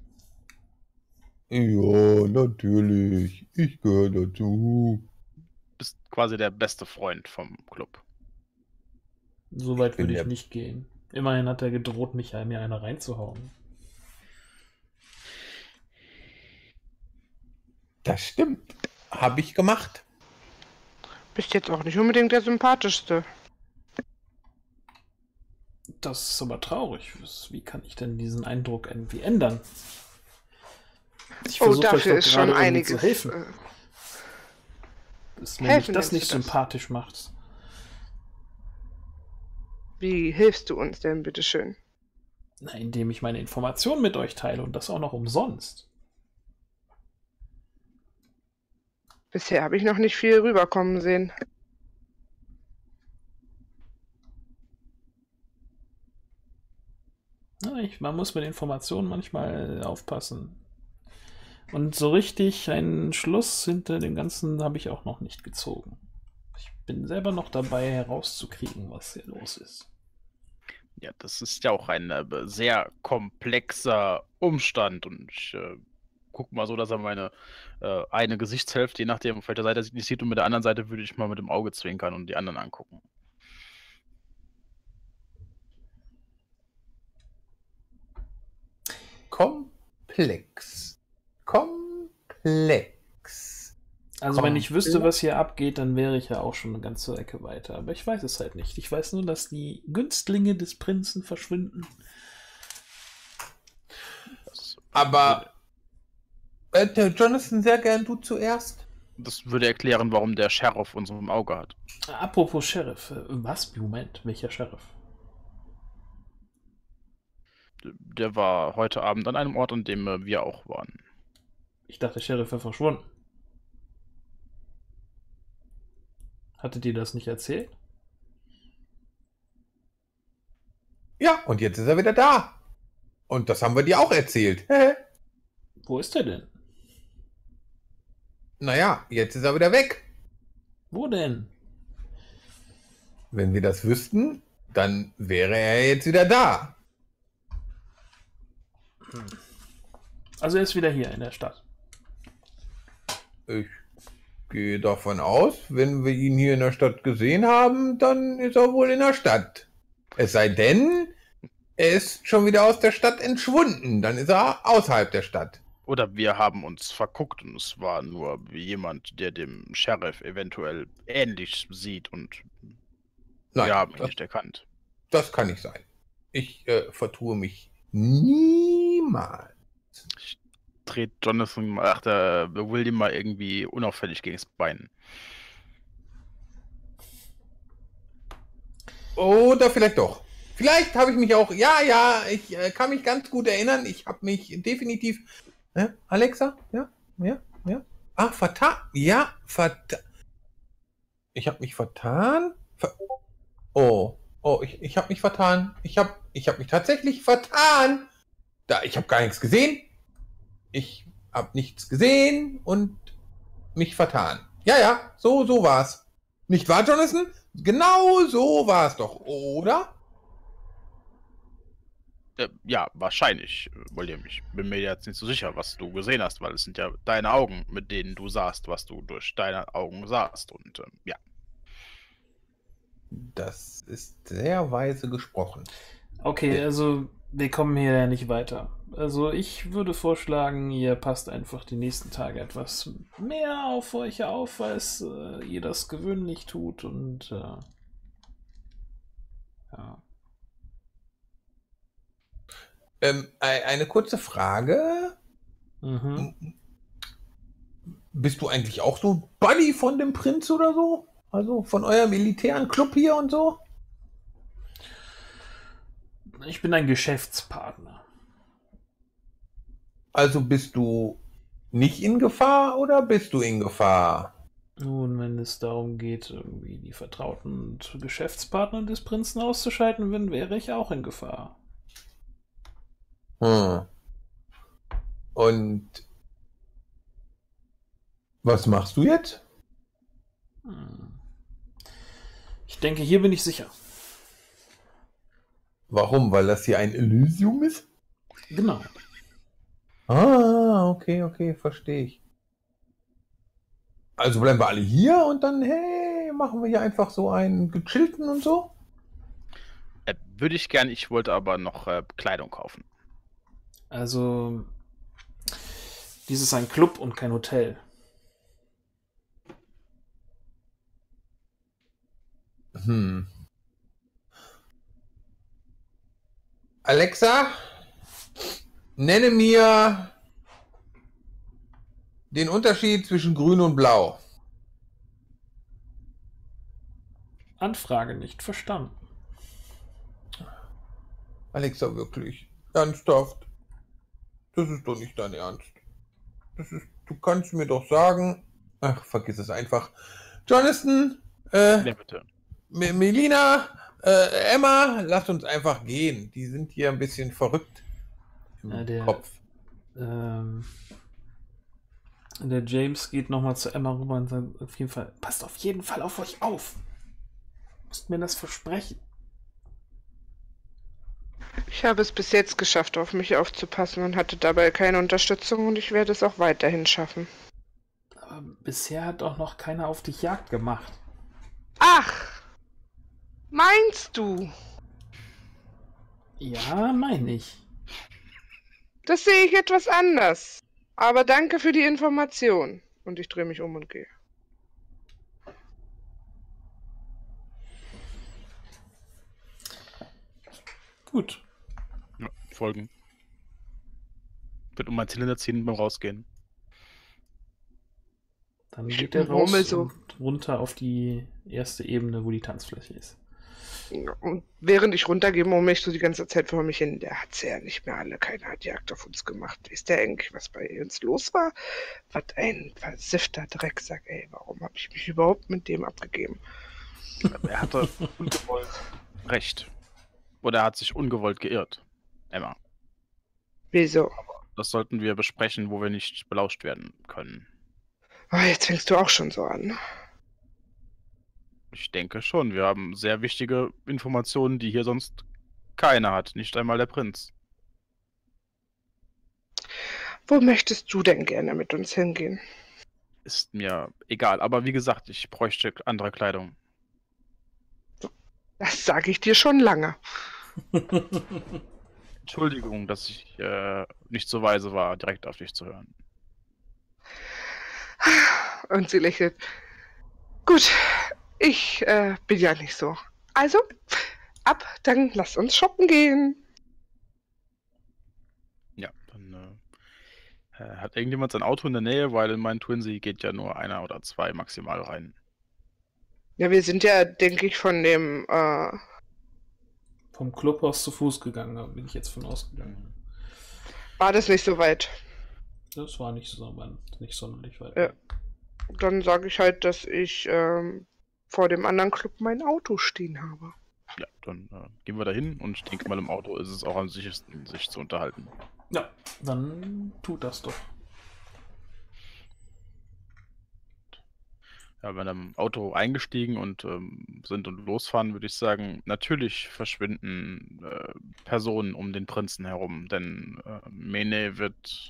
Ja, natürlich. Ich gehöre dazu. Bist quasi der beste Freund vom Club. So weit bin würde ich der- nicht gehen. Immerhin hat er gedroht, mich mir eine reinzuhauen. Das stimmt. Habe ich gemacht. Bist jetzt auch nicht unbedingt der sympathischste. Das ist aber traurig. Was- Wie kann ich denn diesen Eindruck irgendwie ändern? Ich Oh, versuche euch dafür doch ist gerade schon irgendwie einiges. zu helfen. äh, Dass mir helfen nicht das nennst nicht du das? sympathisch macht. Wie hilfst du uns denn, bitteschön? Na, indem ich meine Informationen mit euch teile und das auch noch umsonst. Bisher habe ich noch nicht viel rüberkommen sehen. Ja, ich, man muss mit Informationen manchmal aufpassen. Und so richtig einen Schluss hinter dem Ganzen habe ich auch noch nicht gezogen. Ich bin selber noch dabei herauszukriegen, was hier los ist. Ja, das ist ja auch ein äh, sehr komplexer Umstand und ich äh, guck mal so, dass er meine äh, eine Gesichtshälfte, je nachdem, auf welcher Seite er sich nicht sieht, und mit der anderen Seite würde ich mal mit dem Auge zwinkern und die anderen angucken. Komplex. Komplex. Also wenn ich wüsste, Komplex. was hier abgeht, dann wäre ich ja auch schon eine ganze Ecke weiter. Aber ich weiß es halt nicht. Ich weiß nur, dass die Günstlinge des Prinzen verschwinden. Das, Aber äh, der Jonathan, sehr gern du zuerst. das würde erklären, warum der Sheriff uns im Auge hat. Apropos Sheriff. äh, Was? Moment, welcher Sheriff? Der war heute Abend an einem Ort, an dem äh, wir auch waren. Ich dachte, der Sheriff wäre verschwunden. Hattet ihr das nicht erzählt? Ja, und jetzt ist er wieder da. Und das haben wir dir auch erzählt. Wo ist er denn? Naja, jetzt ist er wieder weg. Wo denn? Wenn wir das wüssten, dann wäre er jetzt wieder da. Also er ist wieder hier in der Stadt. Ich gehe davon aus, wenn wir ihn hier in der Stadt gesehen haben, dann ist er wohl in der Stadt. Es sei denn, er ist schon wieder aus der Stadt entschwunden. Dann ist er außerhalb der Stadt. Oder wir haben uns verguckt und es war nur jemand, der dem Sheriff eventuell ähnlich sieht und Nein, wir haben ihn das, nicht erkannt. das kann nicht sein. Ich äh, vertue mich niemals. Ich dreht Jonathan, mal- ach, der William mal irgendwie unauffällig gegen das Bein. Oder vielleicht doch. Vielleicht habe ich mich auch, ja, ja, ich äh, kann mich ganz gut erinnern. Ich habe mich definitiv, ja, Alexa, ja, ja, ja. Ah, vertan, ja, vertan. Ich habe mich vertan. Ver oh, oh, ich, ich habe mich vertan. Ich habe ich hab mich tatsächlich vertan. Da, ich habe gar nichts gesehen. Ich habe nichts gesehen und mich vertan. Ja, ja, so, so war's. Nicht wahr, Jonathan? Genau so war's doch, oder? Äh, ja, wahrscheinlich, äh, William. Ich bin mir jetzt nicht so sicher, was du gesehen hast, weil es sind ja deine Augen, mit denen du sahst, was du durch deine Augen sahst. Und ähm, ja. Das ist sehr weise gesprochen. Okay, also wir kommen hier ja nicht weiter. Also ich würde vorschlagen, ihr passt einfach die nächsten Tage etwas mehr auf euch auf, als äh, ihr das gewöhnlich tut und äh, ja. Ähm, e- eine kurze Frage. Mhm. Bist du eigentlich auch so Buddy von dem Prinz oder so? Also von eurem elitären Club hier und so? Ich bin ein Geschäftspartner. Also bist du nicht in Gefahr oder bist du in Gefahr? Nun, wenn es darum geht, irgendwie die Vertrauten und Geschäftspartner des Prinzen auszuschalten, dann wäre ich auch in Gefahr. Hm. Und was machst du jetzt? Hm. Ich denke, hier bin ich sicher. Warum? Weil das hier ein Elysium ist? Genau. Ah, okay, okay, verstehe ich. Also bleiben wir alle hier und dann, hey, machen wir hier einfach so einen gechillten und so? Äh, würde ich gern, ich wollte aber noch äh, Kleidung kaufen. Also, dies ist ein Club und kein Hotel. Hm. Alexa, nenne mir den Unterschied zwischen Grün und Blau. Anfrage nicht verstanden. Alexa, wirklich? Ernsthaft? Das ist doch nicht dein Ernst. Das ist, du kannst mir doch sagen. Ach, vergiss es einfach. Jonathan, äh, Ja, bitte. Me- Melina, äh, Emma, lasst uns einfach gehen. Die sind hier ein bisschen verrückt im Ja, der- Kopf. Ähm, der James geht nochmal zu Emma rüber und sagt auf jeden Fall, passt auf jeden Fall auf euch auf. Müsst mir das versprechen. Ich habe es bis jetzt geschafft, auf mich aufzupassen und hatte dabei keine Unterstützung und ich werde es auch weiterhin schaffen. Aber bisher hat auch noch keiner auf dich Jagd gemacht. Ach! Meinst du? Ja, meine ich. Das sehe ich etwas anders. Aber danke für die Information. Und ich drehe mich um und gehe. Gut. Ja, folgen. Wird um meinen Zylinder ziehen beim Rausgehen. Dann Ich geht er raus murmel so. und runter auf die erste Ebene, wo die Tanzfläche ist. Und während ich runtergehe, murmel ich so die ganze Zeit vor mich hin. Der hat sie ja nicht mehr alle. Keiner hat Jagd auf uns gemacht. Ist der eigentlich, was bei uns los war? Was ein versiffter Drecksack, ey. Warum habe ich mich überhaupt mit dem abgegeben? Er hatte ungewollt recht. Oder er hat sich ungewollt geirrt. Emma, Wieso? das sollten wir besprechen, wo wir nicht belauscht werden können. Ah, jetzt fängst du auch schon so an. Ich denke schon, wir haben sehr wichtige Informationen, die hier sonst keiner hat, nicht einmal der Prinz. Wo möchtest du denn gerne mit uns hingehen? Ist mir egal, aber wie gesagt, ich bräuchte andere Kleidung. Das sage ich dir schon lange. Entschuldigung, dass ich äh, nicht so weise war, direkt auf dich zu hören. Und sie lächelt. Gut, ich äh, bin ja nicht so. Also, ab, dann lass uns shoppen gehen. Ja, dann äh, äh, hat irgendjemand sein Auto in der Nähe, weil in meinen Twinsy geht ja nur einer oder zwei maximal rein. Ja, wir sind ja, denke ich, von dem, äh, Vom Clubhaus zu Fuß gegangen, da bin ich jetzt von ausgegangen. war das nicht so weit. Das war nicht so, war nicht sonderlich weit. Ja. Dann sage ich halt, dass ich ähm, vor dem anderen Club mein Auto stehen habe. Ja, dann äh, gehen wir dahin und ich denke mal, im Auto ist es auch am sichersten, sich zu unterhalten. Ja, dann tut das doch. Ja, wenn wir im Auto eingestiegen und ähm, sind und losfahren, würde ich sagen, natürlich verschwinden äh, Personen um den Prinzen herum, denn äh, Mene wird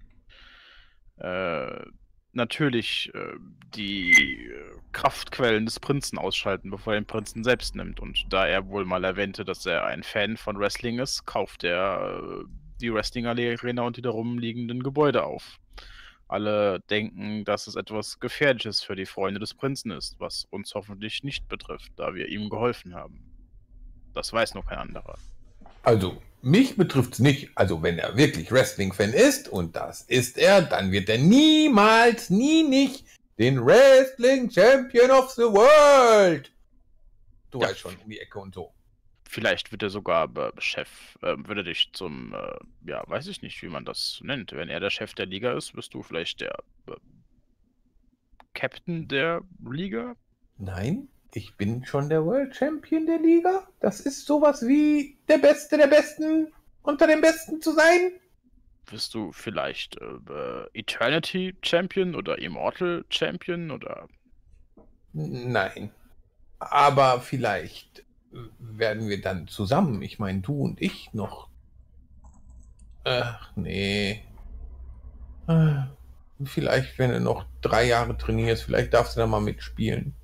äh, natürlich äh, die äh, Kraftquellen des Prinzen ausschalten, bevor er den Prinzen selbst nimmt. Und da er wohl mal erwähnte, dass er ein Fan von Wrestling ist, kauft er äh, die Wrestling-Arena und die darum liegenden Gebäude auf. Alle denken, dass es etwas Gefährliches für die Freunde des Prinzen ist, was uns hoffentlich nicht betrifft, da wir ihm geholfen haben. Das weiß nur kein anderer. Also, mich betrifft es nicht. Also, wenn er wirklich Wrestling-Fan ist, und das ist er, dann wird er niemals, nie nicht den Wrestling-Champion of the World. Du Ja. weißt schon, um die Ecke und so. Vielleicht wird er sogar äh, Chef, äh, würde dich zum, äh, ja, weiß ich nicht, wie man das nennt. Wenn er der Chef der Liga ist, bist du vielleicht der äh, Captain der Liga? Nein, ich bin schon der World Champion der Liga. Das ist sowas wie der Beste der Besten unter den Besten zu sein. Wirst du vielleicht äh, äh, Eternity Champion oder Immortal Champion oder... Nein. Aber vielleicht werden wir dann zusammen, ich meine, du und ich noch. Ach, nee. Äh, Vielleicht, wenn du noch drei Jahre trainierst, vielleicht darfst du da mal mitspielen.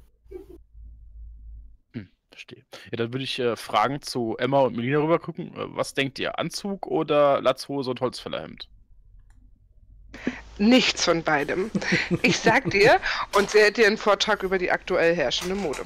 Hm, verstehe. Ja, dann würde ich äh, Fragen zu Emma und Melina rüber gucken. Äh, was denkt ihr? Anzug oder Latzhose und Holzfällerhemd? Nichts von beidem. Ich sag dir, und sie hält dir einen Vortrag über die aktuell herrschende Mode.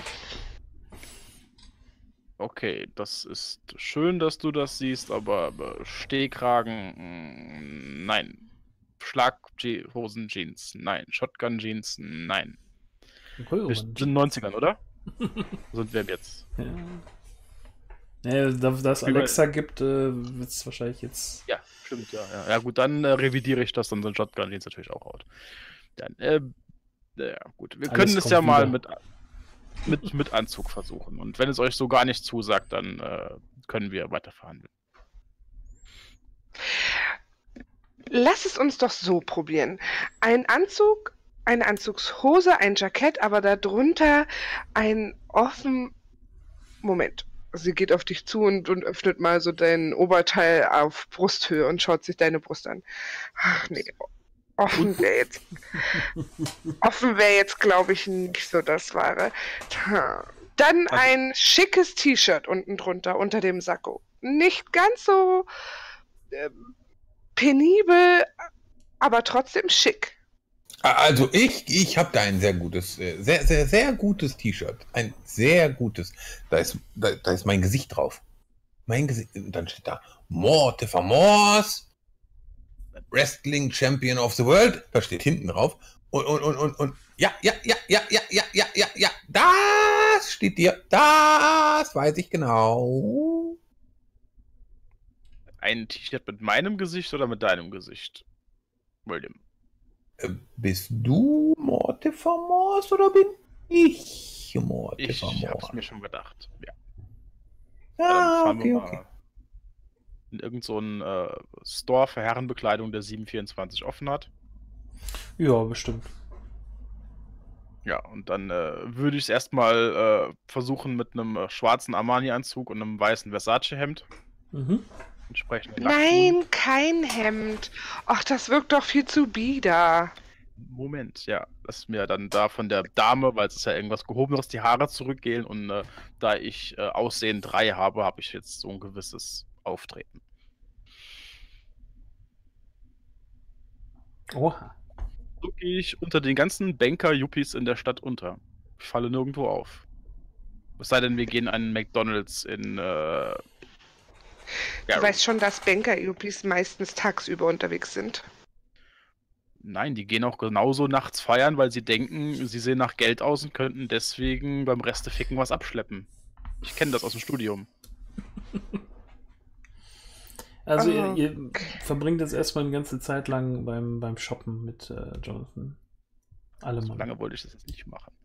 Okay, das ist schön, dass du das siehst, aber äh, Stehkragen, mh, nein. Schlaghosen Jeans, nein. Shotgun Jeans, nein. Wir sind in den neunzigern, oder? Sind wir jetzt? Ja. Naja, da da es Wie bei- Alexa gibt, äh, wird es wahrscheinlich jetzt. Ja, stimmt, ja. Ja, ja gut, dann äh, revidiere ich das, dann sind Shotgun Jeans natürlich auch out. Dann, äh, ja, gut. Wir Alles können es kommt ja mal wieder. mit, mit, mit Anzug versuchen. Und wenn es euch so gar nicht zusagt, dann äh, können wir weiter verhandeln. Lass es uns doch so probieren. Ein Anzug, eine Anzugshose, ein Jackett, aber darunter ein offen... Moment. Sie geht auf dich zu und, und öffnet mal so dein Oberteil auf Brusthöhe und schaut sich deine Brust an. Ach nee, offen wäre jetzt... offen wäre jetzt, glaube ich, nicht so das Wahre. Tja. Dann Also- ein schickes T-Shirt unten drunter, unter dem Sakko. Nicht ganz so ähm, penibel, aber trotzdem schick. Also ich, ich habe da ein sehr gutes, äh, sehr, sehr, sehr gutes T-Shirt. Ein sehr gutes. Da ist, da, da ist mein Gesicht drauf. Mein Gesicht. Und dann steht da Morte Famos, Wrestling Champion of the World. Da steht hinten drauf. Und, und, und, und, und ja, ja, ja, ja, ja, ja, ja, ja, ja. Das steht dir. Das weiß ich genau. Ein T-Shirt mit meinem Gesicht oder mit deinem Gesicht, William? Äh, Bist du Morte Famos oder bin ich Morte Ich hab's Famos? mir schon gedacht. Ja. Ah, fahren okay, wir okay. mal in irgendeinen so einen, äh, Store für Herrenbekleidung, der sieben vierundzwanzig offen hat. Ja, bestimmt. Ja, und dann äh, würde ich es erstmal äh, versuchen mit einem äh, schwarzen Armani-Anzug und einem weißen Versace-Hemd. Mhm. Entsprechend Nein, kein Hemd. Ach, das wirkt doch viel zu bieder. Moment, ja. Lass mir dann da von der Dame, weil es ist ja irgendwas Gehobeneres, die Haare zurückgehen. Und äh, da ich äh, Aussehen drei habe, habe ich jetzt so ein gewisses Auftreten. Oha. So gehe ich unter den ganzen Banker-Yuppies in der Stadt unter. Ich falle nirgendwo auf. Es sei denn, wir gehen an einen McDonalds in. Äh, Du Gary. weißt schon, dass Banker-Yuppies meistens tagsüber unterwegs sind. Nein, die gehen auch genauso nachts feiern, weil sie denken, sie sehen nach Geld aus und könnten deswegen beim Resteficken was abschleppen. Ich kenne das aus dem Studium. Also Ah, ihr, ihr verbringt jetzt erstmal eine ganze Zeit lang beim, beim Shoppen mit äh, Jonathan. Alle So Mann. lange wollte ich das jetzt nicht machen.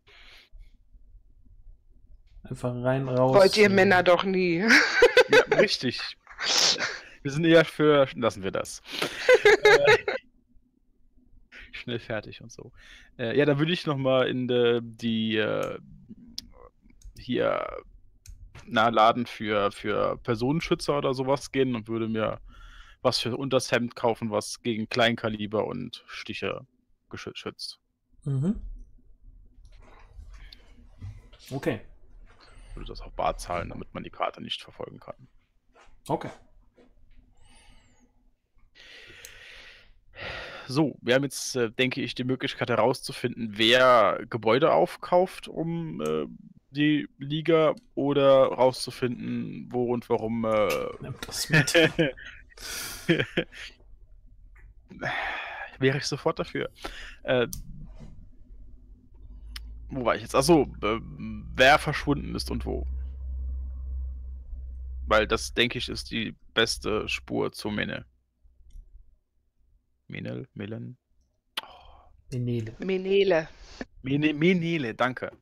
Einfach rein, raus. Wollt ihr äh, Männer doch nie. Ja, richtig. Wir sind eher für, lassen wir das. äh, schnell fertig und so. Äh, ja, da würde ich nochmal in de, die äh, hier na, Laden für, für Personenschützer oder sowas gehen und würde mir was für unters Hemd kaufen, was gegen Kleinkaliber und Stiche geschü- schützt. Mhm. Okay. Würde das auch bar zahlen, damit man die Karte nicht verfolgen kann. Okay. So, wir haben jetzt, äh, denke ich, die Möglichkeit herauszufinden, wer Gebäude aufkauft, um äh, die Liga, oder rauszufinden, wo und warum. Äh, Nimm das mit. Wäre ich sofort dafür. Äh, wo war ich jetzt? Achso, äh, wer verschwunden ist und wo. Weil das, denke ich, ist die beste Spur zu Mene. Menel, Melen. Menele. Menele. Mene, Menele, danke.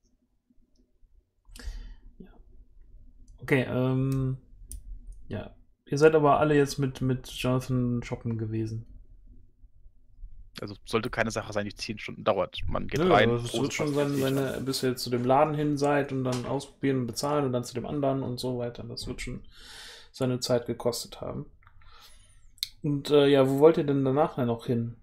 Okay, ähm. Ja. Ihr seid aber alle jetzt mit, mit Jonathan shoppen gewesen. Also sollte keine Sache sein, die zehn Stunden dauert. Man geht Nö, rein. aber es groß wird schon was seine, fertig, seine, dann- bis ihr zu dem Laden hin seid und dann ausprobieren und bezahlen und dann zu dem anderen und so weiter. Das wird schon seine Zeit gekostet haben. Und äh, ja, wo wollt ihr denn danach noch hin?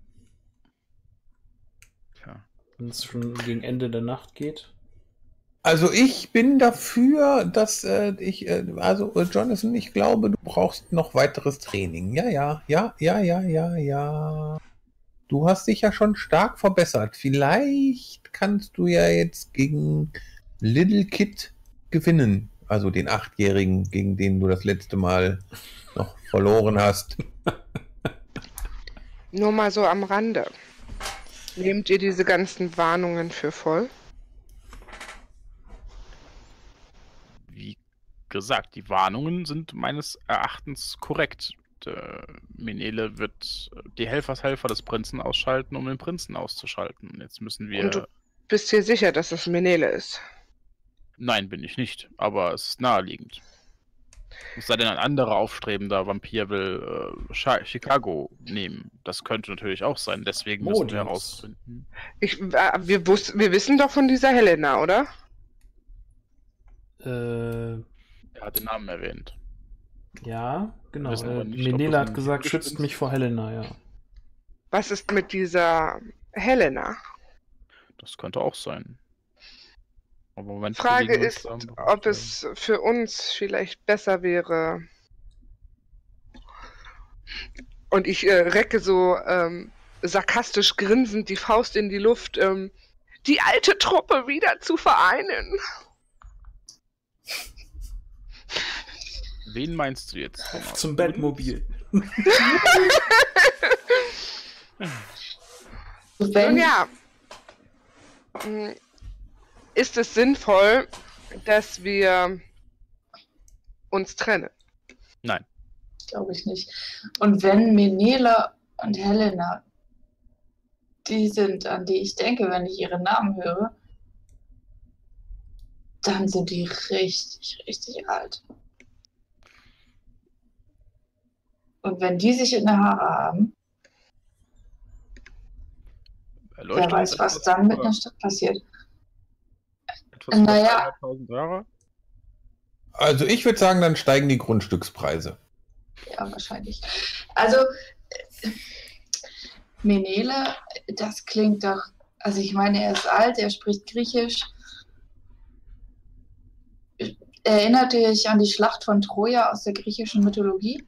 Tja. Wenn es schon gegen Ende der Nacht geht? Also ich bin dafür, dass äh, ich, äh, also äh, Jonathan, ich glaube, du brauchst noch weiteres Training. Ja, ja, ja, ja, ja, ja, ja. Du hast dich ja schon stark verbessert. Vielleicht kannst du ja jetzt gegen Little Kid gewinnen. Also den Achtjährigen, gegen den du das letzte Mal noch verloren hast. Nur mal so am Rande. Nehmt ihr diese ganzen Warnungen für voll? Wie gesagt, die Warnungen sind meines Erachtens korrekt. Der Menele wird die Helfershelfer des Prinzen ausschalten, um den Prinzen auszuschalten. Jetzt müssen wir. Und du bist dir sicher, dass es Menele ist? Nein, bin ich nicht, aber es ist naheliegend. Es sei denn, ein anderer aufstrebender Vampir will äh, Chi- Chicago nehmen. Das könnte natürlich auch sein. Deswegen müssen Modus. wir herausfinden. Ich, äh, wir, wus wir wissen doch von dieser Helena, oder? Äh, Er hat den Namen erwähnt. ja, genau. wissen aber Äh, nicht, ob Menele das hat ein gesagt, Gespinst schützt mich ist. vor Helena, ja. Was ist mit dieser Helena? Das könnte auch sein. Aber im Moment Frage bewegen wir uns ist, da im Bereich ob der- es für uns vielleicht besser wäre. Und ich äh, recke so ähm, sarkastisch grinsend die Faust in die Luft, ähm, die alte Truppe wieder zu vereinen. Wen meinst du jetzt? Thomas? Zum Batmobil. Nun Wenn, ja, mh, ist es sinnvoll, dass wir uns trennen? Nein. glaube ich nicht. Und wenn Menela und Helena die sind, an die ich denke, wenn ich ihre Namen höre, dann sind die richtig, richtig alt. Und wenn die sich in der Haare haben, wer Erleuchtung weiß, ist was etwas dann mit über- einer Stadt passiert. etwas über Naja. dreihunderttausend Jahre? Also ich würde sagen, dann steigen die Grundstückspreise. Ja, wahrscheinlich. Also, äh, Menele, das klingt doch, also ich meine, er ist alt, er spricht Griechisch. Erinnert ihr euch an die Schlacht von Troja aus der griechischen Mythologie?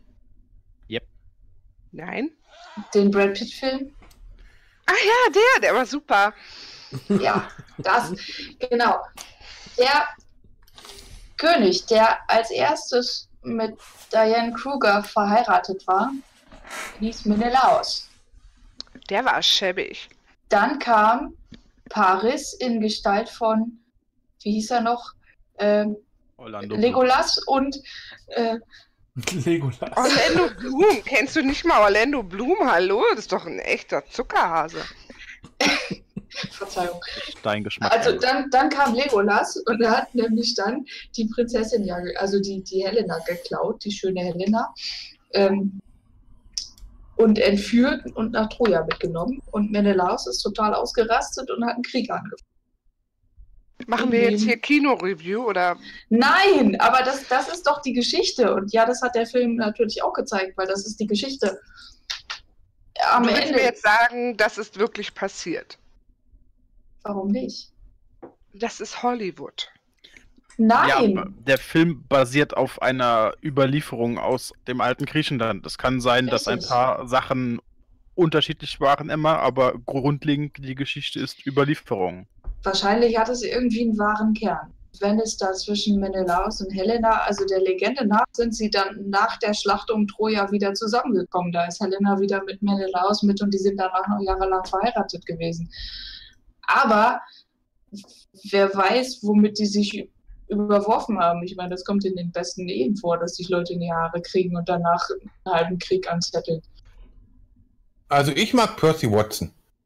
Nein? Den Brad Pitt-Film? Ach ja, der, der war super. Ja, das, genau. Der König, der als erstes mit Diane Kruger verheiratet war, hieß Menelaos. Der war schäbig. Dann kam Paris in Gestalt von, wie hieß er noch, ähm, Orlando Legolas und äh, Legolas. Orlando Bloom. Kennst du nicht mal Orlando Bloom? Hallo? Das ist doch ein echter Zuckerhase. Verzeihung. Bloom. Dein Geschmack. Also dann, dann kam Legolas und er hat nämlich dann die Prinzessin, ja, ge- also die, die Helena geklaut, die schöne Helena. ähm, und entführt und nach Troja mitgenommen. Und Menelaos ist total ausgerastet und hat einen Krieg angefangen. Machen wir jetzt hier Kino-Review oder? Nein, aber das, das ist doch die Geschichte. Und ja, das hat der Film natürlich auch gezeigt, weil das ist die Geschichte. Am Du willst Ende. mir jetzt sagen, das ist wirklich passiert? Warum nicht? Das ist Hollywood. Nein. Ja, der Film basiert auf einer Überlieferung aus dem alten Griechenland. Es kann sein, dass ein Richtig. paar Sachen unterschiedlich waren immer, aber grundlegend die Geschichte ist Überlieferung. Wahrscheinlich hat es irgendwie einen wahren Kern. Wenn es da zwischen Menelaos und Helena, also der Legende nach, sind sie dann nach der Schlacht um Troja wieder zusammengekommen. Da ist Helena wieder mit Menelaos mit und die sind danach noch jahrelang verheiratet gewesen. Aber wer weiß, womit die sich überworfen haben. Ich meine, das kommt in den besten Ehen vor, dass sich Leute in die Haare kriegen und danach einen halben Krieg anzetteln. Also ich mag Percy Watson.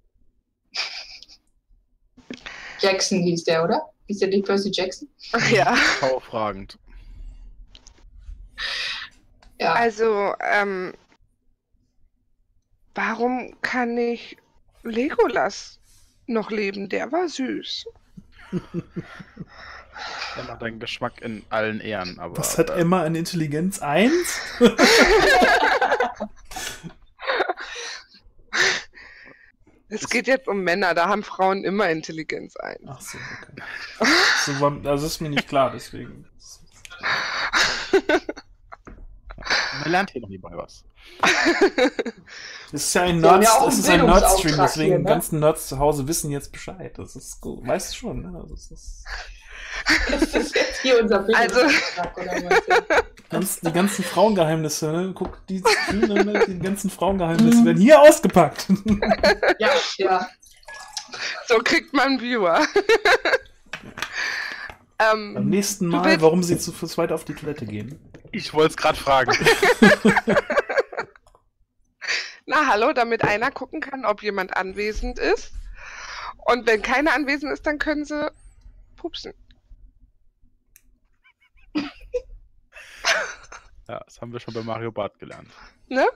Jackson hieß der, oder? Hieß der nicht Percy Jackson? Ja. Vorfragend. Ja. Also, ähm, warum kann nicht Legolas noch leben? Der war süß. Emma, dein Geschmack in allen Ehren, aber. Was hat äh, Emma in Intelligenz eins? Es geht jetzt um Männer, da haben Frauen immer Intelligenz ein. Ach so, okay. So, war- also das ist mir nicht klar, deswegen. Man lernt hier noch nie bei was. Es ist ja ein Wir haben Nerds, ja auch es einen ist ein Nerdstream, Bildungsauftrag deswegen hier, die ne? ganzen Nerds zu Hause wissen jetzt Bescheid. Das ist gut. Weißt du schon, ne? Also, es ist Das ist jetzt hier unser Bildungsauftrag, oder was? ganz, die ganzen Frauengeheimnisse, ne? Guck, die, ne? Die ganzen Frauengeheimnisse werden hier ausgepackt. Ja, ja. So kriegt man Viewer. Beim ähm, nächsten Du Mal, willst- warum sie zu zweit auf die Toilette gehen. Ich wollte es gerade fragen. na hallo, damit einer gucken kann, ob jemand anwesend ist. Und wenn keiner anwesend ist, dann können sie pupsen. Ja, das haben wir schon bei Mario Barth gelernt. Ne?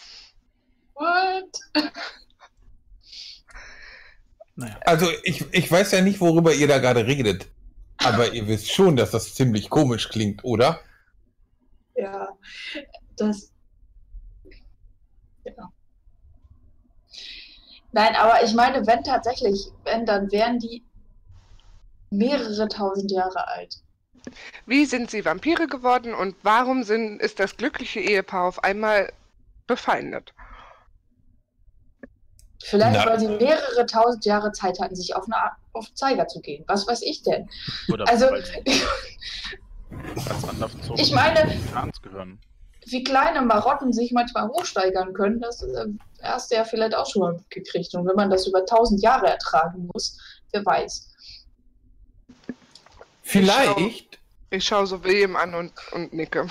What? Naja. Also ich, ich weiß ja nicht, worüber ihr da gerade redet. Aber ihr wisst schon, dass das ziemlich komisch klingt, oder? Ja, das. Ja. Nein, aber ich meine, wenn tatsächlich, wenn, dann wären die mehrere tausend Jahre alt. Wie sind sie Vampire geworden und warum sind, ist das glückliche Ehepaar auf einmal befeindet? Vielleicht, Na. weil sie mehrere tausend Jahre Zeit hatten, sich auf eine Art auf Zeiger zu gehen. Was weiß ich denn? Oder Also, weil sie ganz anders zum ich meine, Clans gehören. wie kleine Marotten sich manchmal hochsteigern können, das äh, hast du ja vielleicht auch schon mal gekriegt. Und wenn man das über tausend Jahre ertragen muss, wer weiß. Vielleicht, Ich schaue so William an und, und nicke.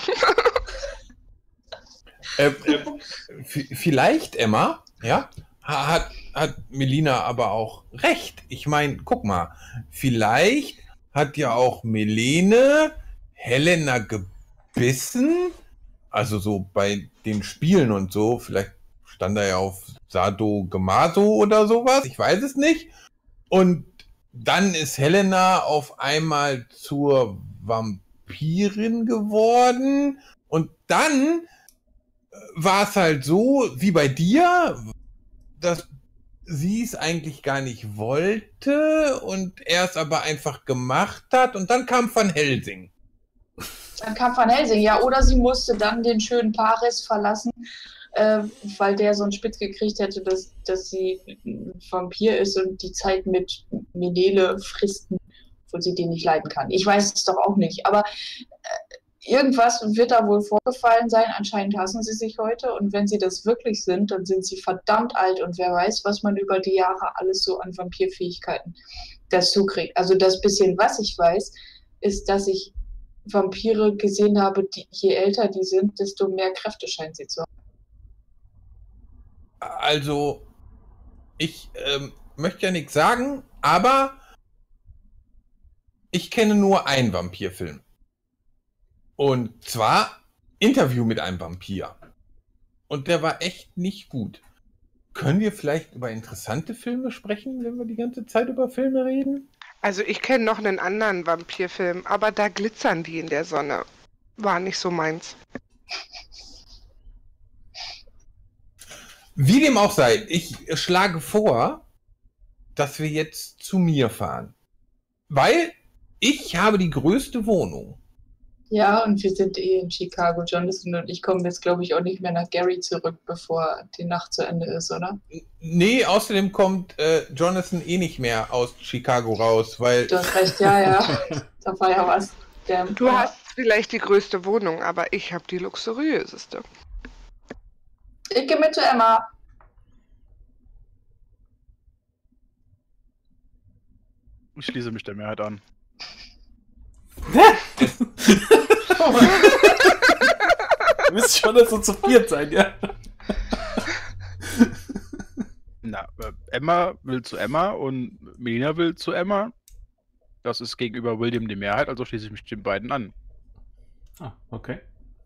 äh, äh, v- vielleicht, Emma, ja, ha- hat, hat Melina aber auch recht. Ich meine, guck mal, vielleicht hat ja auch Melene Helena gebissen, also so bei den Spielen und so, vielleicht stand er ja auf Sadomaso oder sowas, ich weiß es nicht. Und dann ist Helena auf einmal zur Vampirin geworden und dann war es halt so, wie bei dir, dass sie es eigentlich gar nicht wollte und er es aber einfach gemacht hat und dann kam Van Helsing. Dann kam Van Helsing, ja, oder sie musste dann den schönen Paris verlassen, äh, weil der so einen Spitz gekriegt hätte, dass, dass sie ein Vampir ist und die Zeit mit Menele fristen, wo sie den nicht leiden kann. Ich weiß es doch auch nicht, aber äh, irgendwas wird da wohl vorgefallen sein. Anscheinend hassen sie sich heute und wenn sie das wirklich sind, dann sind sie verdammt alt und wer weiß, was man über die Jahre alles so an Vampirfähigkeiten dazu kriegt. Also das bisschen, was ich weiß, ist, dass ich Vampire gesehen habe, die, je älter die sind, desto mehr Kräfte scheinen sie zu haben. Also, ich ähm, möchte ja nichts sagen, aber ich kenne nur einen Vampirfilm. Und zwar Interview mit einem Vampir. Und der war echt nicht gut. Können wir vielleicht über interessante Filme sprechen, wenn wir die ganze Zeit über Filme reden? Also ich kenne noch einen anderen Vampirfilm, aber da glitzern die in der Sonne. War nicht so meins. Wie dem auch sei, ich schlage vor, dass wir jetzt zu mir fahren. Weil ich habe die größte Wohnung. Ja, und wir sind eh in Chicago. Jonathan und ich kommen jetzt, glaube ich, auch nicht mehr nach Gary zurück, bevor die Nacht zu Ende ist, oder? Nee, außerdem kommt äh, Jonathan eh nicht mehr aus Chicago raus, weil... Du hast recht, ja, ja. Da war ja was. Der, Du ja. hast vielleicht die größte Wohnung, aber ich habe die luxuriöseste. Ich gehe mit zu Emma. Ich schließe mich der Mehrheit an. Du müsst schon so zu viert sein, ja. Na, äh, Emma will zu Emma und Melina will zu Emma. Das ist gegenüber William die Mehrheit, also schließe ich mich den beiden an. Ah, okay.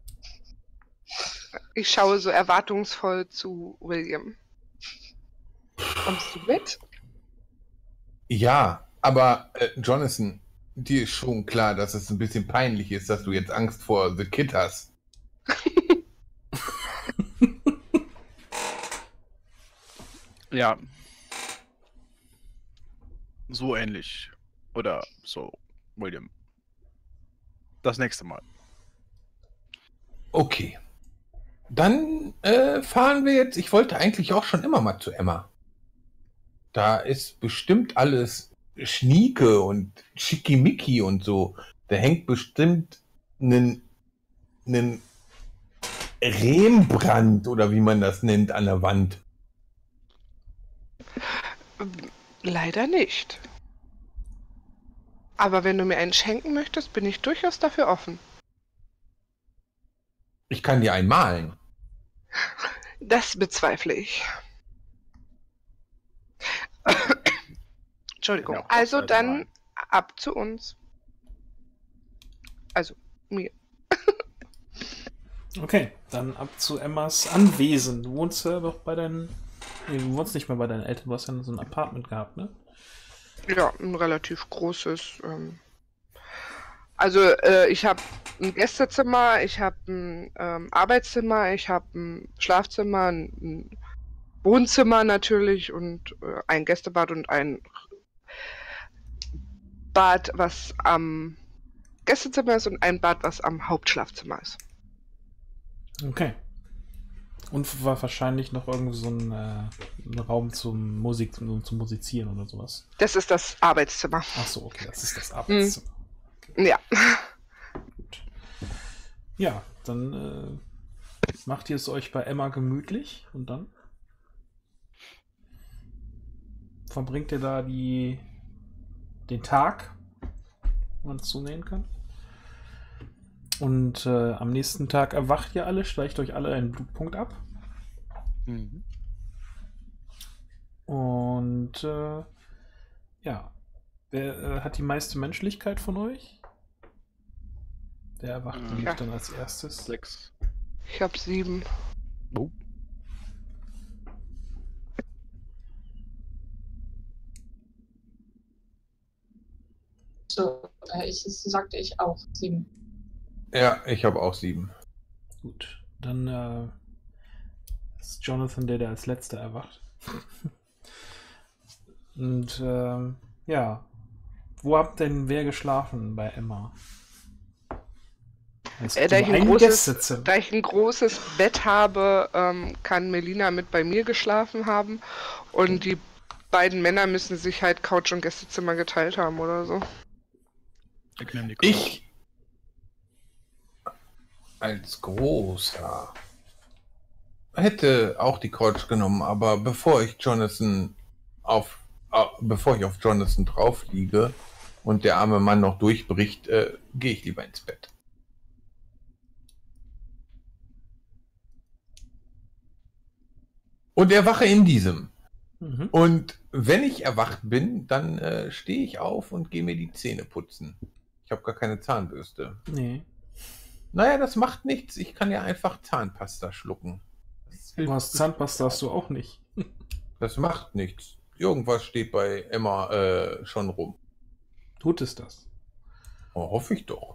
Ich schaue so erwartungsvoll zu William. Kommst du mit? Ja, aber äh, Jonathan, dir ist schon klar, dass es ein bisschen peinlich ist, dass du jetzt Angst vor The Kid hast. Ja. So ähnlich. Oder so, William. Das nächste Mal. Okay. Dann äh, fahren wir jetzt. Ich wollte eigentlich auch schon immer mal zu Emma. Da ist bestimmt alles schnieke und schickimicki und so. Da hängt bestimmt ein Rembrandt oder wie man das nennt an der Wand. Leider nicht. Aber wenn du mir einen schenken möchtest, bin ich durchaus dafür offen. Ich kann dir einen malen. Das bezweifle ich. Entschuldigung. Ja, Also also dann mal. ab zu uns. Also mir. Okay, dann ab zu Emmas Anwesen. Du wohnst ja doch bei deinen... Nee, du wohnst nicht mehr bei deinen Eltern. Du hast ja so ein Apartment gehabt, ne? Ja, ein relativ großes. Ähm, also äh, ich habe ein Gästezimmer, ich habe ein ähm, Arbeitszimmer, ich habe ein Schlafzimmer, ein, ein Wohnzimmer natürlich und äh, ein Gästebad und ein Bad, was am Gästezimmer ist und ein Bad, was am Hauptschlafzimmer ist. Okay. Und war wahrscheinlich noch irgendwo so ein, äh, ein Raum zum Musik, zum, zum Musizieren oder sowas. Das ist das Arbeitszimmer. Ach so, okay, das ist das Arbeitszimmer. Ja. Gut. Ja, dann äh, macht ihr es euch bei Emma gemütlich und dann verbringt ihr da die den Tag, wenn man es so nennen kann. Und äh, am nächsten Tag erwacht ihr alle, steigt euch alle einen Blutpunkt ab. Mhm. Und äh, ja, wer äh, hat die meiste Menschlichkeit von euch? Der erwacht Ja. nämlich dann als erstes. Sechs. Ich habe sieben. Oh. So, äh, ich das sagte ich auch. Sieben. Ja, ich habe auch sieben. Gut, dann äh, ist Jonathan der, der als letzter erwacht. Und ähm, ja, wo habt denn wer geschlafen bei Emma? Es Äh, gibt da, nur ich ein ein großes, Gästezimmer. da ich ein großes Bett habe, ähm, kann Melina mit bei mir geschlafen haben. Und die beiden Männer müssen sich halt Couch und Gästezimmer geteilt haben oder so. Ich nehme die Couch. Ich als Großer hätte auch die Couch genommen, aber bevor ich Jonathan auf, äh, bevor ich auf Jonathan drauf liege und der arme Mann noch durchbricht, äh, gehe ich lieber ins Bett. Und erwache in diesem. Mhm. Und wenn ich erwacht bin, dann äh, stehe ich auf und gehe mir die Zähne putzen. Ich habe gar keine Zahnbürste. Nee. Naja, das macht nichts. Ich kann ja einfach Zahnpasta schlucken. Das Du hast Zahnpasta, hast du auch nicht. Das macht nichts. Irgendwas steht bei Emma äh, schon rum. Tut es das? Oh, hoffe ich doch.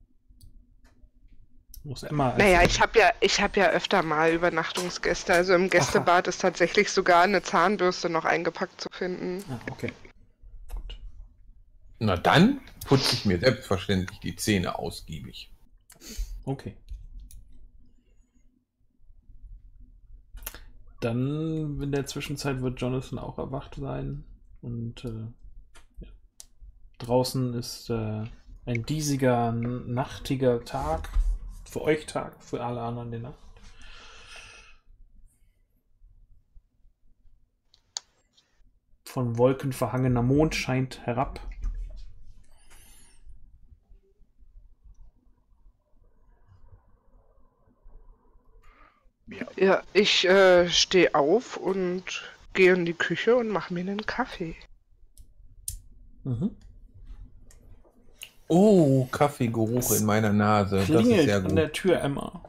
Muss Emma als Naja, ich habe ja, ich hab ja öfter mal Übernachtungsgäste. Also im Gästebad ist tatsächlich sogar eine Zahnbürste noch eingepackt zu finden. Ah, okay. Gut. Na dann putze ich mir selbstverständlich die Zähne ausgiebig. Okay. Dann in der Zwischenzeit wird Jonathan auch erwacht sein. Und äh, ja. Draußen ist äh, ein diesiger, nachtiger Tag. Für euch Tag, für alle anderen die Nacht. Von Wolken verhangener Mond scheint herab. Ja. Ja, ich äh, stehe auf und gehe in die Küche und mache mir einen Kaffee. Mhm. Oh, Kaffeegeruch in meiner Nase. Das ist Klingelt sehr an gut. der Tür, Emma.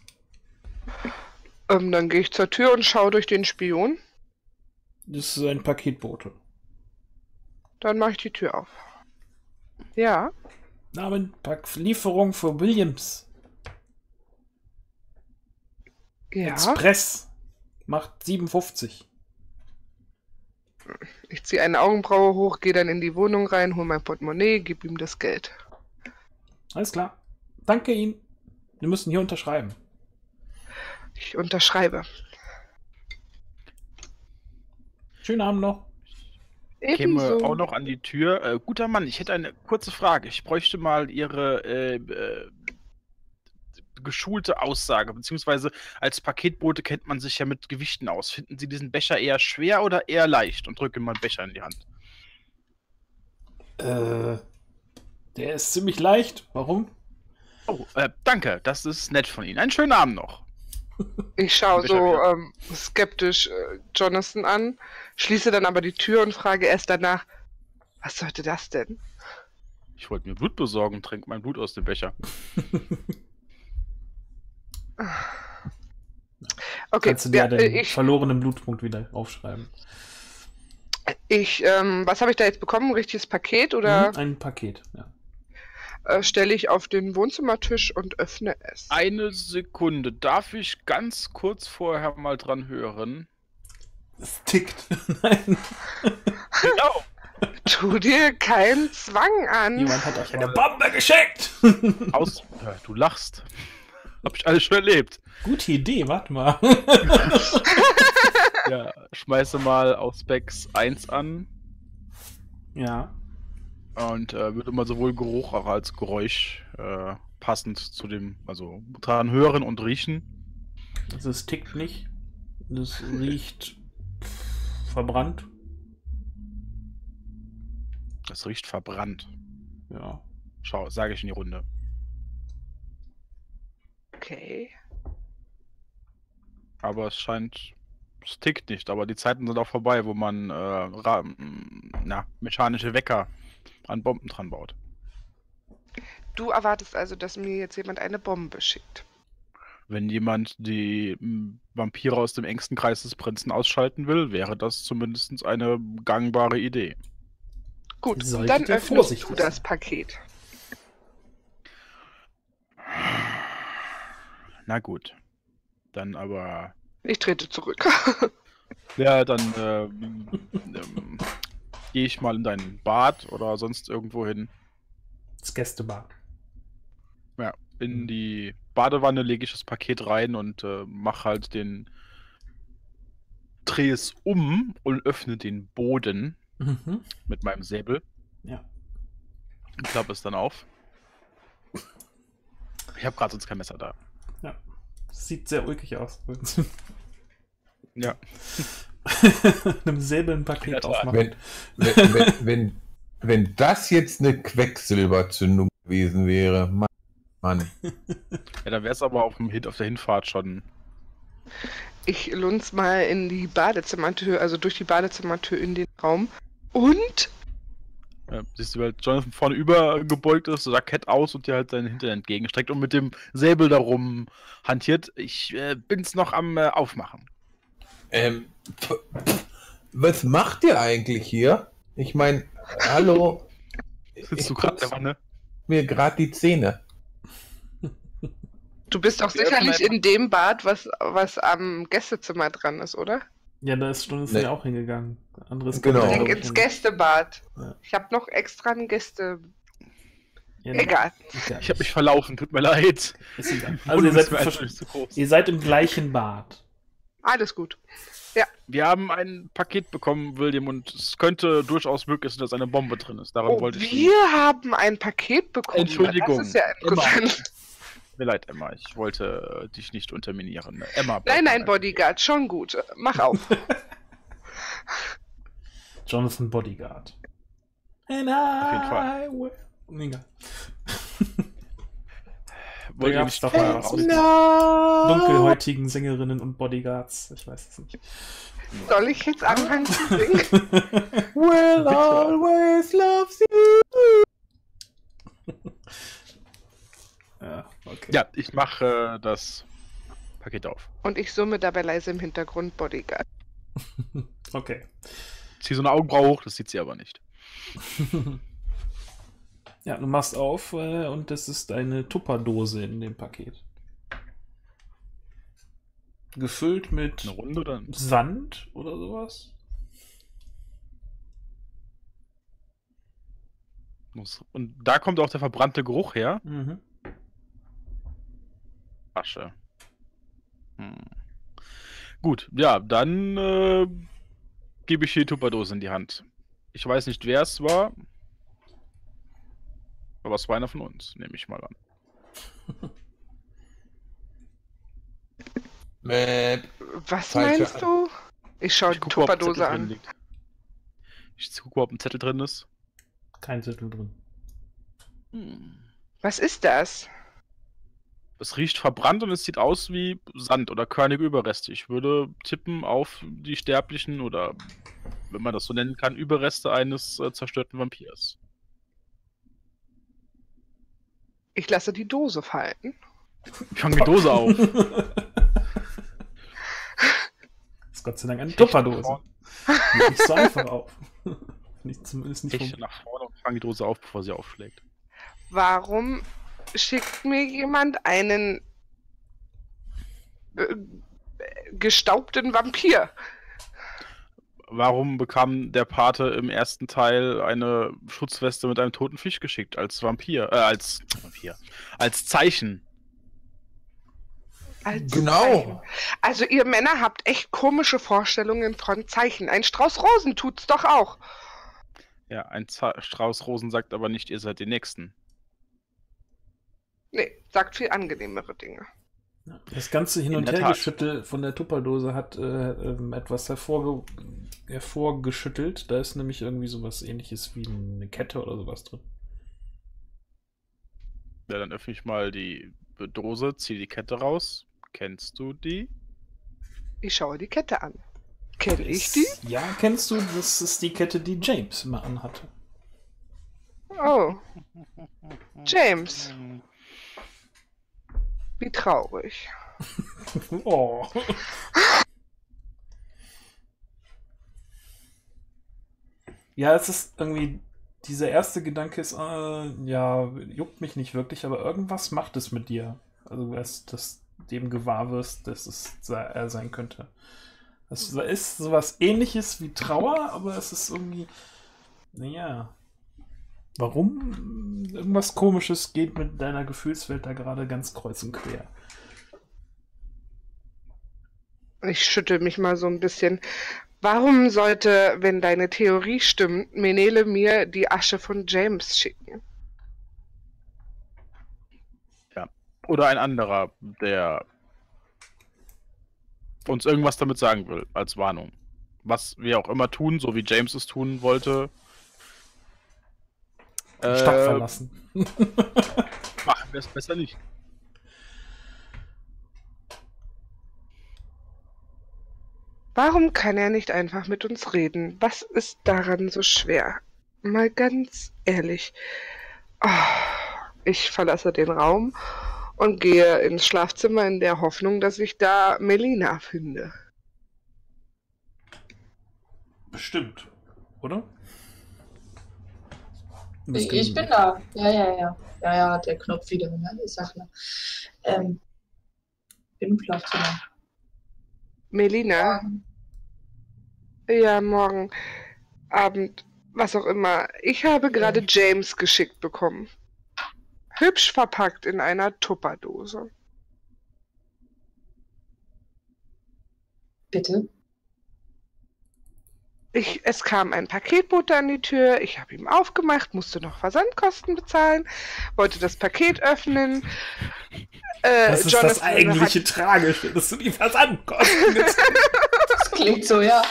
Ähm, dann gehe ich zur Tür und schaue durch den Spion. Das ist ein Paketbote. Dann mache ich die Tür auf. Ja, Namen, Pack Lieferung für Williams. ja. Express. Macht siebenundfünfzig. Ich ziehe eine Augenbraue hoch, gehe dann in die Wohnung rein, hole mein Portemonnaie, gebe ihm das Geld. Alles klar. Danke Ihnen. Wir müssen hier unterschreiben. Ich unterschreibe. Schönen Abend noch. Käme Ebenso. auch noch an die Tür. Äh, guter Mann, ich hätte eine kurze Frage. Ich bräuchte mal Ihre äh, äh, geschulte Aussage, beziehungsweise als Paketbote kennt man sich ja mit Gewichten aus. Finden Sie diesen Becher eher schwer oder eher leicht? Und drücke mal einen Becher in die Hand. Äh, der ist ziemlich leicht. Warum? Oh, äh, danke, das ist nett von Ihnen. Einen schönen Abend noch. Ich schaue Becher so wieder. ähm, skeptisch äh, Jonathan an, schließe dann aber die Tür und frage erst danach, was sollte das denn? Ich wollte mir Blut besorgen, trinke mein Blut aus dem Becher. Okay, Kannst du dir ja, den ich, verlorenen Blutpunkt wieder aufschreiben. ich ähm, was habe ich da jetzt bekommen? Ein richtiges Paket oder Mhm, ein Paket, ja. äh, stelle ich auf den Wohnzimmertisch und öffne es? Eine Sekunde, darf ich ganz kurz vorher mal dran hören? Es tickt. Nein. Genau. Tu dir keinen Zwang an. Jemand hat euch eine Bombe geschickt. Aus. Ja, du lachst. Hab ich alles schon erlebt. Gute Idee, warte mal. Ja, schmeiße mal aus Specs eins an Ja. und äh, wird immer sowohl Geruch auch als Geräusch äh, passend zu dem, also dran hören und riechen. Also es tickt nicht. Es riecht verbrannt. Das riecht verbrannt. Ja. Schau, sage ich in die Runde. Okay. Aber es scheint, es tickt nicht, aber die Zeiten sind auch vorbei, wo man äh, ra- na, mechanische Wecker an Bomben dran baut. Du erwartest also, dass mir jetzt jemand eine Bombe schickt. Wenn jemand die m, Vampire aus dem engsten Kreis des Prinzen ausschalten will, wäre das zumindest eine gangbare Idee. Gut, Solltet dann ihr öffnest vorsichtig du sein. das Paket. Na gut. Dann aber. Ich trete zurück. Ja, dann ähm, ähm, gehe ich mal in dein Bad oder sonst irgendwo hin. Das Gästebad. Ja, in die Badewanne lege ich das Paket rein und äh, mache halt den. Drehe es um und öffne den Boden Mhm. mit meinem Säbel. Ja. Und klappe es dann auf. Ich habe gerade sonst kein Messer da. Ja. Sieht sehr ulkig aus. Ja. Einem Säbel ein Paket Ja, klar. aufmachen. Wenn, wenn, wenn, wenn, wenn das jetzt eine Quecksilberzündung gewesen wäre, Mann. Mann. Ja, dann wäre es aber auf, dem Hin auf der Hinfahrt schon. Ich lunz mal in die Badezimmertür, also durch die Badezimmertür in den Raum. Und Ja, siehst du, weil Jonathan vorne übergebeugt ist, so Jackett aus und dir halt seinen Hintern entgegenstreckt und mit dem Säbel darum hantiert. Ich äh, bin's noch am äh, Aufmachen. Ähm, pf- pf- was macht ihr eigentlich hier? Ich meine, hallo, Sitzt ich du gerade in der putz Wanne? mir gerade die Zähne. Du bist doch Wir öffnen sicherlich einfach- in dem Bad, was, was am Gästezimmer dran ist, oder? Ja, da ist Jonathan Nee. ja auch hingegangen. Anderes Genau. kann Ich man, denke glaub ich, ins ja nicht. Gästebad. Ja. Ich habe noch extra ein Gäste... Ja, Egal. egal. Ich habe mich verlaufen, tut mir leid. Ist egal. Die Also ihr Wohnung seid, ist mir einfach ver- nicht zu groß. ihr seid im gleichen Bad. Alles gut. Wir haben ein Paket bekommen, William, und es könnte durchaus möglich sein, dass eine Bombe drin ist. Darum Oh, wollte ich. wir haben ein Paket bekommen. Entschuldigung. Das ist ja interessant. Tut mir leid, Emma. Ich wollte äh, dich nicht unterminieren. Emma. bleib Nein, nein, mal. Bodyguard, schon gut. Mach auf. Jonathan Bodyguard. And Auf jeden Fall. I will... Egal. Wollte Da ich gab's nicht doch äh, mal was raus- mit No! dunkelhäutigen Sängerinnen und Bodyguards. Ich weiß es nicht. Soll ich jetzt anfangen zu singen? Will Bitte. always love you. Ja, okay. Ja, ich mache äh, das Paket auf. Und ich summe dabei leise im Hintergrund Bodyguard. Okay. Zieh so eine Augenbraue hoch, das sieht sie aber nicht. Ja, du machst auf äh, und das ist eine Tupperdose in dem Paket. Gefüllt mit Eine Runde oder? Sand oder sowas. Und da kommt auch der verbrannte Geruch her. Mhm. Asche. Hm. Gut, ja, dann äh, gebe ich die Tupperdose in die Hand. Ich weiß nicht, wer es war. Aber es war einer von uns, nehme ich mal an. Mäh. Was Falsche meinst du? Ich schaue die gucke, ob ein Zettel Tupperdose drin an. liegt. Ich gucke, ob ein Zettel drin ist. Kein Zettel drin. Hm. Was ist das? Es riecht verbrannt und es sieht aus wie Sand oder körnige Überreste. Ich würde tippen auf die sterblichen oder, wenn man das so nennen kann, Überreste eines äh, zerstörten Vampirs. Ich lasse die Dose fallen. Ich fange die Dose auf. Das ist Gott sei Dank eine Ich hechte nach Tupperdose. vorne- Geht nicht so einfach auf. Nicht, zumindest nicht hechte vom... nach vorne und fange die Dose auf, bevor sie aufschlägt. Warum schickt mir jemand einen äh, gestaubten Vampir? Warum bekam der Pate im ersten Teil eine Schutzweste mit einem toten Fisch geschickt als Vampir, äh, als Vampir, als Zeichen? Als Genau. Zeichen. Also ihr Männer habt echt komische Vorstellungen von Zeichen. Ein Strauß Rosen tut's doch auch. Ja, ein Za Strauß Rosen sagt aber nicht, ihr seid die Nächsten. Nee, sagt viel angenehmere Dinge. Das ganze Hin- In und der Tat. Hergeschüttel von der Tupperdose hat äh, ähm, etwas hervorge hervorgeschüttelt. Da ist nämlich irgendwie sowas ähnliches wie eine Kette oder sowas drin. Ja, dann öffne ich mal die Dose, ziehe die Kette raus. Kennst du die? Ich schaue die Kette an. Kenne ich die? Ja, kennst du? Das ist die Kette, die James immer anhatte. Oh. James. Wie traurig. Oh. Ja, es ist irgendwie, dieser erste Gedanke ist, äh, ja, juckt mich nicht wirklich, aber irgendwas macht es mit dir. Also, dass das dem gewahr wirst, dass es er sein könnte. Es ist sowas ähnliches wie Trauer, aber es ist irgendwie, naja, warum? Irgendwas Komisches geht mit deiner Gefühlswelt da gerade ganz kreuz und quer. Ich schüttel mich mal so ein bisschen. Warum sollte, wenn deine Theorie stimmt, Menele mir die Asche von James schicken? Oder ein anderer, der uns irgendwas damit sagen will, als Warnung. Was wir auch immer tun, so wie James es tun wollte. Die Stadt äh, verlassen. Machen wir es besser nicht. Warum kann er nicht einfach mit uns reden? Was ist daran so schwer? mal ganz ehrlich. Ah, ich verlasse den Raum und gehe ins Schlafzimmer in der Hoffnung, dass ich da Melina finde. Bestimmt, oder? Ich, ich bin da. Ja, ja, ja. Ja, ja, der Knopf wieder, ne? Ich sag mal. Ähm, im Schlafzimmer. Melina? Ja, morgen Abend, was auch immer. Ich habe gerade James geschickt bekommen. Hübsch verpackt in einer Tupperdose. Bitte? Ich, es kam ein Paketbote an die Tür, ich habe ihm aufgemacht, musste noch Versandkosten bezahlen, wollte das Paket öffnen. Äh, das ist Jonathan das eigentliche hat... Tragische, dass du die Versandkosten gezahlt. Das klingt so, ja.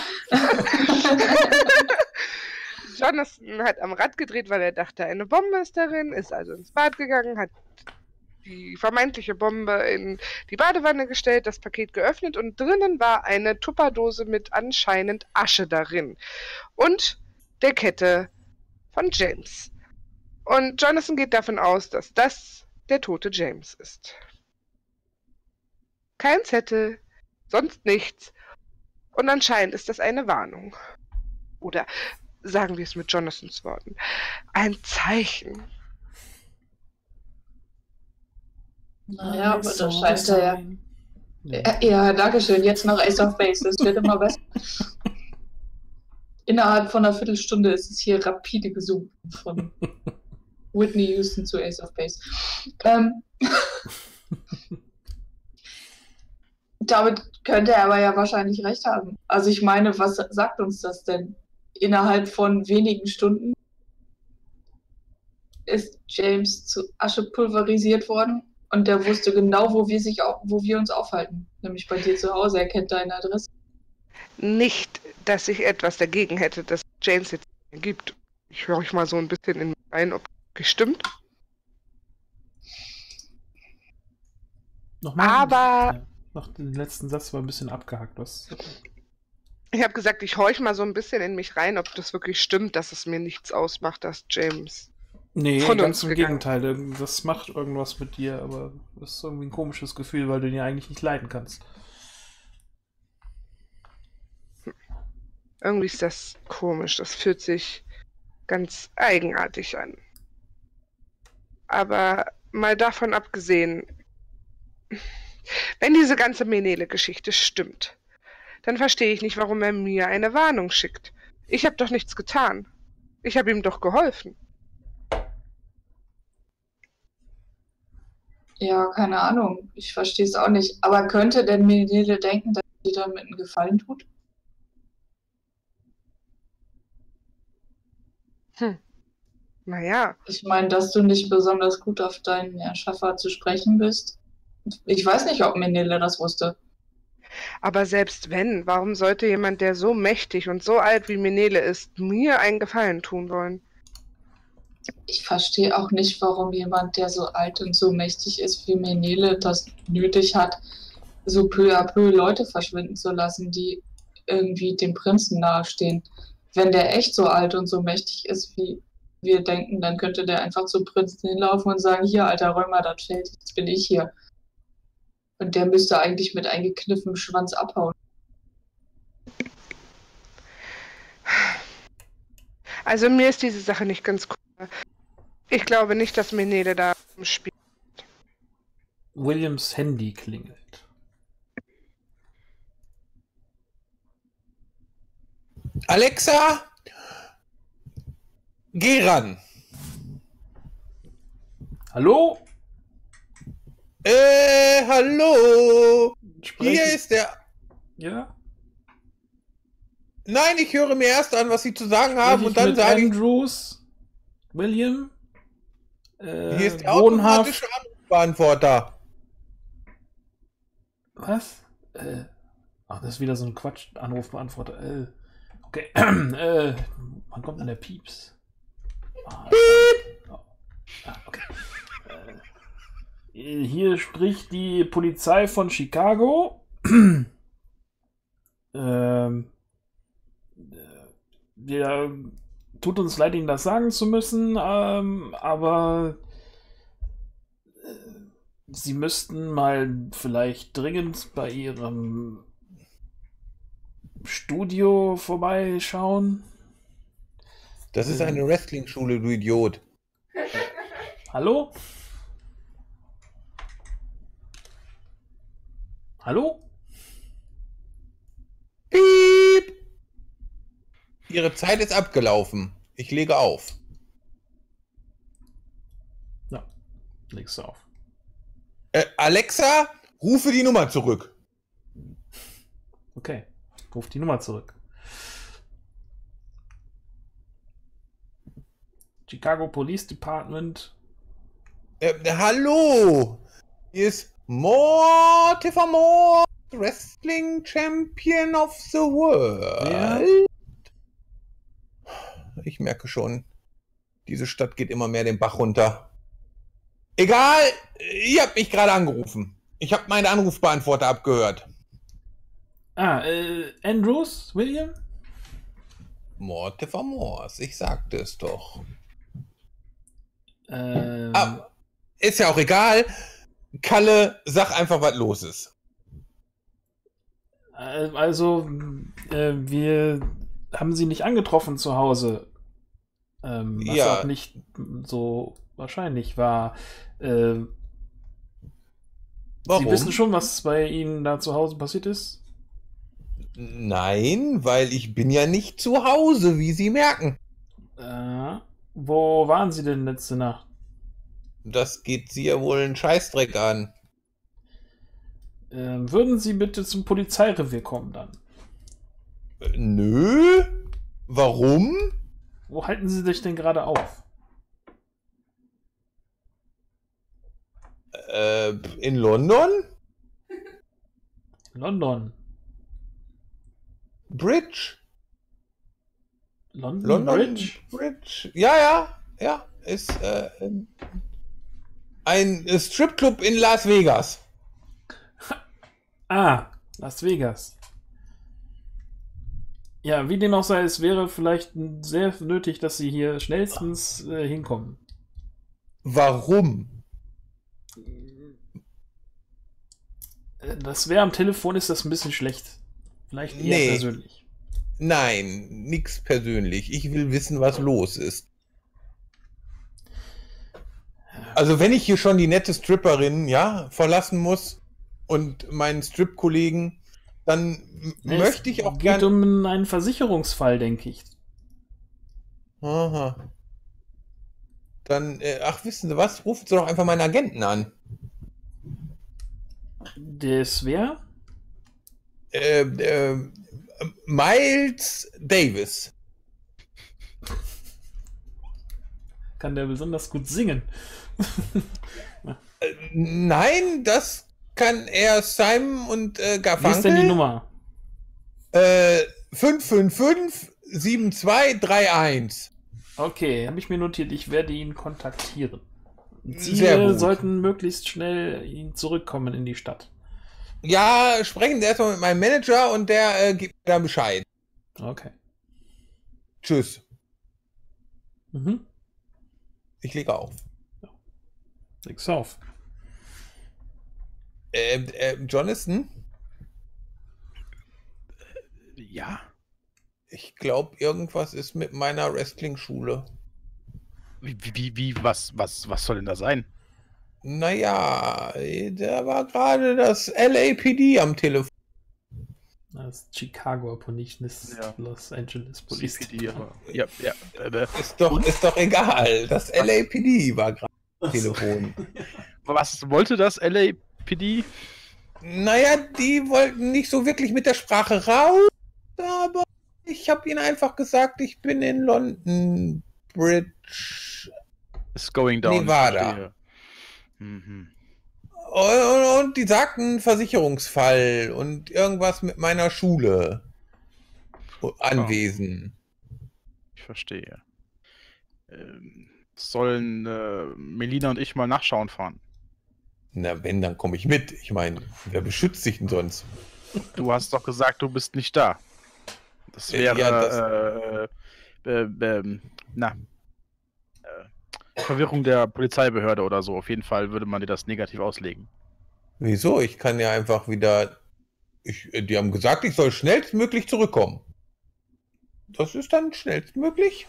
Jonathan hat am Rad gedreht, weil er dachte, eine Bombe ist darin, ist also ins Bad gegangen, hat die vermeintliche Bombe in die Badewanne gestellt, das Paket geöffnet und drinnen war eine Tupperdose mit anscheinend Asche darin und der Kette von James. Und Jonathan geht davon aus, dass das der tote James ist. Kein Zettel, sonst nichts. Und anscheinend ist das eine Warnung. Oder sagen wir es mit Jonathans Worten, ein Zeichen. Naja, aber das scheint ja. Ja, ja, danke schön. Jetzt noch Ace of Base. Das wird immer besser. Innerhalb von einer Viertelstunde ist es hier rapide gesunken von Whitney Houston zu Ace of Base. Ähm, damit könnte er aber ja wahrscheinlich recht haben. Also ich meine, was sagt uns das denn? Innerhalb von wenigen Stunden ist James zu Asche pulverisiert worden. Und der wusste genau, wo wir, sich, wo wir uns aufhalten. Nämlich bei dir zu Hause. Er kennt deine Adresse. Nicht, dass ich etwas dagegen hätte, dass James jetzt gibt. Ich höre euch mal so ein bisschen in mich rein, ob das stimmt. Nochmal? Aber... Ja, noch den letzten Satz war ein bisschen abgehackt. Was? Ich habe gesagt, ich horch mal so ein bisschen in mich rein, ob das wirklich stimmt, dass es mir nichts ausmacht, dass James... Nee, von ganz uns im gegangen. Gegenteil. Das macht irgendwas mit dir, aber das ist irgendwie ein komisches Gefühl, weil du ihn ja eigentlich nicht leiden kannst. Irgendwie ist das komisch. Das fühlt sich ganz eigenartig an. Aber mal davon abgesehen, wenn diese ganze Menele-Geschichte stimmt, dann verstehe ich nicht, warum er mir eine Warnung schickt. Ich habe doch nichts getan. Ich habe ihm doch geholfen. Ja, keine Ahnung. Ich verstehe es auch nicht. Aber könnte denn Menele denken, dass sie damit einen Gefallen tut? Hm. Naja. Ich meine, dass du nicht besonders gut auf deinen Erschaffer zu sprechen bist. Ich weiß nicht, ob Menele das wusste. Aber selbst wenn, warum sollte jemand, der so mächtig und so alt wie Menele ist, mir einen Gefallen tun wollen? Ich verstehe auch nicht, warum jemand, der so alt und so mächtig ist wie Menele, das nötig hat, so peu à peu Leute verschwinden zu lassen, die irgendwie dem Prinzen nahestehen. Wenn der echt so alt und so mächtig ist, wie wir denken, dann könnte der einfach zum Prinzen hinlaufen und sagen, hier, alter Römer, das Feld, jetzt bin ich hier. Und der müsste eigentlich mit eingekniffenem Schwanz abhauen. Also mir ist diese Sache nicht ganz klar. Ich glaube nicht, dass Menele da spielt. Williams Handy klingelt. Alexa, geh ran. Hallo? Äh, hallo. Sprechen. Hier ist der... Ja? Nein, ich höre mir erst an, was Sie zu sagen haben Spreche und dann mit sage ich... Andrews, William, äh, Hier ist der wohnhaft. automatische Anrufbeantworter. Was? Äh, ach, das ist wieder so ein Quatsch. Anrufbeantworter. Äh, okay. äh, wann kommt denn der Pieps? Ah, oh. Ah, okay. Äh, hier spricht die Polizei von Chicago. ähm, der tut uns leid, Ihnen das sagen zu müssen, ähm, aber äh, Sie müssten mal vielleicht dringend bei Ihrem Studio vorbeischauen. Das ist eine Wrestling-Schule, du Idiot. Hallo? Hallo? Piep! Ihre Zeit ist abgelaufen. Ich lege auf. Ja, legst du auf. Äh, Alexa, rufe die Nummer zurück. Okay, ruf die Nummer zurück. Chicago Police Department. Äh, hallo! Hier ist Mortimer Moore, Wrestling Champion of the World. Ja. Ich merke schon, diese Stadt geht immer mehr den Bach runter. Egal, ihr habt mich gerade angerufen. Ich habe meinen Anrufbeantworter abgehört. Ah, äh, Andrews, William? Mortimer Moores, ich sagte es doch. Ähm, Ah, ist ja auch egal. Kalle, sag einfach, was los ist. äh, also, äh, wir haben sie nicht angetroffen zu Hause. Ähm, was Ja. auch nicht so wahrscheinlich war. Äh, Warum? Sie wissen schon, was bei Ihnen da zu Hause passiert ist? Nein, weil ich bin ja nicht zu Hause, wie Sie merken. Äh, wo waren Sie denn letzte Nacht? Das geht Sie ja wohl einen Scheißdreck an. Äh, würden Sie bitte zum Polizeirevier kommen dann? Äh, Nö? Warum? Wo halten Sie sich denn gerade auf? Äh, in London? London. Bridge? London, London Bridge? Bridge? Ja, ja, ja. Ist äh, ein Stripclub in Las Vegas. Ah, Las Vegas. Ja, wie dem auch sei, es wäre vielleicht sehr nötig, dass Sie hier schnellstens äh, hinkommen. Warum? Äh, Das wäre am Telefon, ist das ein bisschen schlecht. Vielleicht eher Nee. persönlich. Nein, nix persönlich. Ich will wissen, was los ist. Also wenn ich hier schon die nette Stripperin, ja, verlassen muss und meinen Strip-Kollegen, dann m- Nee, möchte ich auch es gerne... geht um einen Versicherungsfall, denke ich. Aha. Dann, äh, ach, wissen Sie was? Rufen Sie doch einfach meinen Agenten an. Das wäre? Äh, äh, Miles Davis. Kann der besonders gut singen? Äh, nein, das kann er Simon und äh, Wie ist denn die Garfunkel. Nummer? Äh, fünf fünf fünf sieben zwei drei eins. Okay, habe ich mir notiert, ich werde ihn kontaktieren. Sie Sehr äh, gut. sollten möglichst schnell ihn zurückkommen in die Stadt. Ja, sprechen Sie erstmal mit meinem Manager und der äh, gibt mir dann Bescheid. Okay. Tschüss. Mhm. Ich lege auf. Leg's auf. Äh, äh, Jonathan, Ja? ich glaube, irgendwas ist mit meiner Wrestling-Schule. Wie, wie, wie, wie, was, was, was soll denn da sein? Naja, da war gerade das L A P D am Telefon. Das ist Chicago, aber nicht das Ja. Los Angeles Police. C P D, aber. Ja, ja. Äh, Ist doch, ist doch egal. Das L A P D war gerade am Telefon. was wollte das L A P D? Naja, die wollten nicht so wirklich mit der Sprache raus, aber ich habe ihnen einfach gesagt, ich bin in London Bridge. Is going down. Nevada. verstehe. Mhm. Und, und die sagten Versicherungsfall und irgendwas mit meiner Schule. Anwesen. Ich verstehe. Ähm, sollen äh, Melina und ich mal nachschauen fahren? Na, wenn, dann komme ich mit. Ich meine, wer beschützt sich denn sonst? Du hast doch gesagt, du bist nicht da. Das Äh, wäre ja, das- äh, äh, ähm, na, äh, Verwirrung der Polizeibehörde oder so. Auf jeden Fall würde man dir das negativ auslegen. Wieso? Ich kann ja einfach wieder. Ich, die haben gesagt, ich soll schnellstmöglich zurückkommen. Das ist dann schnellstmöglich?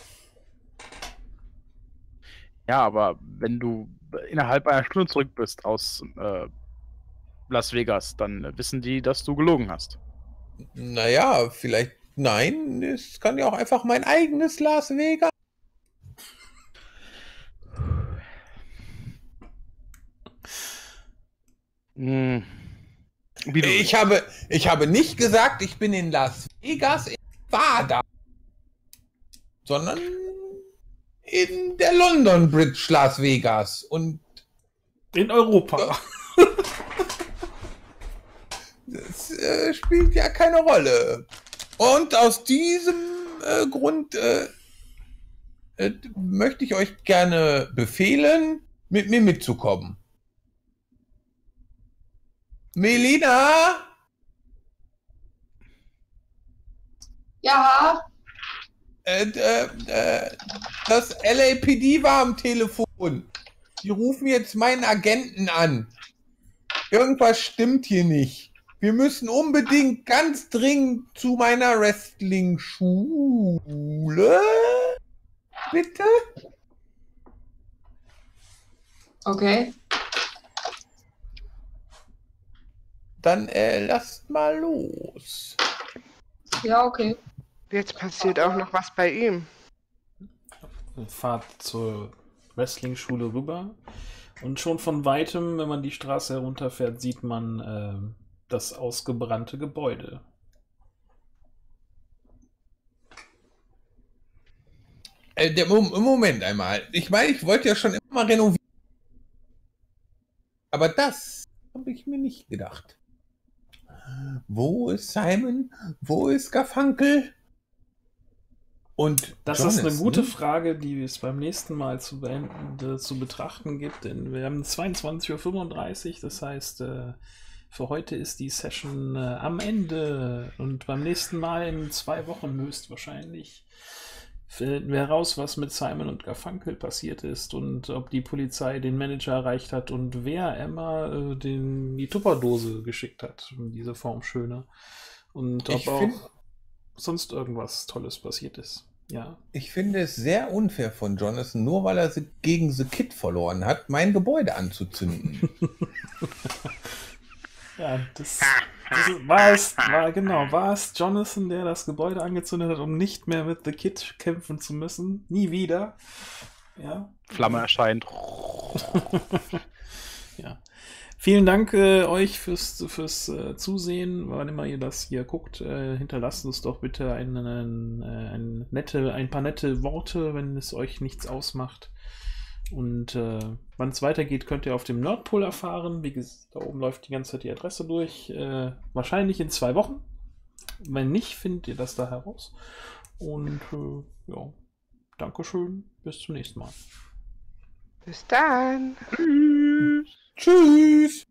Ja, aber wenn du innerhalb einer Stunde zurück bist aus äh, Las Vegas, dann wissen die, dass du gelogen hast. Naja, vielleicht. Nein, es kann ja auch einfach mein eigenes Las Vegas. Hm. Wie du Ich habe, ich habe nicht gesagt, ich bin in Las Vegas, ich war da. Sondern in der London Bridge Las Vegas. Und In Europa. das äh, spielt ja keine Rolle. Und aus diesem äh, Grund äh, äh, möchte ich euch gerne befehlen, mit mir mitzukommen. Melina? Ja, Äh, äh, äh, das L A P D war am Telefon. Die rufen jetzt meinen Agenten an. Irgendwas stimmt hier nicht. Wir müssen unbedingt ganz dringend zu meiner Wrestling-Schule. Bitte? okay. Dann äh, lasst mal los. Ja, okay. Jetzt passiert auch noch was bei ihm. Fahrt zur Wrestling-Schule rüber. Und schon von weitem, wenn man die Straße herunterfährt, sieht man äh, das ausgebrannte Gebäude. Äh, der Mom Moment einmal. Ich meine, ich wollte ja schon immer mal renovieren. Aber das habe ich mir nicht gedacht. Wo ist Simon? Wo ist Garfunkel? Und Das ist eine Jonathan? gute Frage, die es beim nächsten Mal zu, beenden, zu betrachten gibt. Denn wir haben zweiundzwanzig Uhr fünfunddreißig, das heißt, äh, für heute ist die Session äh, am Ende. Und beim nächsten Mal in zwei Wochen höchstwahrscheinlich finden wir heraus, was mit Simon und Garfunkel passiert ist und ob die Polizei den Manager erreicht hat und wer Emma äh, den, die Tupperdose geschickt hat, diese Formschöne. Und ob Ich auch find- sonst irgendwas Tolles passiert ist. Ja. Ich finde es sehr unfair von Jonathan, nur weil er sie gegen The Kid verloren hat, mein Gebäude anzuzünden. Ja, das, das ist- war es, war, genau, war es Jonathan, der das Gebäude angezündet hat, um nicht mehr mit The Kid kämpfen zu müssen. Nie wieder. Ja. Flamme erscheint. Ja. Vielen Dank äh, euch fürs, fürs äh, Zusehen. Wann immer ihr das hier guckt, äh, hinterlasst uns doch bitte einen, einen, äh, ein, nette, ein paar nette Worte, wenn es euch nichts ausmacht. Und äh, wann es weitergeht, könnt ihr auf dem Nordpol erfahren. Wie gesagt, da oben läuft die ganze Zeit die Adresse durch. Äh, wahrscheinlich in zwei Wochen. Wenn nicht, findet ihr das da heraus. Und äh, ja, Dankeschön. Bis zum nächsten Mal. Bis dann. Tschüss!